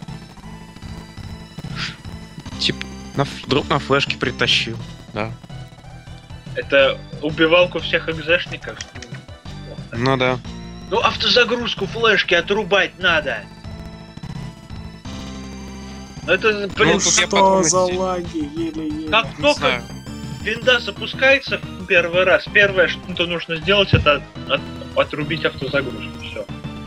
Типа, друг на флешке притащил. Да. Это убивалку всех экзешников. Ну да. Ну, автозагрузку флешки отрубать надо. Ну, это, блин, Ну тут я что потом за эти- лаги, еле-еле. как Не только знаю. винда запускается в первый раз, первое, что нужно сделать, это отрубить автозагрузку. Все.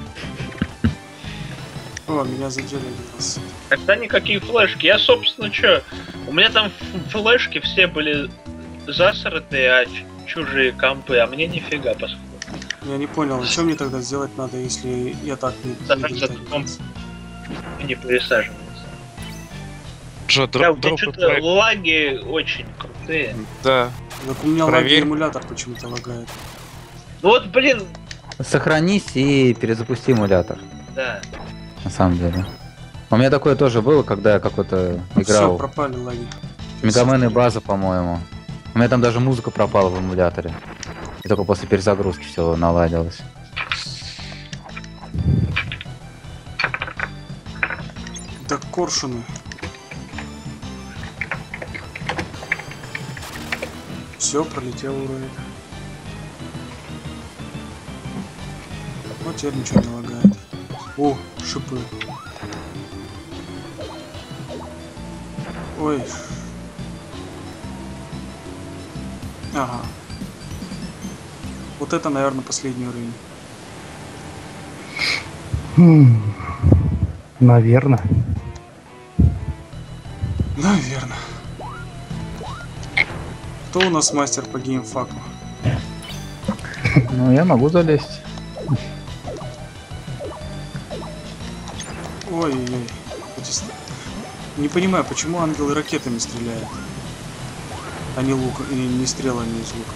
О, меня задели один раз. Тогда никакие флешки. Я, собственно, что? У меня там флешки все были засраты, а чужие компы, а мне нифига, поскольку. Я не понял, а что мне тогда сделать надо, если я так не Сажать летать? этот комп не пересаживается. Джо, Да, у тебя дропы что-то проверь. лаги очень крутые. Да. Так у меня Проверь. лаги эмулятор почему-то лагает. Ну вот, блин, Сохранись и перезапусти эмулятор, да. на самом деле. У меня такое тоже было, когда я какой-то Все, играл. пропали лаги. Мегамен и база, по-моему. У меня там даже музыка пропала в эмуляторе. И только после перезагрузки все наладилось. Да коршуны. Все, пролетел уровень. Вот теперь ничего не лагает. О, шипы. Ой. Ага. Вот это, наверное, последний уровень. Наверное. Наверное. Кто у нас мастер по геймфаку? Ну, я могу залезть. Ой-ой-ой. Не понимаю, почему ангелы ракетами стреляют, а не лук, и не стрелами из лука.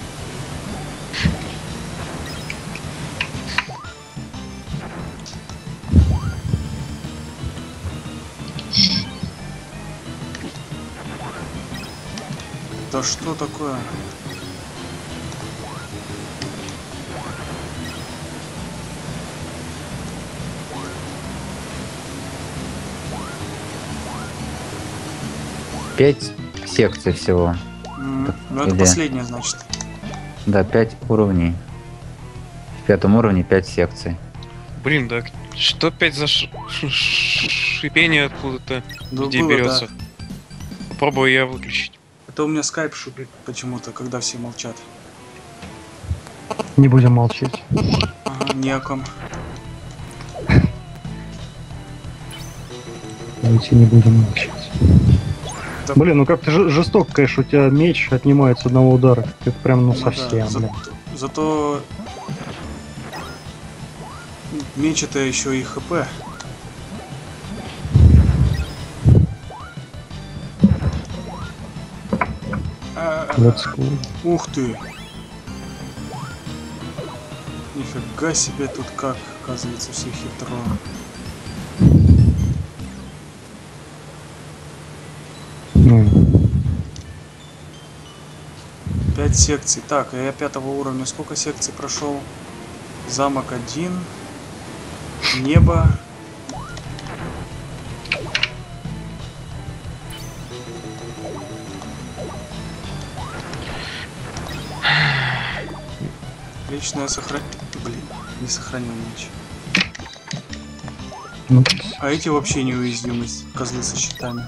Да что такое? Пять секций всего. Ну это Или- последняя, значит. Да, 5 уровней. В пятом уровне 5 секций. Блин, да что опять за шипение откуда-то Да, где было, берется? да. Попробую я выключить. Это у меня скайп шипит почему-то, когда все молчат. Не будем молчать. Ага, не о ком. Давайте не будем молчать. Да. Блин, ну как-то жестоко, конечно, у тебя меч отнимает с одного удара. Это прям, ну, Да, совсем, блин. зато меч это еще и ХП. Let's go. Ух ты! Нифига себе тут как, оказывается, все хитро. Ну, 5 секций. Так, а я 5-го уровня сколько секций прошел? Замок 1. Небо. Личное сохранение. Блин, не сохранил меч. ну, А эти вообще неуязвимость. Козлы со щитами.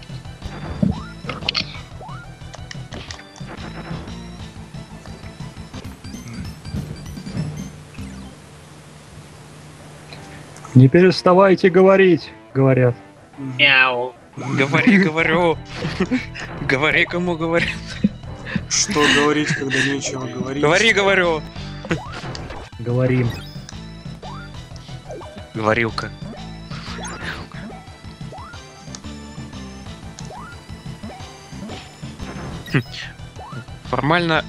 не переставайте говорить, говорят. Мяу. Говори, говорю. Говори, кому говорят. Что говорить, когда нечего говорить? Говори, говорю. Говорим. Говорилка. Формально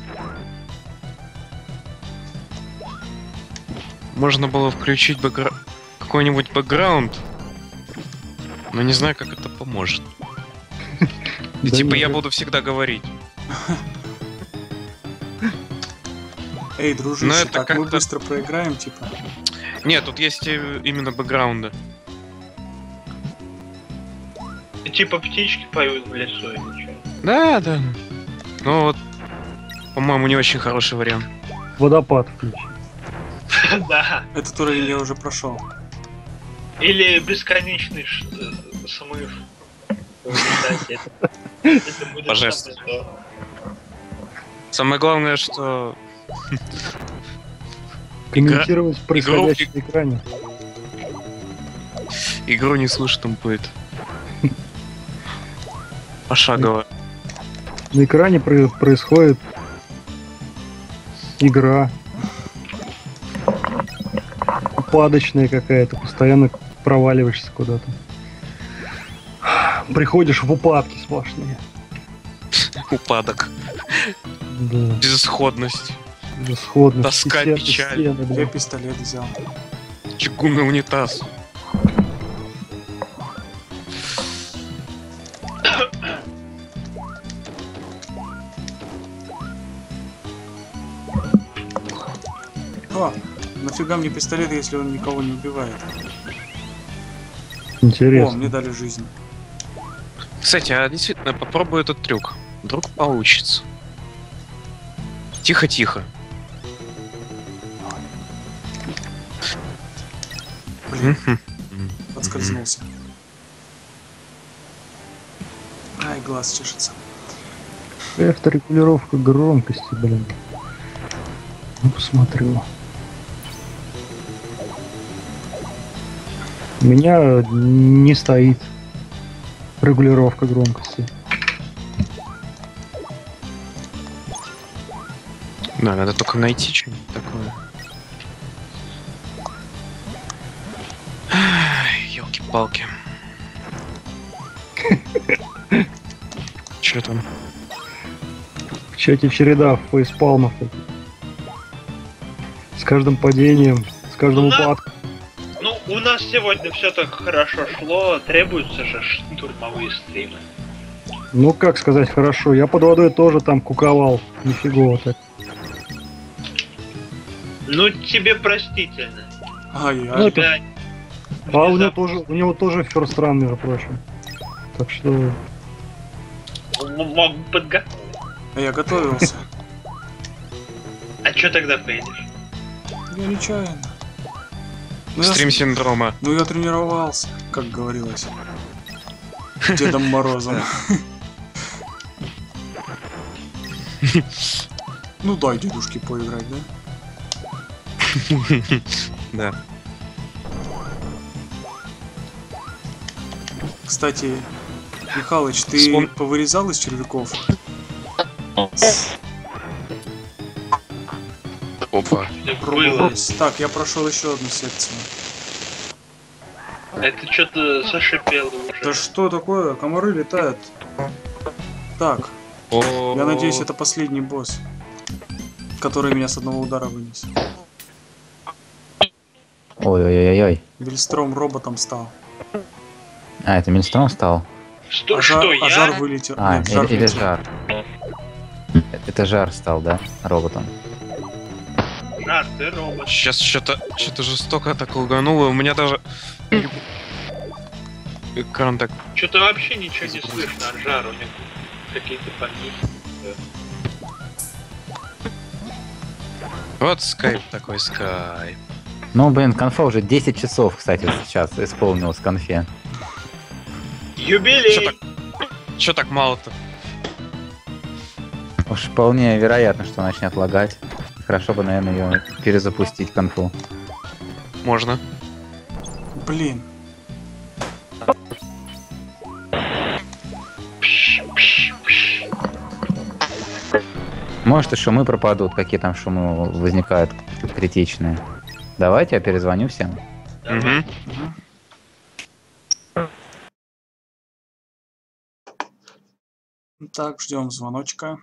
можно было включить какой-нибудь бэкграунд, но не знаю, как это поможет. И Да типа нет, я это- буду всегда говорить. Эй, Но дружище, это так мы как-то- быстро проиграем, типа. Нет, тут есть именно бэкграунды. Типа птички поют в лесу или что? Да, да. Ну вот, по-моему, не очень хороший вариант. Водопад включи. Да. Этот уровень я уже прошел. Или бесконечный смыв. Кстати, это будет Божественно. самое то. Самое главное, что Комментировать происходящее на экране. игру не слышно будет. Пошагово. На экране происходит игра. Упадочная какая-то, постоянно проваливаешься куда-то. Приходишь в упадки сплошные. Упадок. Да, Безысходность. исходно. Тоска, печаль. Я да. пистолет взял. Чугунный унитаз. О, нафига мне пистолет, если он никого не убивает? О, Интересно. мне дали жизнь. Кстати, а действительно, попробую этот трюк. Вдруг получится. Тихо-тихо. Блин, Мгм. подскользнулся. Ай, глаз чешется. Авторегулировка громкости, блин. Ну, посмотрю. У меня не стоит регулировка громкости. Да, надо только найти что-нибудь такое. Ёлки-палки. Чё там? В чате в чередах фейспалмов. С каждым падением, с каждым Ну да. упадком. Ну, у нас сегодня все так хорошо шло, требуются же штурмовые стримы. Ну, как сказать, хорошо. Я под водой тоже там куковал. Нифигово так. Ну, тебе простительно. Ай, Ну, ай. это- Тебя А у него тоже first run, между прочим. Так что... могу подготовить. А я готовился. А чё тогда поедешь? Я нечаянно. Ну, я Стрим синдрома. Ну я тренировался, как говорилось. Дедом Морозом. Ну дай дедушке поиграть, да? Да. Кстати, Михалыч, ты Вспом- повырезал из червяков? Опа. Пробовались. Так, я прошел еще одну секцию. Это что-то зашипело уже. Да что такое? Комары летают. Так, я надеюсь, это последний босс, который меня с одного удара вынес. Ой-ой-ой-ой. Вильстром роботом стал. А, это Мильстром стал? Что, А что, жар, а я? жар вылетел. А, Нет, жар или вылетел. Жар. Это Жар стал, да? Роботом. Жар, ты робот. Сейчас что-то жестоко так лагануло. У меня даже экран так. Что-то вообще ничего не слышно от жара. У них какие-то помехи. Вот скайп такой скайп. Ну, блин, конфа уже 10 часов, кстати, сейчас исполнилось конфе. Юбилей! Чё так мало-то? Уж вполне вероятно, что начнет лагать. Хорошо бы, наверное, ее перезапустить конфу. Можно. Блин. Может, и шумы пропадут, какие там шумы возникают критичные. Давайте я перезвоню всем. Угу. Так, ждем звоночка.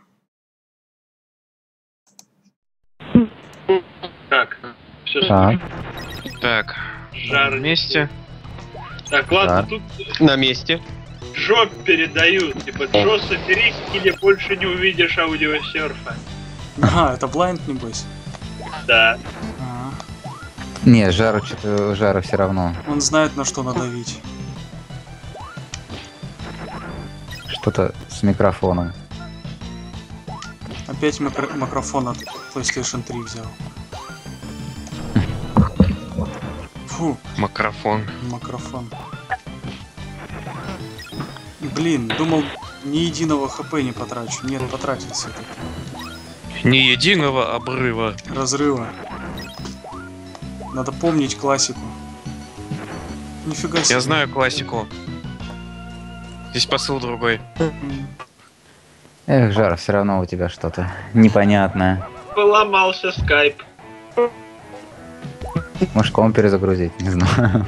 Так, все Так, Так, жар. вместе. Так, ладно, Так. тут На месте. Джо передают. Типа, Джо, соберись, или больше не увидишь аудиосерфа. Ага, это Блайнд, небось? Да. Ага. не, жару что-то жара все равно. Он знает, на что надавить. Что-то с микрофоном. Опять микрофон от PlayStation 3 взял. Фу, Макрофон. микрофон. Блин, думал, ни единого хп не потрачу. Нет, потратил все-таки. Ни единого обрыва. Разрыва. Надо помнить классику. Нифига себе. Я знаю классику. Здесь посыл другой. Эх, Жар, все равно у тебя что-то непонятное. Поломался скайп. Может, ком перезагрузить, не знаю.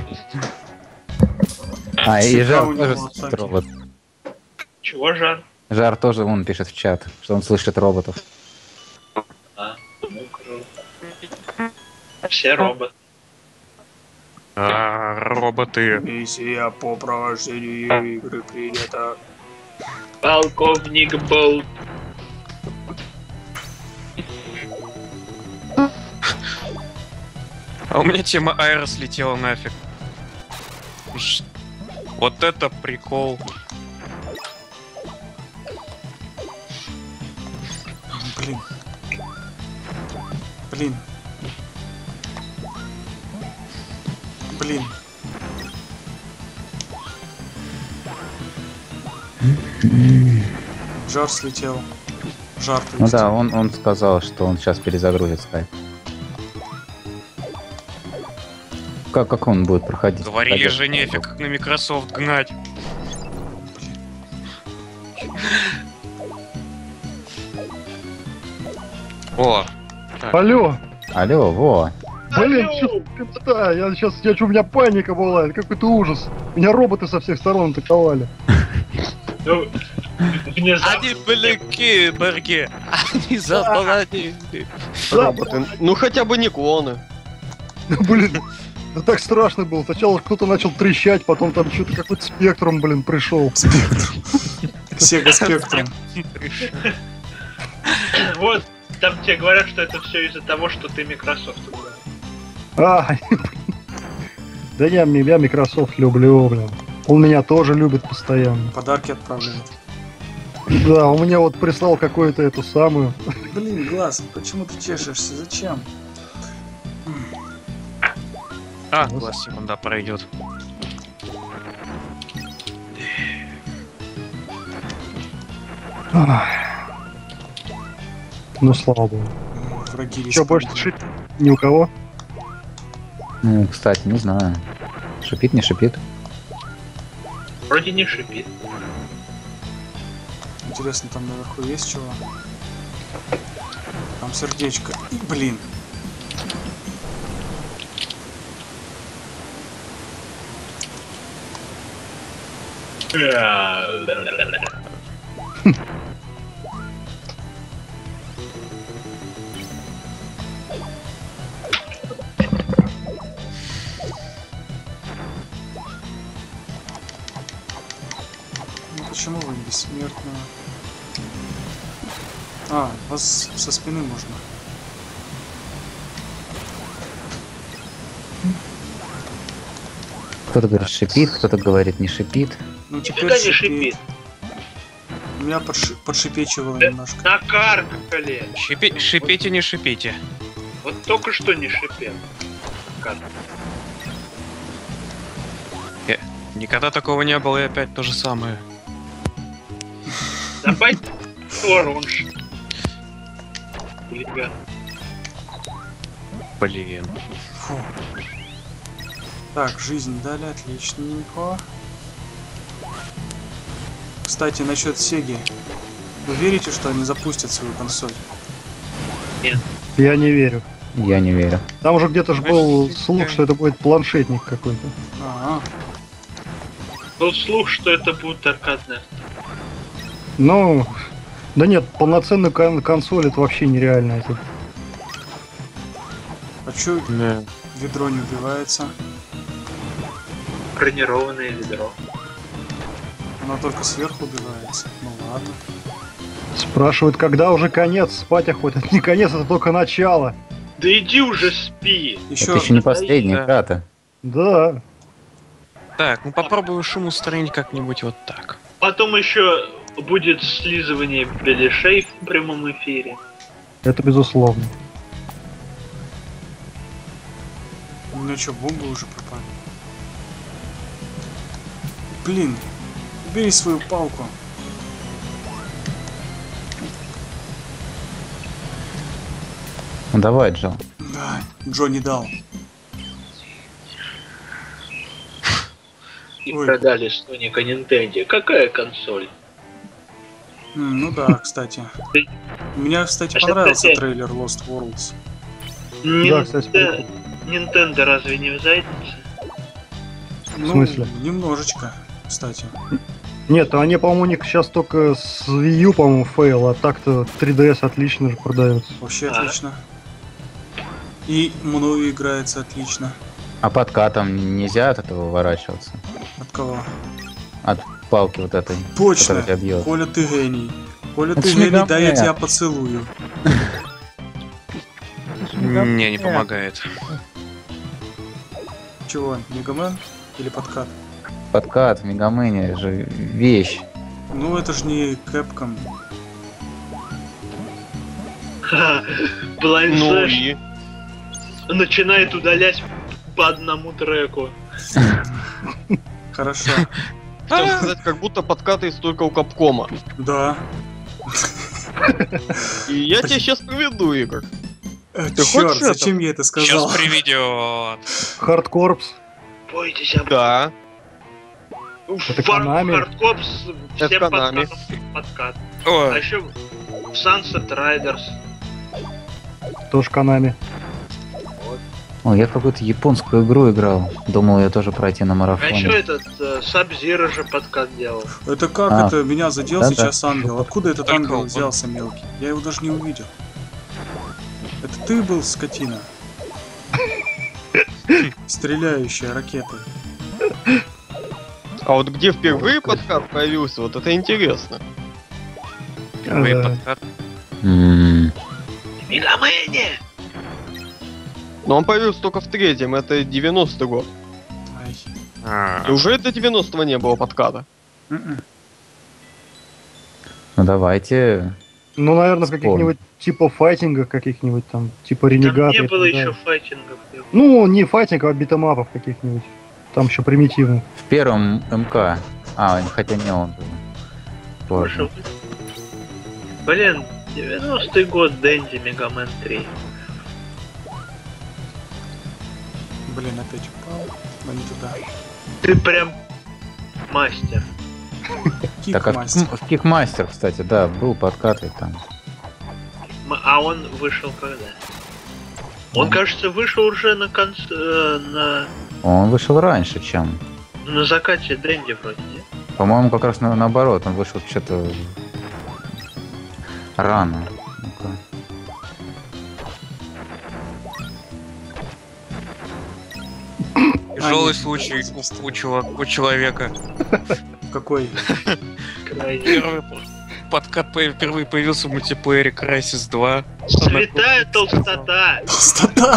А, и Всегда Жар у него тоже атаки. слышит робот. Чего жар? Жар тоже, он пишет в чат, что он слышит роботов. А, ну круто. Все роботы. Роботы. Миссия по прохождению игры принята. Полковник Болт. А у меня тема Аэро слетела нафиг. Вот это прикол. Блин. Блин. Блин. Жар слетел. Жар, то Ну есть. да, он сказал, что он сейчас перезагрузит скайп. Как он будет проходить? Говорили Пойдёт. же нефиг как на Microsoft гнать. О, Алло! Алло, во. Блин, да, у меня паника была, это какой-то ужас. Меня роботы со всех сторон атаковали. Ну, внезапно. они были киборги, они заполонили. Роботы. Ну хотя бы не клоны. Блин, да так страшно было. Сначала кто-то начал трещать, потом там что-то какой-то спектром, блин, пришел. Сега Спектрум. Вот, там тебе говорят, что это все из-за того, что ты Microsoft. А, да я Microsoft люблю, блин. Он меня тоже любит постоянно. Подарки отправляет. Да, он мне вот прислал какую-то эту самую. Блин, глаз, почему ты чешешься? Зачем? А, глаз секунда пройдет. Ах. Ну, слава богу. Враги Что, больше респаунили. шить ни у кого? Ну, кстати, не знаю. Шипит, не шипит? Вроде не шипит. Интересно, там наверху есть чего? Там сердечко. Блин. Ну почему вы бессмертные? А, вас со спины можно. Кто-то говорит шипит, кто-то говорит не шипит. Ну теперь Нифига не шипит. Меня подшипечивало немножко. Накаркали. Шипите, не шипите. Вот только что не шипел. Никогда такого не было, и опять то же самое. Давай оранж. Ребят. Блин. Фу. Так, жизнь дали, отличненько. Кстати, насчет Сеги. Вы верите, что они запустят свою консоль? Я не верю. Я не верю. Там уже где-то же был слух, что это будет планшетник какой-то. Ага. Был слух, что это будет аркадная. Ну, да нет, полноценную консоль это вообще нереально. Это. А чё ведро не убивается? Бронированное ведро. Оно только сверху убивается. Ну ладно. Спрашивают, когда уже конец, спать охота. Это не конец, это только начало. Да иди уже спи. Еще Это еще не последняя да. игра-то. Да. Так, ну попробую шум устранить как-нибудь вот так. Потом еще будет слизывание беляшей в прямом эфире. Это безусловно. У меня что, бомбы уже пропали? Блин, убери свою палку. Ну давай, Джо. Да, Джо не дал. И Ой. продали Соника Nintendo. Какая консоль? Ну да, кстати. Мне, кстати, А понравился кстати- трейлер Lost Worlds. Да, кстати, прикольно. Nintendo разве не в заднице? Ну, смысле? немножечко, кстати. Нет, они, по-моему, у них сейчас только с Wii U, по-моему, фейл, а так-то 3DS отлично же продается. Вообще А. отлично. И мною играется отлично. А подкатом нельзя от этого уворачиваться? От кого? От палки вот этой, Точно! которая тебя бьет. Коля, ты гений. Коля, Это ты ж гений, Мегамэн. дай я тебя поцелую. Не помогает. Чего, Мегамен или подкат? Подкат в Мегамене же вещь. Ну это ж не Capcom. Ну Blind и... начинает удалять по одному треку. Хорошо. Хотел сказать, как будто подкаты есть только у Капкома. Да. И я тебе сейчас приведу, Игорь. Ты Черт, хочешь это? зачем я это сказал? Сейчас приведет. Хардкорпс. Бойтесь об Да. Это Konami. Хардкопс Это всем Konami. подкат. А О, еще Sunset Riders. Тоже Konami. О, я какую-то японскую игру играл. Думал ее тоже пройти на А еще марафоне. этот Sub-Zero же подкат делал. Это как А, это? Меня задел да-да. сейчас ангел. Откуда этот Только ангел он. взялся мелкий? Я его даже не увидел. Это ты был, скотина? Стреляющая ракетой. А вот где впервые подкат появился, вот это интересно. впервые Да. подкат. М, Мегамене! Но он появился только в третьем, это 90-й год. Ай. А, И уже до 90-го не было подката. М-м. Ну давайте. Ну, наверное, в Вспомни. каких-нибудь типа файтингах, каких-нибудь там, типа Там ренегат. не было еще файтингов. Ну, не файтингов, а битэмапов каких-нибудь. Там еще примитивных. В первом МК. А, хотя не он был. Позже. Блин, 90-й год Дэнди Мегамен 3. Блин, опять упал. Но не туда. Ты прям мастер. Так, а Кикмастер. в Кикмастер, кстати, да, был подкат и там. А он вышел когда? Он, кажется, вышел уже на конце... Он вышел раньше, чем. на закате Дэнди вроде, нет? По-моему, как раз наоборот, он вышел что-то рано. Ну-ка. Тяжелый случай у человека. Какой? Первый подкат впервые появился в мультиплеере Crysis 2. Святая толстота! Толстота!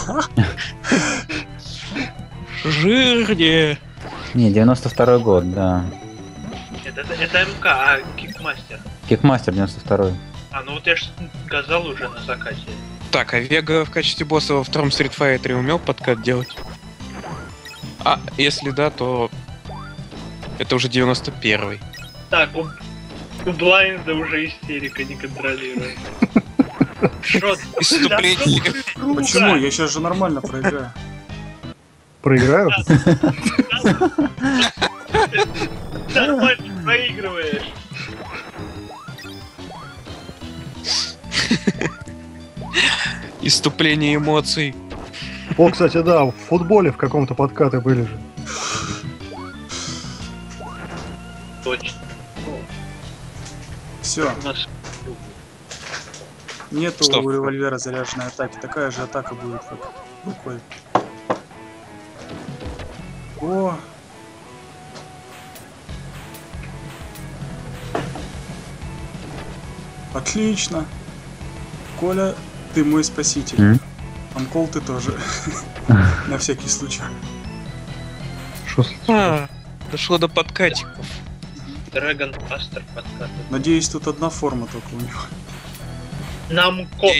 Жирнее. Не, 92-й год, да. Это МК, а Кикмастер. Кикмастер 92-й. А, ну вот я же сказал уже на закате. Так, а Вега в качестве босса во втором Street Fighter умел подкат делать? А, если да, то это уже 91-й. Так, у Блайнда уже истерика не контролирует. Шот. Иступление. Почему? Я сейчас же нормально проиграю. Проиграю? Нормально проигрываешь. Иступление эмоций. О, кстати, да, в футболе в каком-то подкаты были же. Точно. Все, У нас нету Что? у револьвера заряженной атаки. Такая же атака будет, как рукой. О! Отлично! Коля, ты мой спаситель. Анкол, ты тоже. На всякий случай. Шо Дошло до подкатиков. Dragon Master подкаты. Надеюсь, тут одна форма только у него. Нам кот.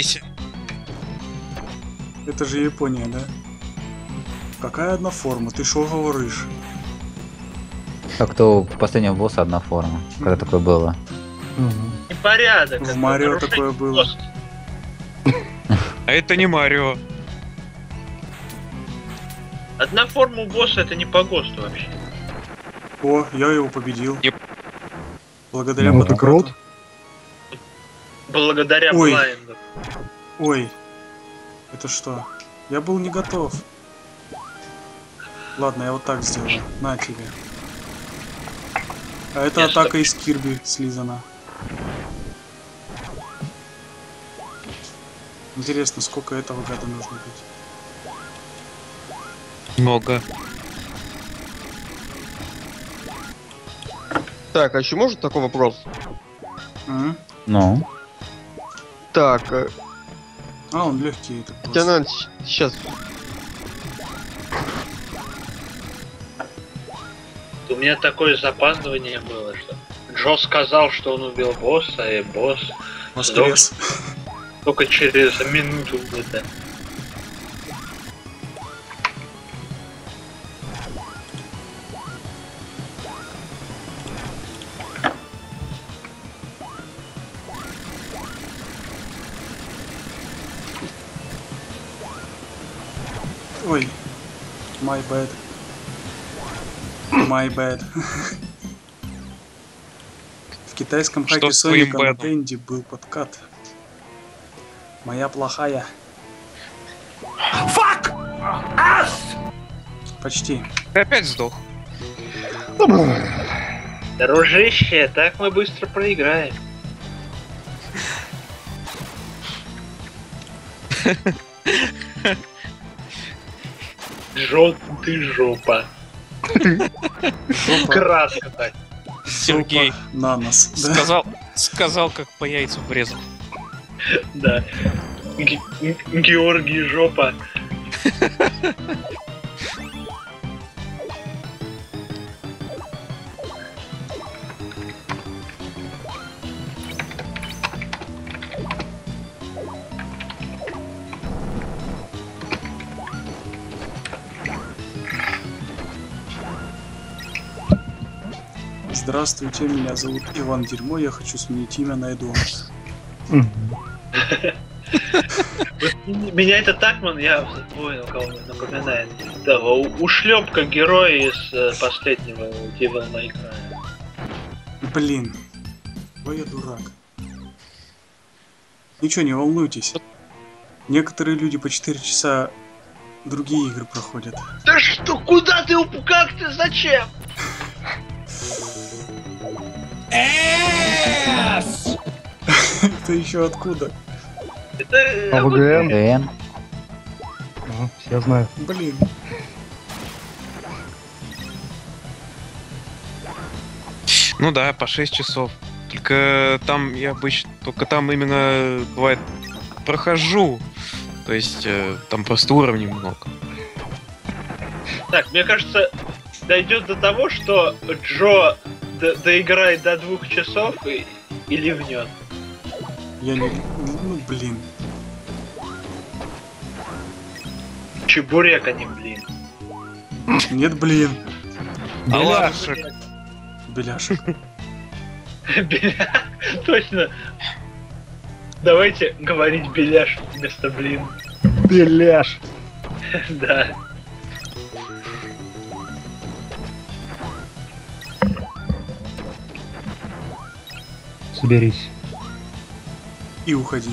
Это же Япония, да? Какая одна форма? Ты шо говоришь? Как-то у последнего босса одна форма. Когда такое было. Непорядок. В это Марио нарушение такое было. ГОСТ. А это не Марио. Одна форма у босса это не по ГОСТу вообще. О, я его победил. Еп. Благодаря Ну, это подкату. крут. Благодаря Ой. Блайнду. Ой, это что? Я был не готов. Ладно, я вот так сделаю. На тебе. А это Я атака из Кирби слизана. Интересно, сколько этого гада нужно быть? Много. Так, а еще может такой вопрос? М? Ну. Так, А, он легкий этот босс. лейтенант, сейчас. У меня такое запаздывание было, что Джо сказал, что он убил босса, и босс Воскрес. только через минуту где-то. Ой, my bad. My bad. В китайском Что хаке с твоим Соника на бэдом? Дэнди был подкат. Моя плохая. Почти. Ты опять сдох. Дружище, так мы быстро проиграем. Жо, ты жопа. Жопа, Краска так. Сергей жопа на нос. Да? сказал, как по яйцу врезал. Да. Георгий жопа. Здравствуйте, меня зовут Иван Дерьмо, я хочу сменить имя на Эдуард. Меня это Такман, я понял, кого он напоминает. Да, ушлепка героя из последнего Devil May Cry. Блин. Ой, я дурак. Ничего, не волнуйтесь. Некоторые люди по 4 часа другие игры проходят. Да что, куда ты, как ты, зачем? Это еще откуда? Это... АВГН? КН. Ага, все знают. Блин. Ну да, по 6 часов. Только там я обычно... Только там именно бывает прохожу. То есть там просто уровней много. Так, мне кажется, дойдет до того, что Джо доиграет до 2 часов и ливнет. Я не... Ну, блин. Чебурек, а не блин. Нет, блин. Оладушек. Беляшек. Точно. Давайте говорить беляш вместо блин. Беляш. Да. Соберись. И уходи.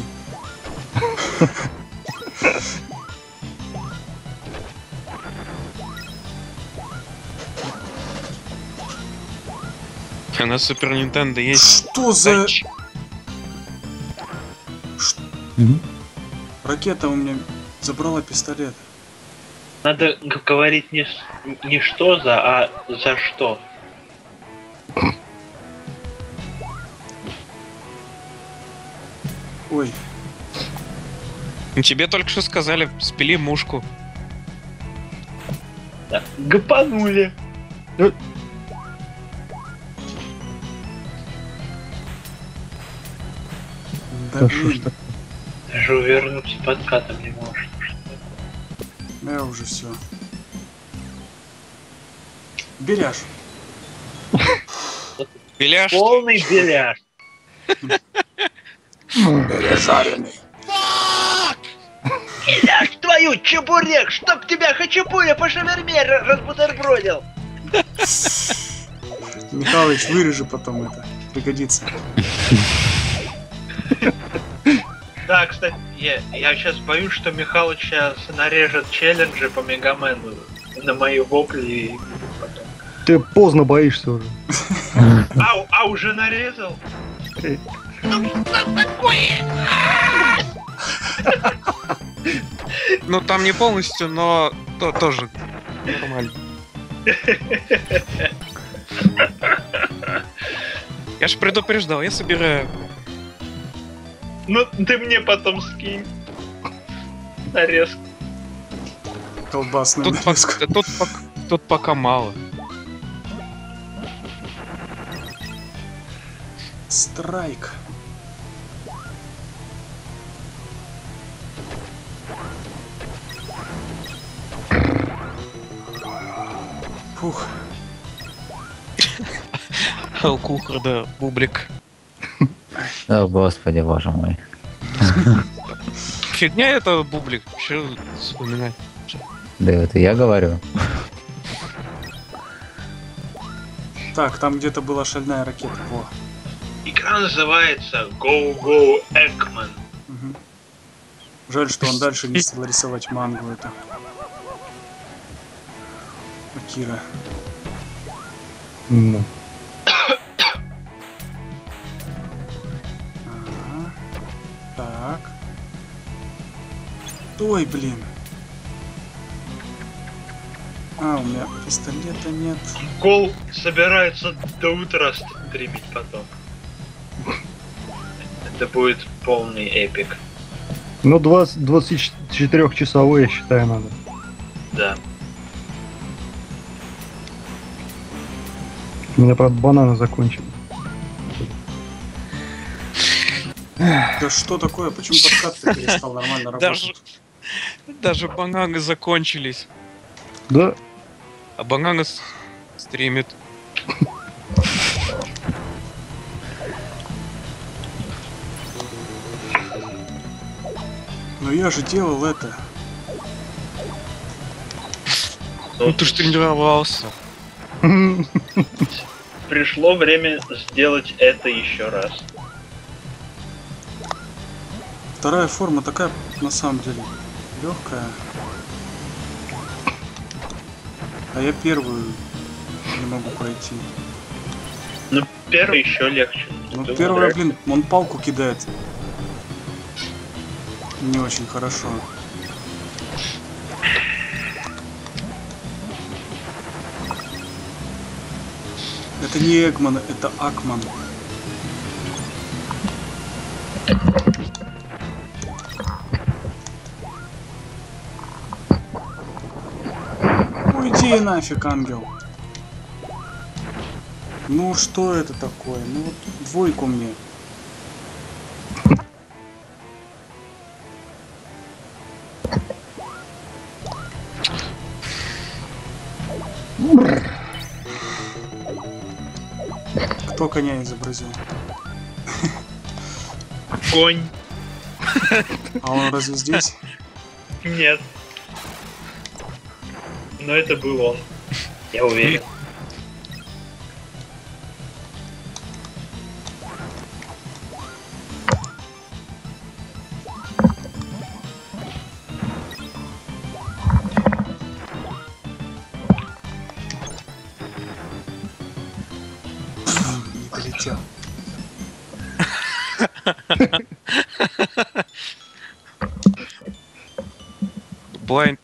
А на Супер Нинтендо есть... Что за... тач. Мгм. Ракета у меня забрала пистолет. Надо говорить не что за, а за что. Ой, Тебе только что сказали, спили мушку. Да. Гапанули. да Да что ж блин. так? Даже увернуться подкатом не может. Я уже все. Беляш. Беляш, Полный беляш. Жареный. Беляш твою, чебурек! Чтоб тебя хачапуря по шаверме разбутербродил! Михалыч, вырежи потом это. Пригодится. Да, кстати, я сейчас боюсь, что Михалыч сейчас нарежет челленджи по Мегамену на мои вопли и потом. Ты поздно боишься уже. А уже нарезал? ну там не полностью, но тоже нормально. Я ж предупреждал, я собираю. Ну, ты мне потом скинь. Нарезку. Колбасную Тут, нарезку. тут пока мало. Страйк. Фух. Кухар, да, бублик. О, господи, боже мой. Фигня это бублик. Че вспоминать? Да это я говорю. Так, там где-то была шальная ракета. Во. Игра называется Go Go Eggman. Мгм. Жаль, что он дальше не стал рисовать мангу это. Акира. Ну. Ага. Так. Ой, блин. А, у меня пистолета нет. Кол собирается до утра стримить потом. Это будет полный эпик. Ну, 24-часовой, я считаю, надо. Да. У меня, правда, бананы закончились. Да что такое? Почему подкат-то перестал нормально работать? Даже бананы закончились. Да, А бананы стримит. Но я же делал это. Ну ты ж тренировался. Пришло время сделать это еще раз. Вторая форма такая, на самом деле, легкая. А я первую не могу пройти. Ну, первый еще легче. Ну, Ты первая, умрешь. блин, он палку кидает. Не очень хорошо. Это не Эгман, это Акман. Уйди нафиг, ангел. Ну что это такое? Ну вот двойку мне. Кто коня изобразил? Конь. А он разве здесь? Нет. Но это был он. Я уверен. Не долетел. Блайнд.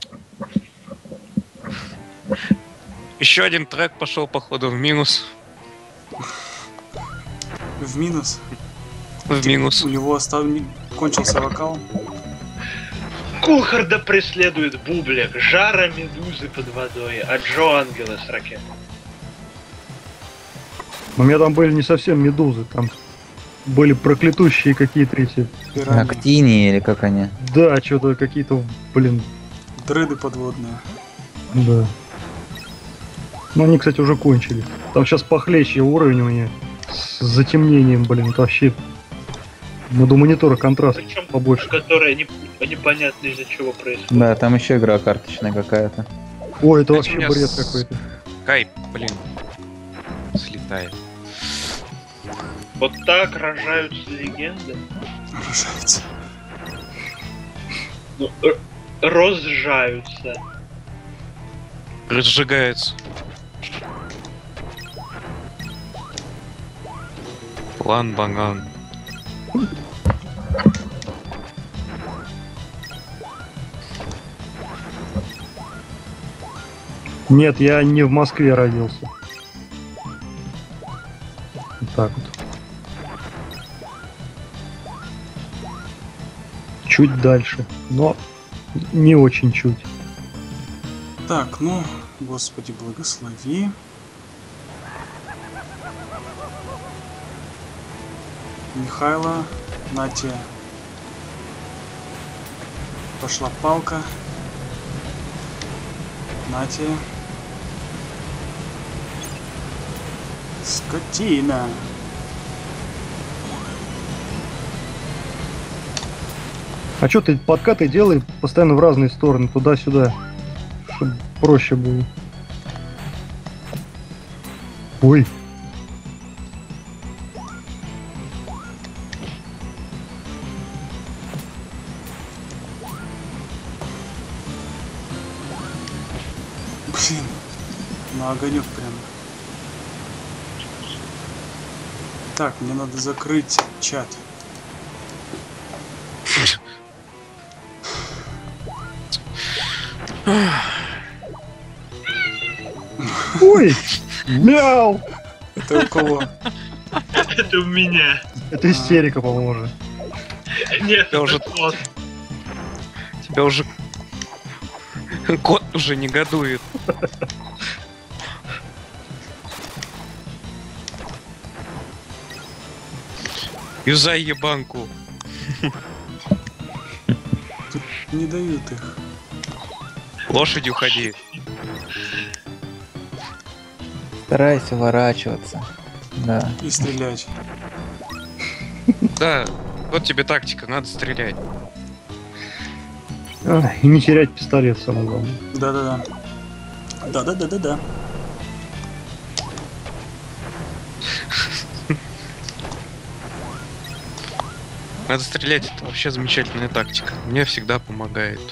Еще один трек пошел, походу, в минус. В минус. В минус. У него кончился вокал. Кулхарда преследует бублик, жара медузы под водой, а Джо ангелы с ракетой. У меня там были не совсем медузы, там были проклятущие какие-то эти. Пираньи. Актини или как они? Да, что-то какие-то, блин, Дреды подводные. да. Ну они, кстати, уже кончили. Там сейчас похлеще уровень у меня. С затемнением, блин, это вообще. Ну, до монитора контраст Причем, побольше. которая непонятно из-за чего происходит. Да, там еще игра карточная какая-то. Ой, это Кстати, вообще у меня бред с- какой-то. Кайп, блин. Слетает. Вот так рожаются легенды. Рожается. Ну, розжаются. Разжигается. План Баган. Нет, я не в Москве родился. Вот так вот. Чуть дальше, но не очень чуть. Так, ну, Господи, благослови. Михайло, Натя. Пошла палка. Натя. Скотина. А что ты подкаты делай постоянно в разные стороны, туда-сюда, чтобы проще было. Ой. Блин, на огонек прям. Так, мне надо закрыть чат. Ой! Мяу! Это у кого? Это у меня. Это истерика, по-моему, уже. Нет, Я уже- это кот. Тебя уже... Кот уже негодует. Юзай ебанку. Не дают их. Лошадью ходи. Старайся уворачиваться. Да. И стрелять. Да, вот тебе тактика, надо стрелять. И не терять пистолет, самое главное. Да-да-да. Да-да-да-да-да. Надо стрелять, это вообще замечательная тактика. Мне всегда помогает.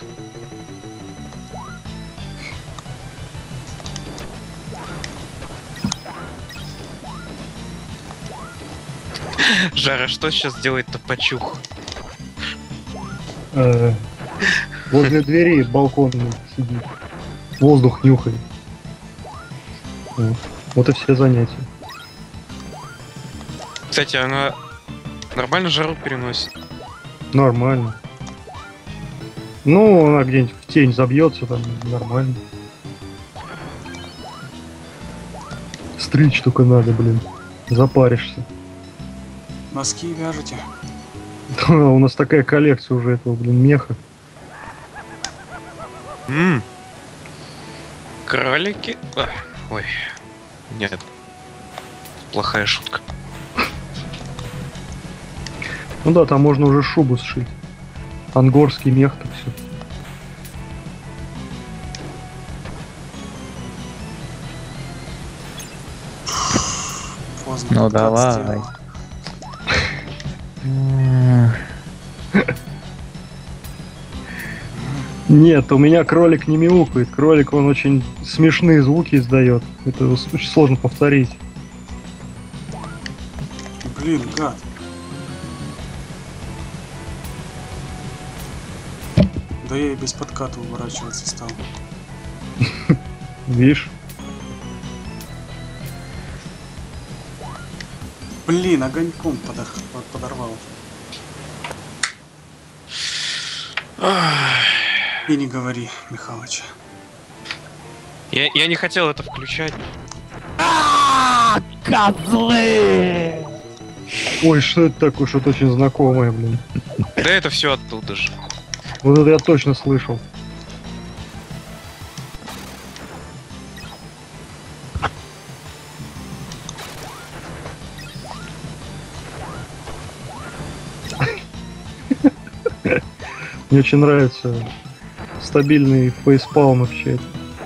Жара, что сейчас делает Топачух? Возле двери балкон сидит. Воздух нюхает. Вот и все занятия. Кстати, она нормально жару переносит? Нормально. Ну, она где-нибудь в тень забьется, там нормально. Стричь только надо, блин. Запаришься. Носки вяжете. У нас такая коллекция уже этого, блин, меха. Кролики? Ой. Нет. Плохая шутка. Ну да, там можно уже шубу сшить. Ангорский мех, так все. Поздно. Ну как давай. сделал. Нет, у меня кролик не мяукает. Кролик, он очень смешные звуки издает. Это очень сложно повторить. Блин, гад. Да я и без подката уворачиваться стал. Видишь? Блин, огоньком подорвал. И не говори, Михалыч. Я не хотел это включать. Козлы! Ой, что это такое? Что-то очень знакомое, блин. Да это все оттуда же. Вот это я точно слышал. Мне очень нравится стабильный фейспалм в чате.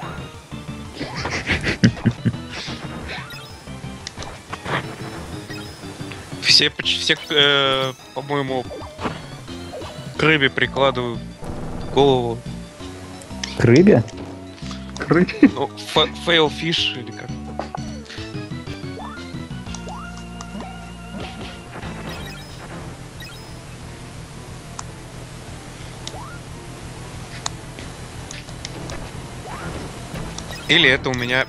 Все, по-моему, к рыбе прикладывают голову. К рыбе? Ну, фейлфиш или как. Или это у меня...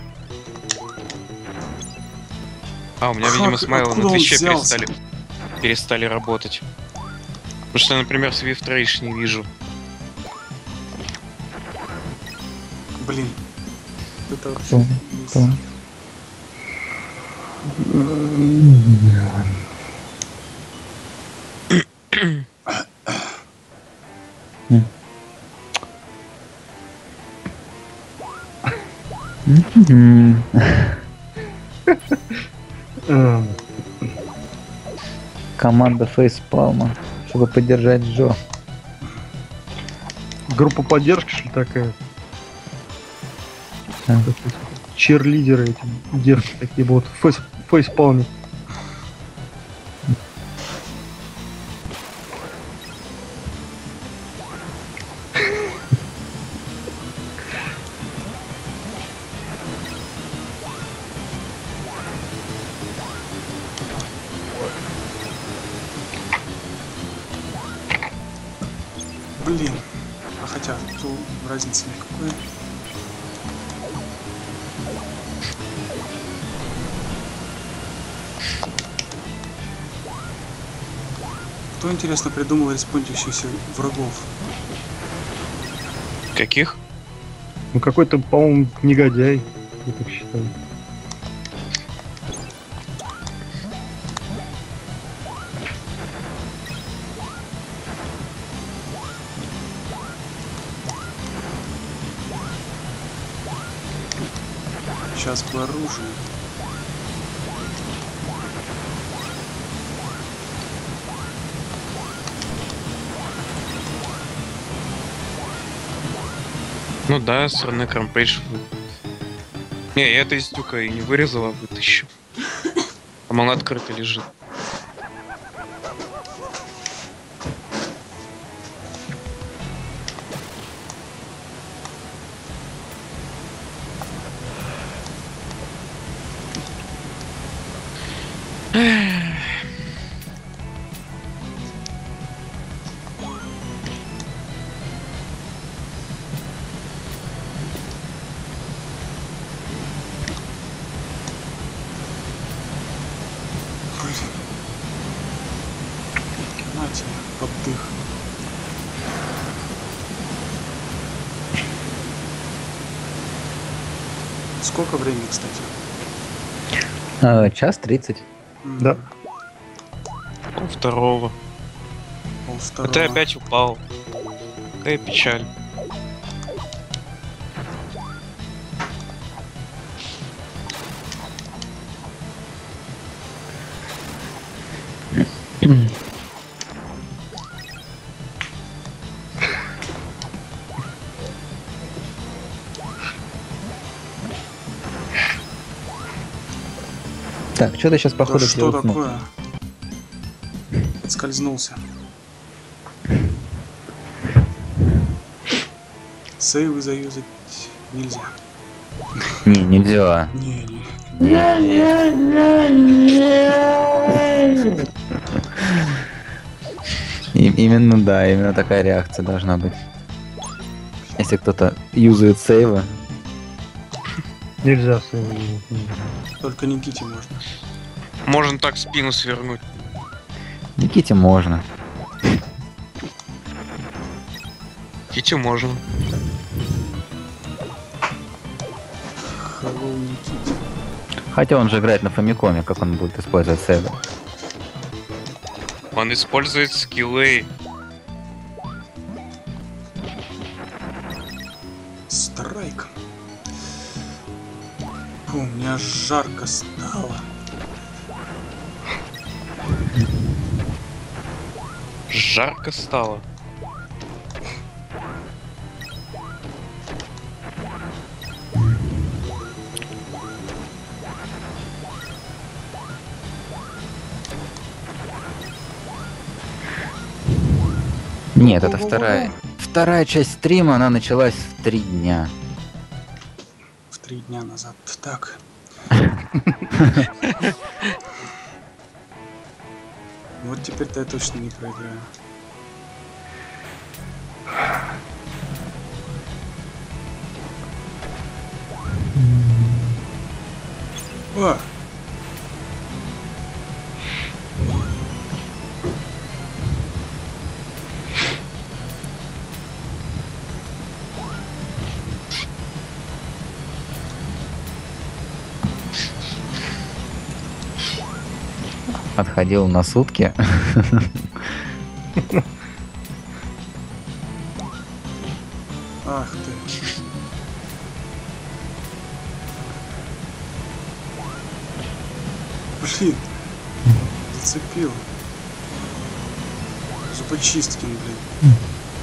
у меня, видимо, смайлы откуда на он Твиче взялся? перестали работать. Потому что я, например, Swift Rage не вижу. Блин. Это вообще... Команда фейспалма, чтобы поддержать Джо. Группа поддержки, что ли, такая? Да. Черлидеры эти, девки такие вот, фейспалмят. Блин. А хотя, тут разницы никакой. Кто, интересно, придумал респондящихся врагов? Каких? Ну какой-то, по-моему, негодяй, я так считаю. Сейчас бы оружие. Ну да, стороны Крампейдж. Не, я это из тюка и не вырезал, а вытащил. Там он открытый лежит. Нате, поддых. Сколько времени, кстати? Час 30. Да. Второго. А Полвторого. ты опять упал. Какая печаль. Так, что-то сейчас Да походу что я усну. такое? Подскользнулся. Сейвы заюзать нельзя. Не, нельзя. Не. Именно, да, именно такая реакция должна быть. Если кто-то юзает сейвы. Нельзя сейвы. Только Никите можно. Можно так спину свернуть. Никите можно. Ките можно. Hello, Никите. Хотя он же играет на Фамикоме, как он будет использовать сейвы. Он использует скиллы. Страйк. Фу, у меня жарко стало. Жарко стало. Нет, это вторая часть стрима, она началась в 3 дня. В 3 дня назад. Так. Вот теперь-то я точно не проиграю. О! Отходил на сутки. Ах ты. Блин. Зацепил. Зубочисткин, блин.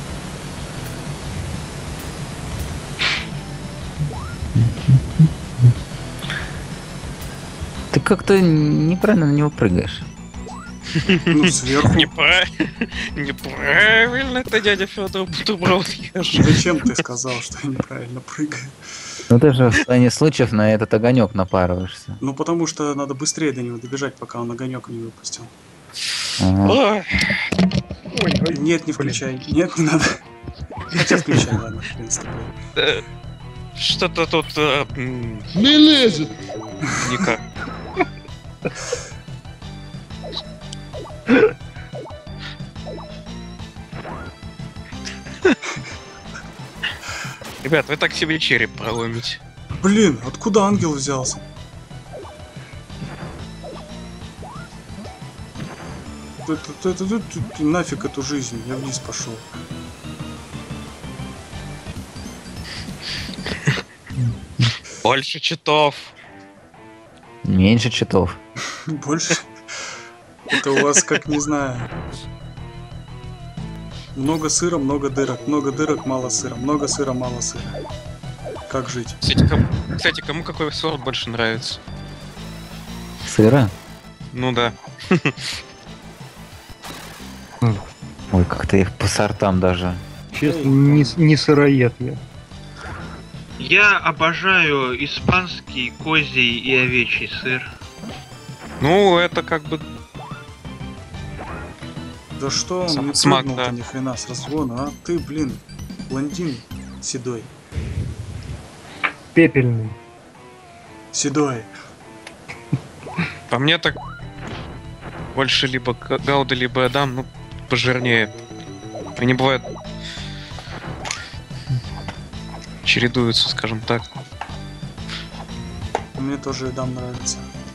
Ты как-то неправильно на него прыгаешь. Ну, сверху. Неправильно это дядя Федор бутерброд ешь. Зачем ты сказал, что я неправильно прыгаю? Ну ты же в плане случаев на этот огонек напарываешься. Ну, потому что надо быстрее до него добежать, пока он огонек не выпустил. Ага. Ой, Нет, не включай. Нет, не надо. Хотя включай, ладно, хрен с тобой. Что-то тут... Не лезет. Никак. Ребят, вы так себе череп проломите. Блин, откуда ангел взялся? Нафиг эту жизнь, я вниз пошел. Больше читов. Меньше читов. Больше? Это у вас как, не знаю. Много сыра, много дырок, мало сыра, много сыра, мало сыра. Как жить? Кстати, кому какой сорт больше нравится? Сыра? Ну да. Ой, как-то их по сортам даже. Честно, не сыроед я. Я обожаю испанский, козий и овечий сыр. Ну, это как бы... Да что он не Смак, прыгнул-то да. ни хрена с разгона, а? Ты, блин, блондин седой. Пепельный. Седой. По мне так больше либо Гауда, либо Адам, ну, пожирнее. Они бывают... чередуются, скажем так. Мне тоже Эдам нравится.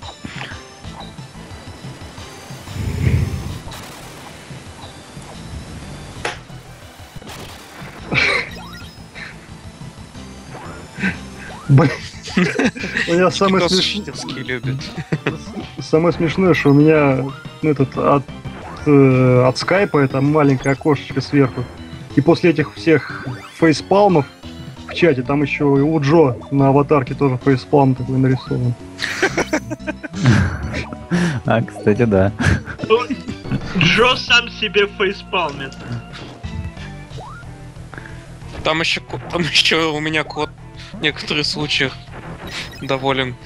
У меня самое Кто смешное... читерские любит. Самое смешное, что у меня этот от скайпа это маленькое окошечко сверху. И после этих всех фейспалмов в чате там еще и у Джо на аватарке тоже фейспалм такой нарисован. А, кстати, да. Джо сам себе фейспалмит. Там еще у меня кот в некоторых случаях доволен.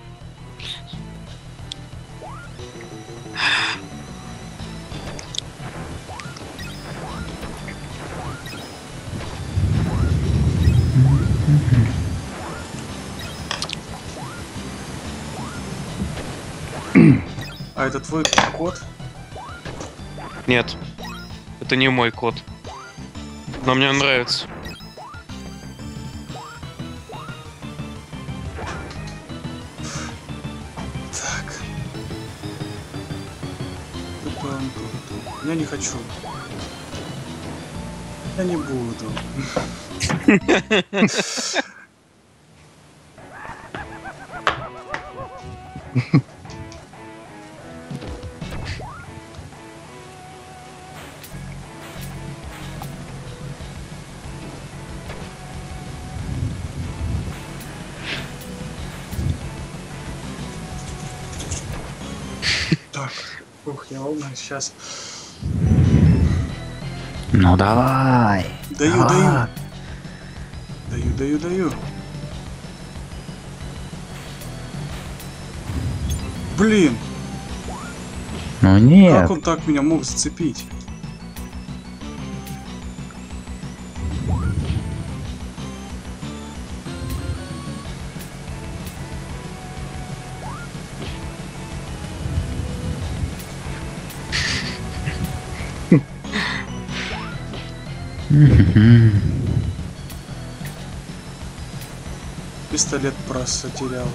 А это твой кот? Нет, это не мой кот. Но мне он нравится. Так. Я не хочу. Я не буду. Так, ух, я волнуюсь сейчас. Ну давай. Даю. Блин, Ну нет. как он так меня мог зацепить? Пистолет просто терял.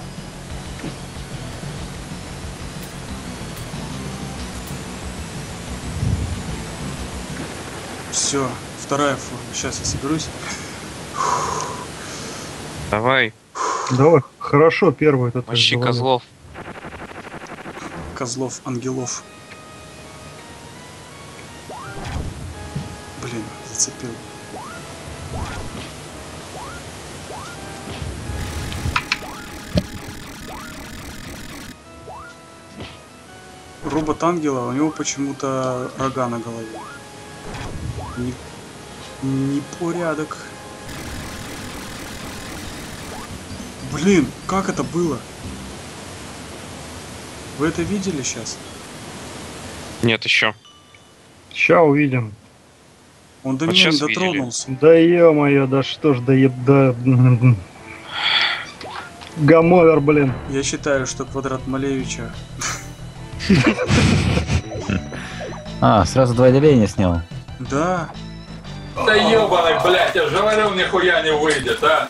Все, вторая форма. Сейчас я соберусь. Давай, Давай, хорошо, первый этот. мощи завалил. козлов. Козлов, ангелов. Блин, зацепил. Робот ангела, у него почему-то рога на голове. Непорядок. Блин, как это было? Вы это видели сейчас? Нет, еще. Ща увидим. Он до Вот меня не щас видели. дотронулся. Да ё-моё, да что ж, да... Гамовер, блин. Я считаю, что квадрат Малевича. А, сразу два деления снял. Да. Да ебаный, блядь, я же говорил, нихуя не выйдет, а?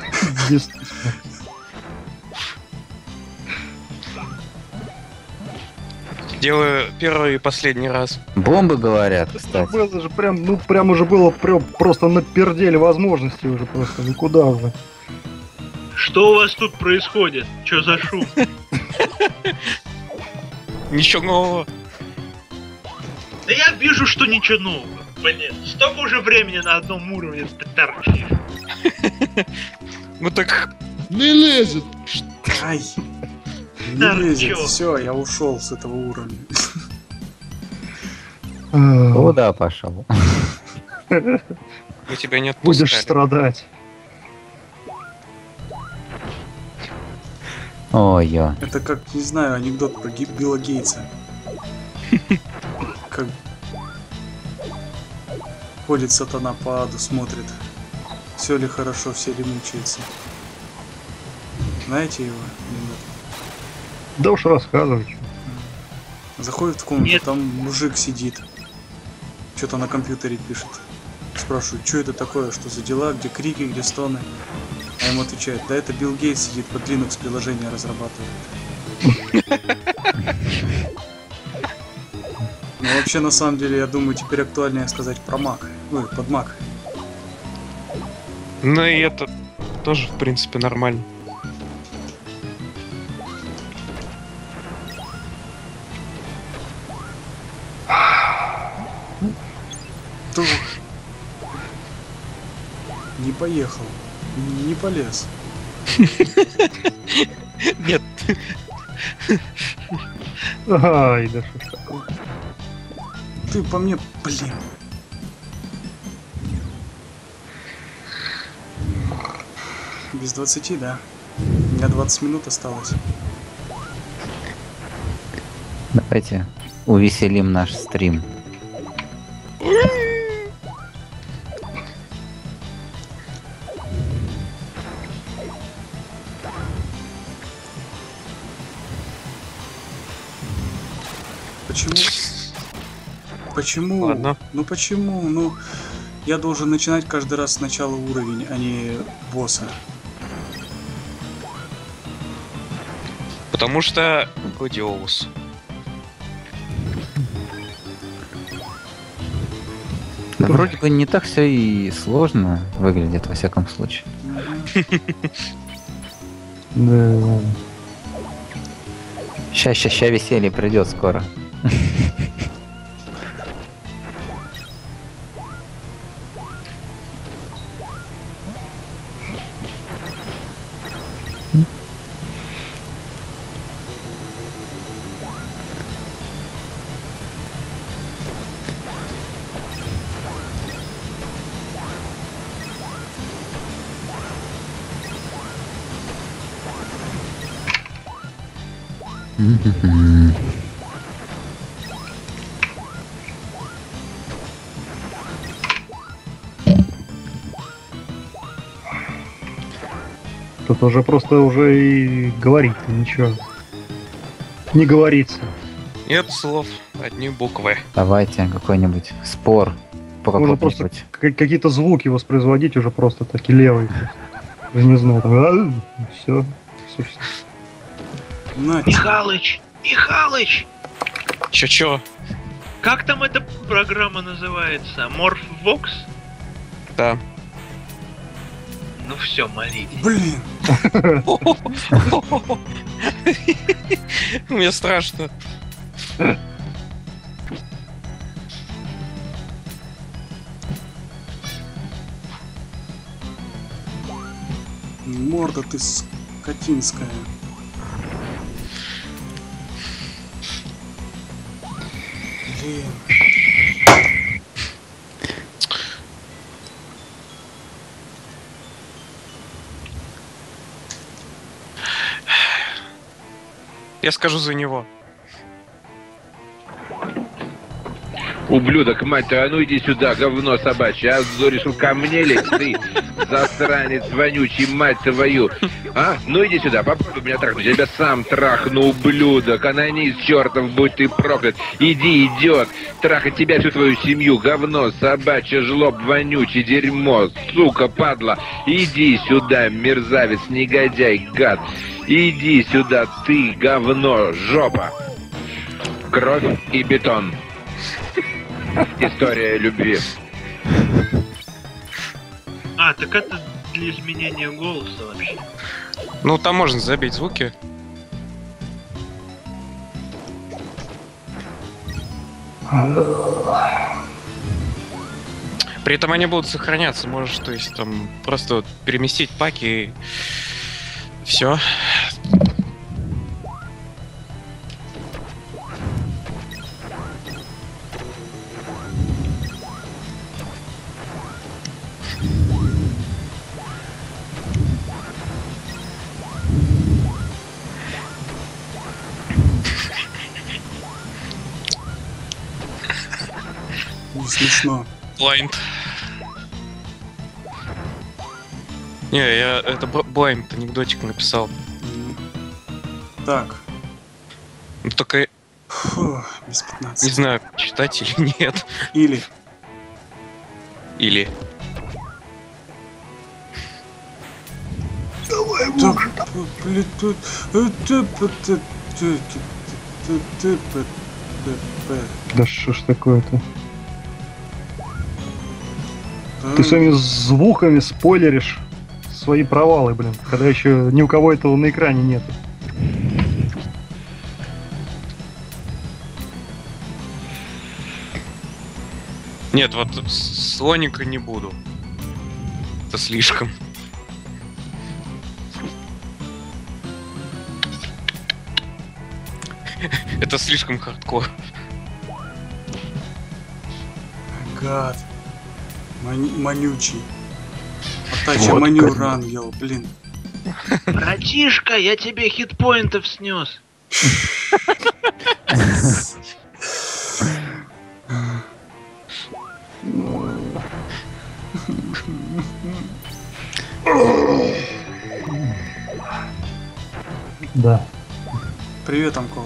Делаю первый и последний раз. Бомбы говорят, кстати. Было же прям, ну прям уже было просто на перделе возможностей уже просто, никуда уже. Что у вас тут происходит? Чё за шум? Ничего нового. Да я вижу, что ничего нового. Блин, столько уже времени на одном уровне ты торчишь. Ну так... Не лезет. Ай! Не Да, лезет. чё? Все, я ушел с этого уровня. Куда пошел? Мы тебя не отпускали. Будешь страдать. Ой-ё. Это как, не знаю, анекдот про Билла Гейтса. Как ходит сатана по аду, смотрит, все ли хорошо, все ли мучаются. Знаете его? Анекдот? Да уж рассказывай. Заходит в комнату, Нет. там мужик сидит, что-то на компьютере пишет. Спрашивают, что это такое, что за дела, где крики, где стоны. А ему отвечают, да это Билл Гейтс сидит, под Linux приложение разрабатывает. Ну вообще на самом деле, я думаю, теперь актуальнее сказать про Mac. Ой, под Mac. Ну и это тоже, в принципе, нормально. Тоже не поехал, не полез. Нет, Ай, да что ж такое. Ты по мне, блин. Без 20, да? У меня 20 минут осталось. Давайте увеселим наш стрим. Почему? Почему? Ладно. Ну почему? Ну, я должен начинать каждый раз с начала уровень, а не босса. потому что Гладиолус. Да вроде бы не так все и сложно выглядит, во всяком случае. Да. Ща веселье придет скоро. Тут уже просто уже и говорить ничего не говорится. Нет слов, одни буквы. Давайте какой-нибудь спор по Можно просто какому-нибудь. какие-то звуки воспроизводить уже просто таки левый. Я не знаю, там, все. Михалыч! Михалыч! Чё? Как там эта программа называется? Morphvox? Да. Ну все, молитесь. Блин! Мне страшно. Морда ты скотинская. Блин. Я скажу за него. Ублюдок, мать твою, а ну иди сюда, говно собачье, а решил ко мне лезть, ты, засранец вонючий, мать твою. А? Ну иди сюда, попробуй меня трахнуть, я тебя сам трахну, ублюдок, анонист чертов, будь ты проклят. Иди, идет, трахать тебя, всю твою семью, говно собачье, жлоб вонючий, дерьмо, сука, падла. Иди сюда, мерзавец, негодяй, гад. Иди сюда, ты, говно, жопа. Кровь и бетон. История любви. А, так это для изменения голоса вообще. Ну, там можно забить звуки. При этом они будут сохраняться, можешь, то есть там просто вот переместить паки и все. Не смешно. Blind. Не, я это Blind анекдотик написал. Так. Ну, только Фу, без 15. не знаю, читать или нет. Или. Или. Давай, Да что ж такое-то? Ты своими звуками спойлеришь свои провалы, блин, когда еще ни у кого этого на экране нет. Нет, вот слоника не буду. Это слишком. Это слишком хардкор. Гад. Манючий. Атача Вот маню как. рангел, блин. Братишка, я тебе хитпоинтов снес. Да. Привет, Амкол.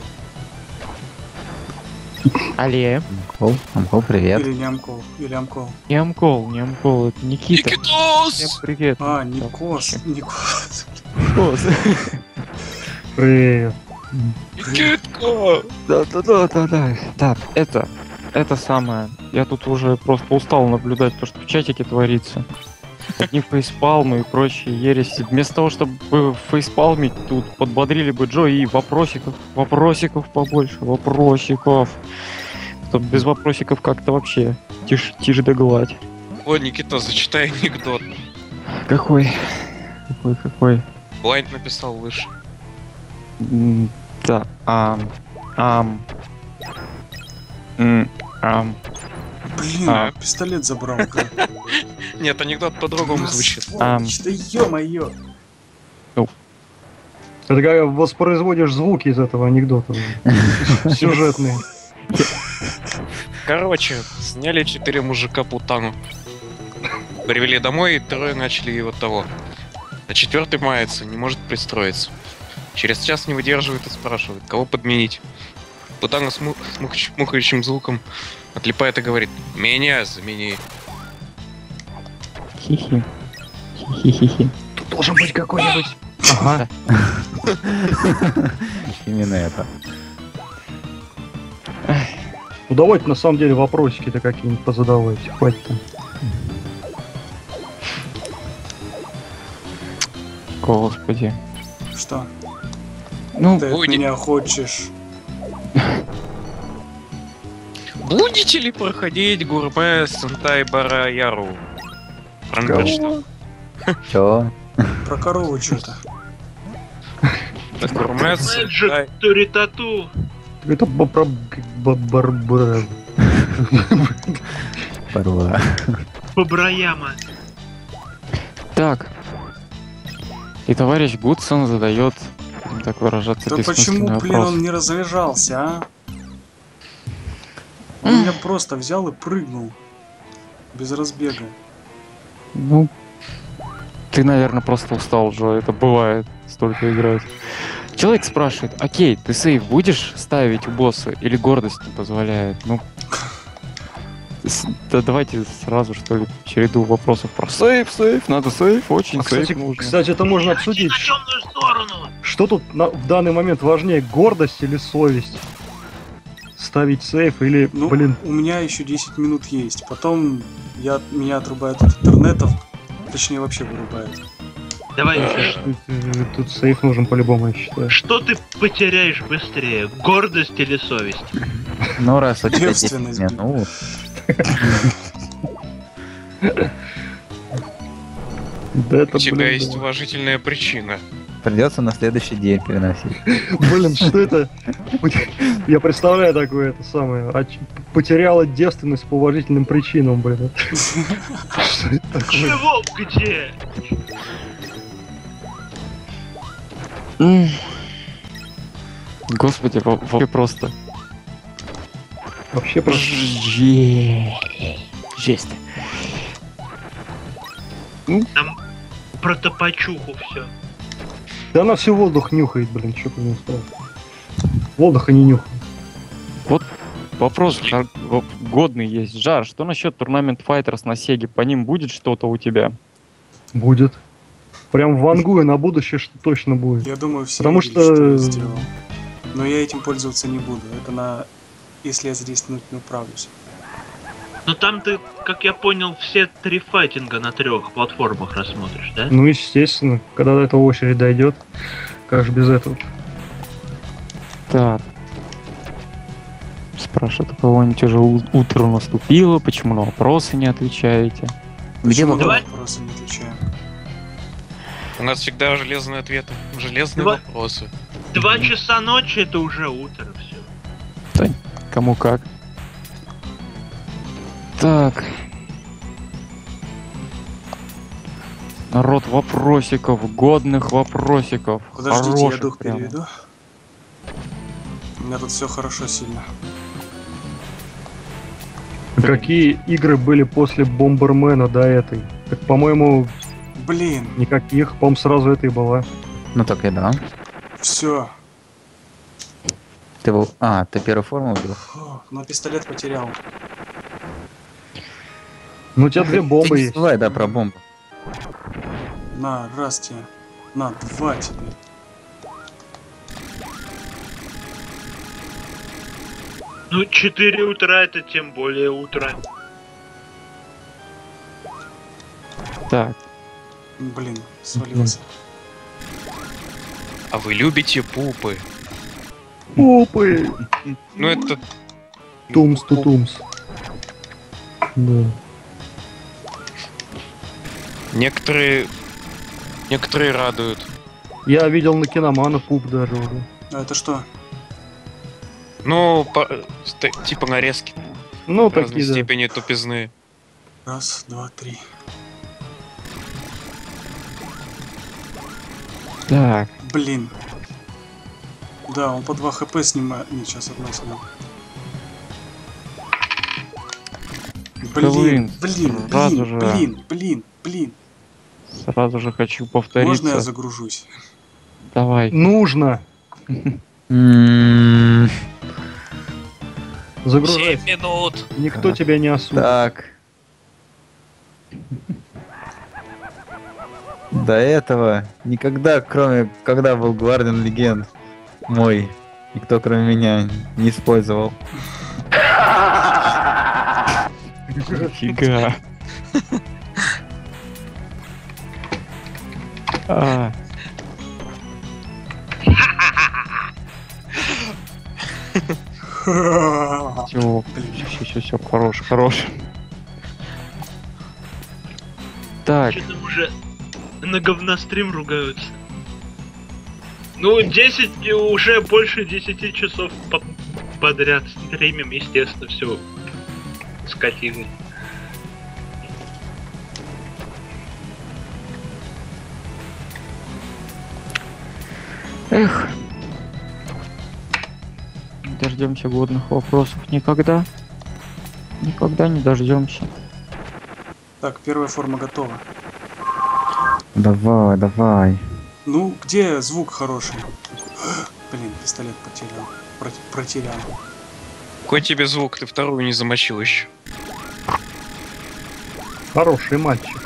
Алле. Амкол, привет. Или не Амкол, или Амкол. Не Амкол, это Никита. Никитос! Всем привет. А, Никос. Никос. Никос. Привет. Никитка! Да, это самое. Я тут уже просто устал наблюдать то, что в чатике творится. Одни фейспалмы и прочие ереси. Вместо того, чтобы фейспалмить, тут подбодрили бы Джо и вопросиков побольше, вопросиков. Чтоб без вопросиков как-то вообще тише да гладь. Ой, Никита, зачитай анекдот. Какой? Блайнд написал выше. Да, Блин, пистолет забрал. Нет, анекдот по-другому звучит. Да ё-моё. Это когда воспроизводишь звуки из этого анекдота. Сюжетные. Короче, сняли 4 мужика путану. Привели домой, и трое начали его того. А 4-й мается, не может пристроиться. Через час не выдерживает и спрашивает, кого подменить. Путана с мухающим звуком отлипает и говорит: меня замени. Хи-хи. Хи-хи-хи. Тут должен быть какой-нибудь... Ага. Именно это. Ну давайте на самом деле вопросики-то какие-нибудь позадавайте. Хватит там. Господи. Что? Ну, Ты от меня хочешь? Будете ли проходить гурме Сентай Бара Яру? Что? Чё? Про корову что-то. Гурме Мэджик Туритату. Это барбара. Бабраяма. Так. И товарищ Гудсон задает, будем так выражаться, Да почему, бессмысленный блин, вопрос. он не разряжался, а? Он меня просто взял и прыгнул. Без разбега. Ну, ты, наверное, просто устал, Джо, это бывает, столько играть. Человек спрашивает: окей, ты сейв будешь ставить у босса или гордость не позволяет? Ну, да давайте сразу, что ли, череду вопросов про сейв, надо сейв, очень сейв нужно. Кстати, это можно обсудить. Что тут в данный момент важнее, гордость или совесть? Ставить сейф или, Ну, блин... у меня еще 10 минут есть. Потом меня отрубают от интернета. Точнее, вообще вырубают. Давай. Тут сейф нужен по-любому, я считаю. Что ты потеряешь быстрее, гордость или совесть? Ну, раз у тебя 10 Девственность, минут. Да это, У тебя блин, есть да. уважительная причина. Придется на следующий день переносить. Блин, что это? Я представляю такое, это самое. Потеряла девственность по уважительным причинам, блин. Что это такое? Чего? Где? Господи, вообще просто. Вообще просто. Жесть. Там про топачуху все. Да она все воздух нюхает, блин, что ты не сказал. Воздуха не нюхает. Вот вопрос годный есть. Жар, что насчет Tournament Fighters на Сеге? По ним будет что-то у тебя? Будет. Прям вангую на будущее, что точно будет. Я думаю, все Потому видели, что- я сделал. Но я этим пользоваться не буду. Это на... Если я задействовать не управлюсь. Ну там ты, как я понял, все 3 файтинга на 3 платформах рассмотришь, да? Ну, естественно, когда до этого очередь дойдет, как же без этого? Так. Спрашивают, у кого-нибудь уже утро наступило, почему на вопросы не отвечаете? Где Почему вопрос? на вопросы не отвечаем? У нас всегда железные ответы, железные Два- вопросы. 2 часа ночи это уже утро, все. Кому как. Так. Народ, вопросиков, годных вопросиков. Подождите, я хороших дух прямо. переведу. У меня тут все хорошо сильно. Какие игры были после Бомбермена до этой? Так, по-моему, Блин, никаких. По-моему, сразу это и была. Ну так и да. все. Ты был... А, ты первую форму убил? Но пистолет потерял. Ну, у тебя 2 Ты бомбы не есть. забывай, да, про бомбу. На, раз тебе. На, 2 тебе. Ну 4 утра это тем более утро. Так. Блин, свалился. А вы любите пупы? Опы! Ну это... Тумс-ту-тумс. Да. Некоторые радуют. Я видел на киномана пуп даже уже. А это что? Ну, типа нарезки. Ну, Разной такие, да. степени тупизны. Раз, два, три. Так. Блин. Да, он по 2 хп снимает. Нет, сейчас одна снял. Блин, сразу же. блин. Сразу же хочу повториться. Можно я загружусь? Давай. Нужно! Загружай. 7 минут. Никто тебя не осудит. Так. До этого никогда, кроме когда был Guardian Legend мой, никто кроме меня не использовал. Фига. А. Все, хорош. Так. Что-то уже на говнострим ругаются. Ну, 10, уже больше 10 часов подряд стримим, естественно, все скатилось. Эх. Не дождемся годных вопросов никогда. Никогда не дождемся. Так, первая форма готова. Давай. Ну, где звук хороший? Блин, пистолет потерял. Протерял. Какой тебе звук? Ты вторую не замочил еще. Хороший мальчик.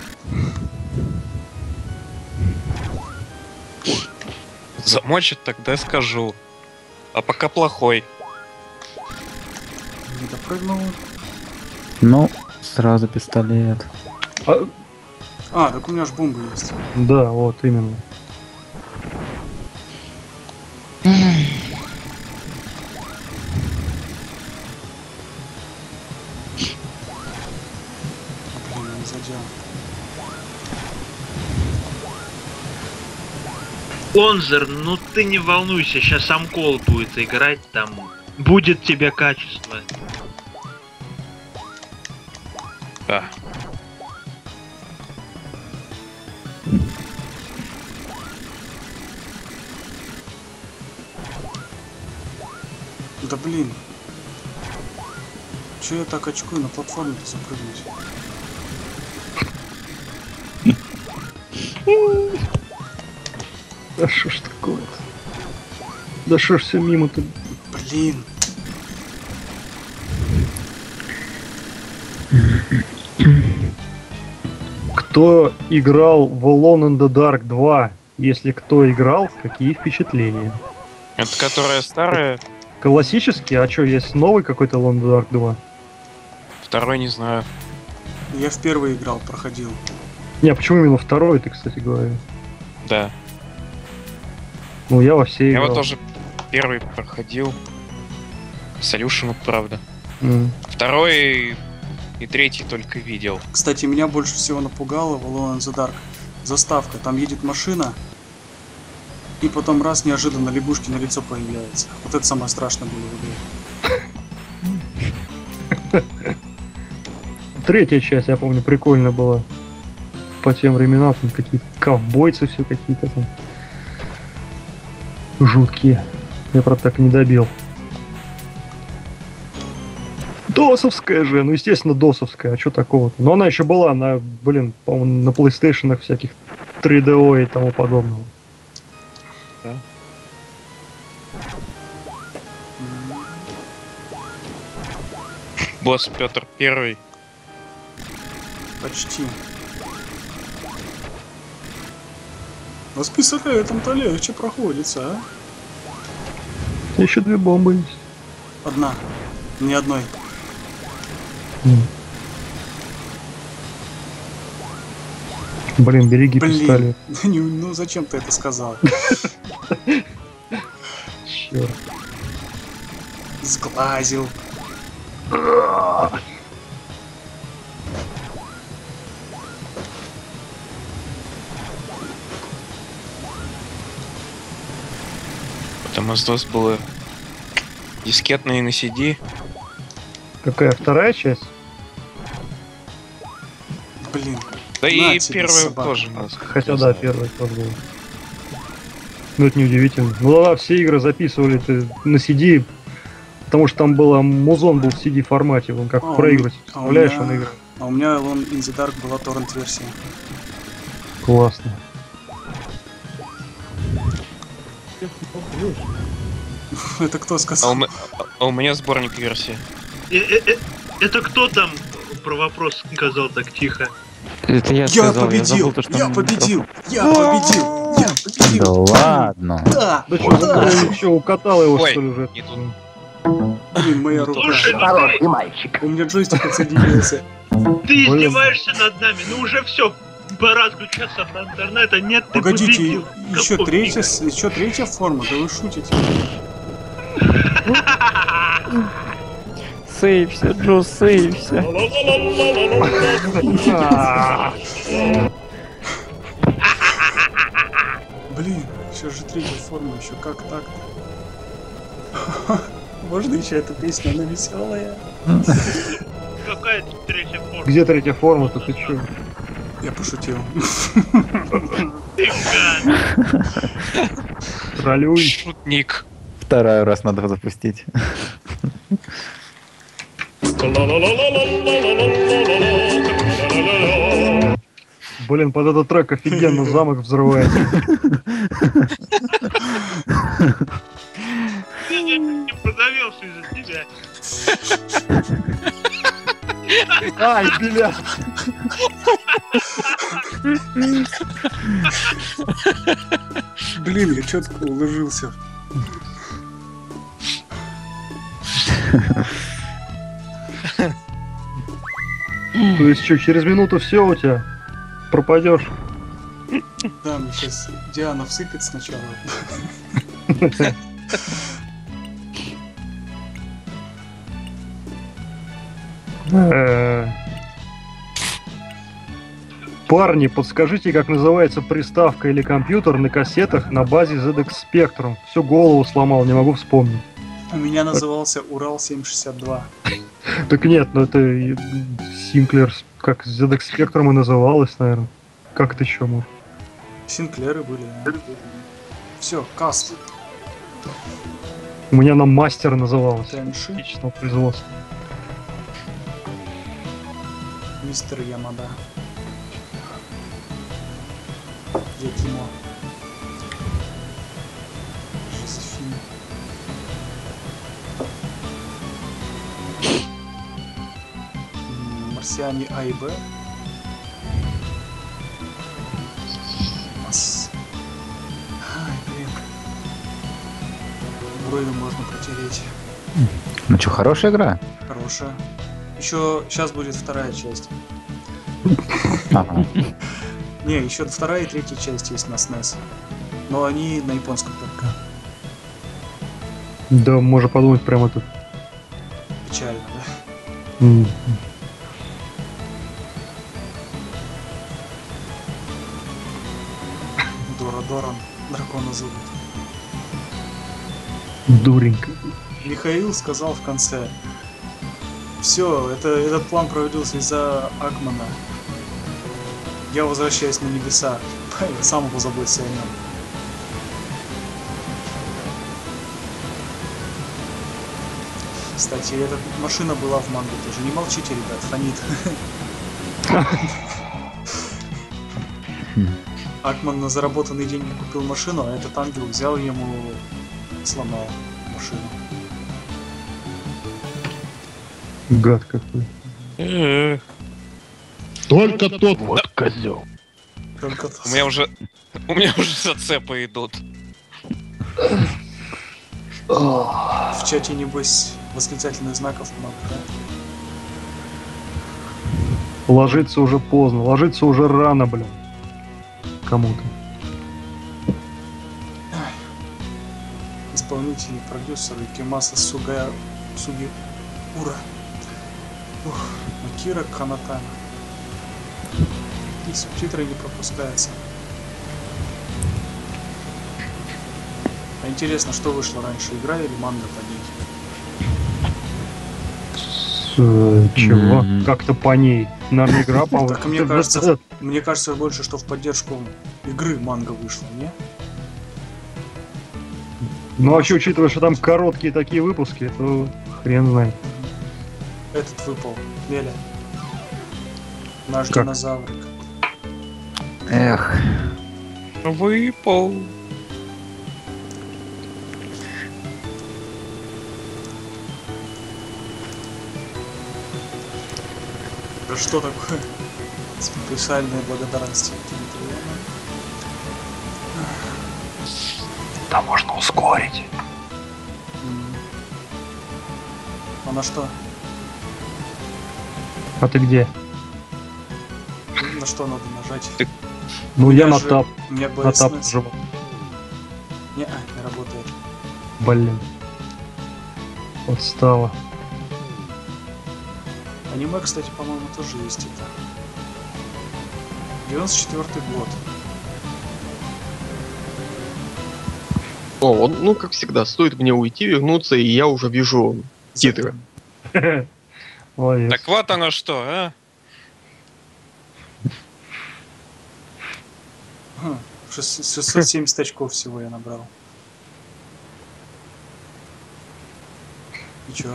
Замочит, тогда скажу. А пока плохой. Не допрыгнул. Ну, сразу пистолет. А, так у меня ж бомбы есть. Да, вот именно. Блин, я не задел. Лонзер, ну ты не волнуйся, сейчас сам Кол будет играть, там будет тебе качество. Да. Да блин. Че я так очкую на платформе-то запрыгнуть? Да шо ж такое? Да шо ж все мимо-то? Блин. Кто играл в Alone in the Dark 2? Если кто играл, какие впечатления? Это которая старая? Классический? А что, есть новый какой-то Alone in the Dark 2? Второй не знаю. Я в первый играл, проходил. Не, а почему именно второй, ты, кстати, говоришь? Да. Ну, я во все Я играл. вот тоже первый проходил. Solution, правда. Мгм. Второй и третий только видел. Кстати, меня больше всего напугало в Alone in the Dark заставка. Там едет машина, и потом раз неожиданно лягушки на лицо появляются. Вот это самое страшное было в игре. Третья часть, я помню, прикольно была. По тем временам там какие-то ковбойцы все какие-то там. Жуткие. Я, правда, так и не добил. Досовская же, ну естественно досовская, а что такого-то? Но она еще была на, блин, по-моему, на PlayStation всяких 3DO и тому подобного. Да. Босс Петр Первый. Почти. Но с пистолетом-то легче проходится, а? Еще две бомбы есть. Одна. Ни одной. Блин, береги пистолет. Ну зачем ты это сказал? Черт. Сглазил. Там MS-DOS было дискетные на CD. Какая вторая часть? Блин. Да на и тебе, первая собака. тоже. нас Хотя да, первая тоже была. Ну это неудивительно. Ну да, все игры записывали на CD, потому что там было музон был в CD формате, он как проигрывать. Представляешь, он играет. А у меня Alone in the Dark была торрент-версия. Классно. Это кто сказал? А у меня сборник версии. Это кто там про вопрос сказал так тихо? Это я сказал, я забыл то, что Я он- победил! Я победил! Я победил! Да ладно. Да! Да что, еще укатал его, Ой, что ли, уже? не тут. Блин, моя рука. Слушай, ну Хороший мальчик. У меня джойстик отсоединился. ты издеваешься над нами, ну уже все, пора отключаться от интернета, нет, ты Погодите, победил. еще Какого третья, фига? еще третья форма, да вы шутите. Сейвся, Джо, сейвся. Блин, сейчас же третья форма, еще как так? Можно еще эту песню, она веселая. Какая третья форма? Где третья форма-то, ты че? Я пошутил. Ты гад. Троллюй. Шутник. Второй раз надо запустить. Блин, под этот трек офигенно замок взрывается. Я не продавился из-за тебя. Ай, бля! Блин, я четко уложился. То есть что, через минуту все у тебя? Пропадешь? Да, мне сейчас Диана всыпет сначала. Парни, подскажите, как называется приставка или компьютер на кассетах на базе ZX Spectrum? Всю голову сломал, не могу вспомнить. У меня назывался Урал 762. Так нет, ну это Синклер, как ZX Spectrum и называлось, наверное. Как это еще может? Синклеры были. Все, каст. У меня она Мастер называлась. Тенши. Личного производства. Мистер Ямада. Якимо. Жозефина. Марсиане А и Б. Ай, блин. Брови можно протереть. Ну что, хорошая игра? Хорошая. Еще сейчас будет вторая часть. Ага. Не, еще вторая и третья часть есть на SNES. Но они на японском только. Да, можно подумать, прям это... Печально, да? Дора-Доран, дракона зовут. Дуренько. Михаил сказал в конце: все, этот план проводился из-за Акмана. Я возвращаюсь на небеса. Сам позаботься о нем. Кстати, эта машина была в манге тоже. Не молчите, ребят, фонит. Акман на заработанные деньги купил машину, а этот ангел взял ему, сломал машину. Гад какой. Только тот вот козел. Только тот. У меня уже зацепы идут. В чате, небось, восклицательных знаков много, да? Ложиться уже поздно, ложиться уже рано, блин. Кому-то. Исполнитель, продюсер Кимаса Сугиура. Акира Канатана. И субтитры не пропускаются. А интересно, что вышло раньше, игра или манга по ней? Чего? Как-то по ней. Нам игра, по-моему. Так мне кажется больше, что в поддержку игры манга вышла, не? Ну вообще, учитывая, что там короткие такие выпуски, то хрен знает. Этот выпал, Веля. Наш Как? динозаврик. Эх. Выпал. Да что такое? Специальные благодарности. Да можно ускорить. А на что? А ты где? На что надо нажать? Ну я на тап. У меня На тап BSNS. нажимаю. Не работает. Блин. Отстало. Аниме, кстати, по-моему, тоже есть это. 94-й год. О, вот, ну, как всегда, стоит мне уйти, вернуться, и я уже вижу титры. Молодец. Так вот оно что, а? 670 очков всего я набрал. И чё?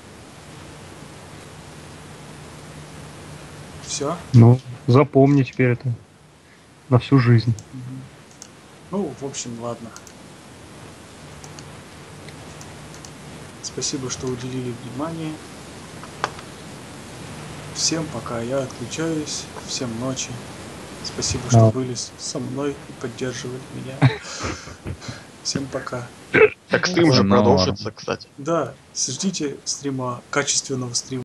Все? Ну, запомни теперь это. На всю жизнь. Ну, в общем, ладно. Спасибо, что уделили внимание. Всем пока, я отключаюсь. Всем ночи. Спасибо, что были со мной и поддерживали меня. Всем пока. Так стрим же продолжится, кстати. Да, ждите стрима, качественного стрима.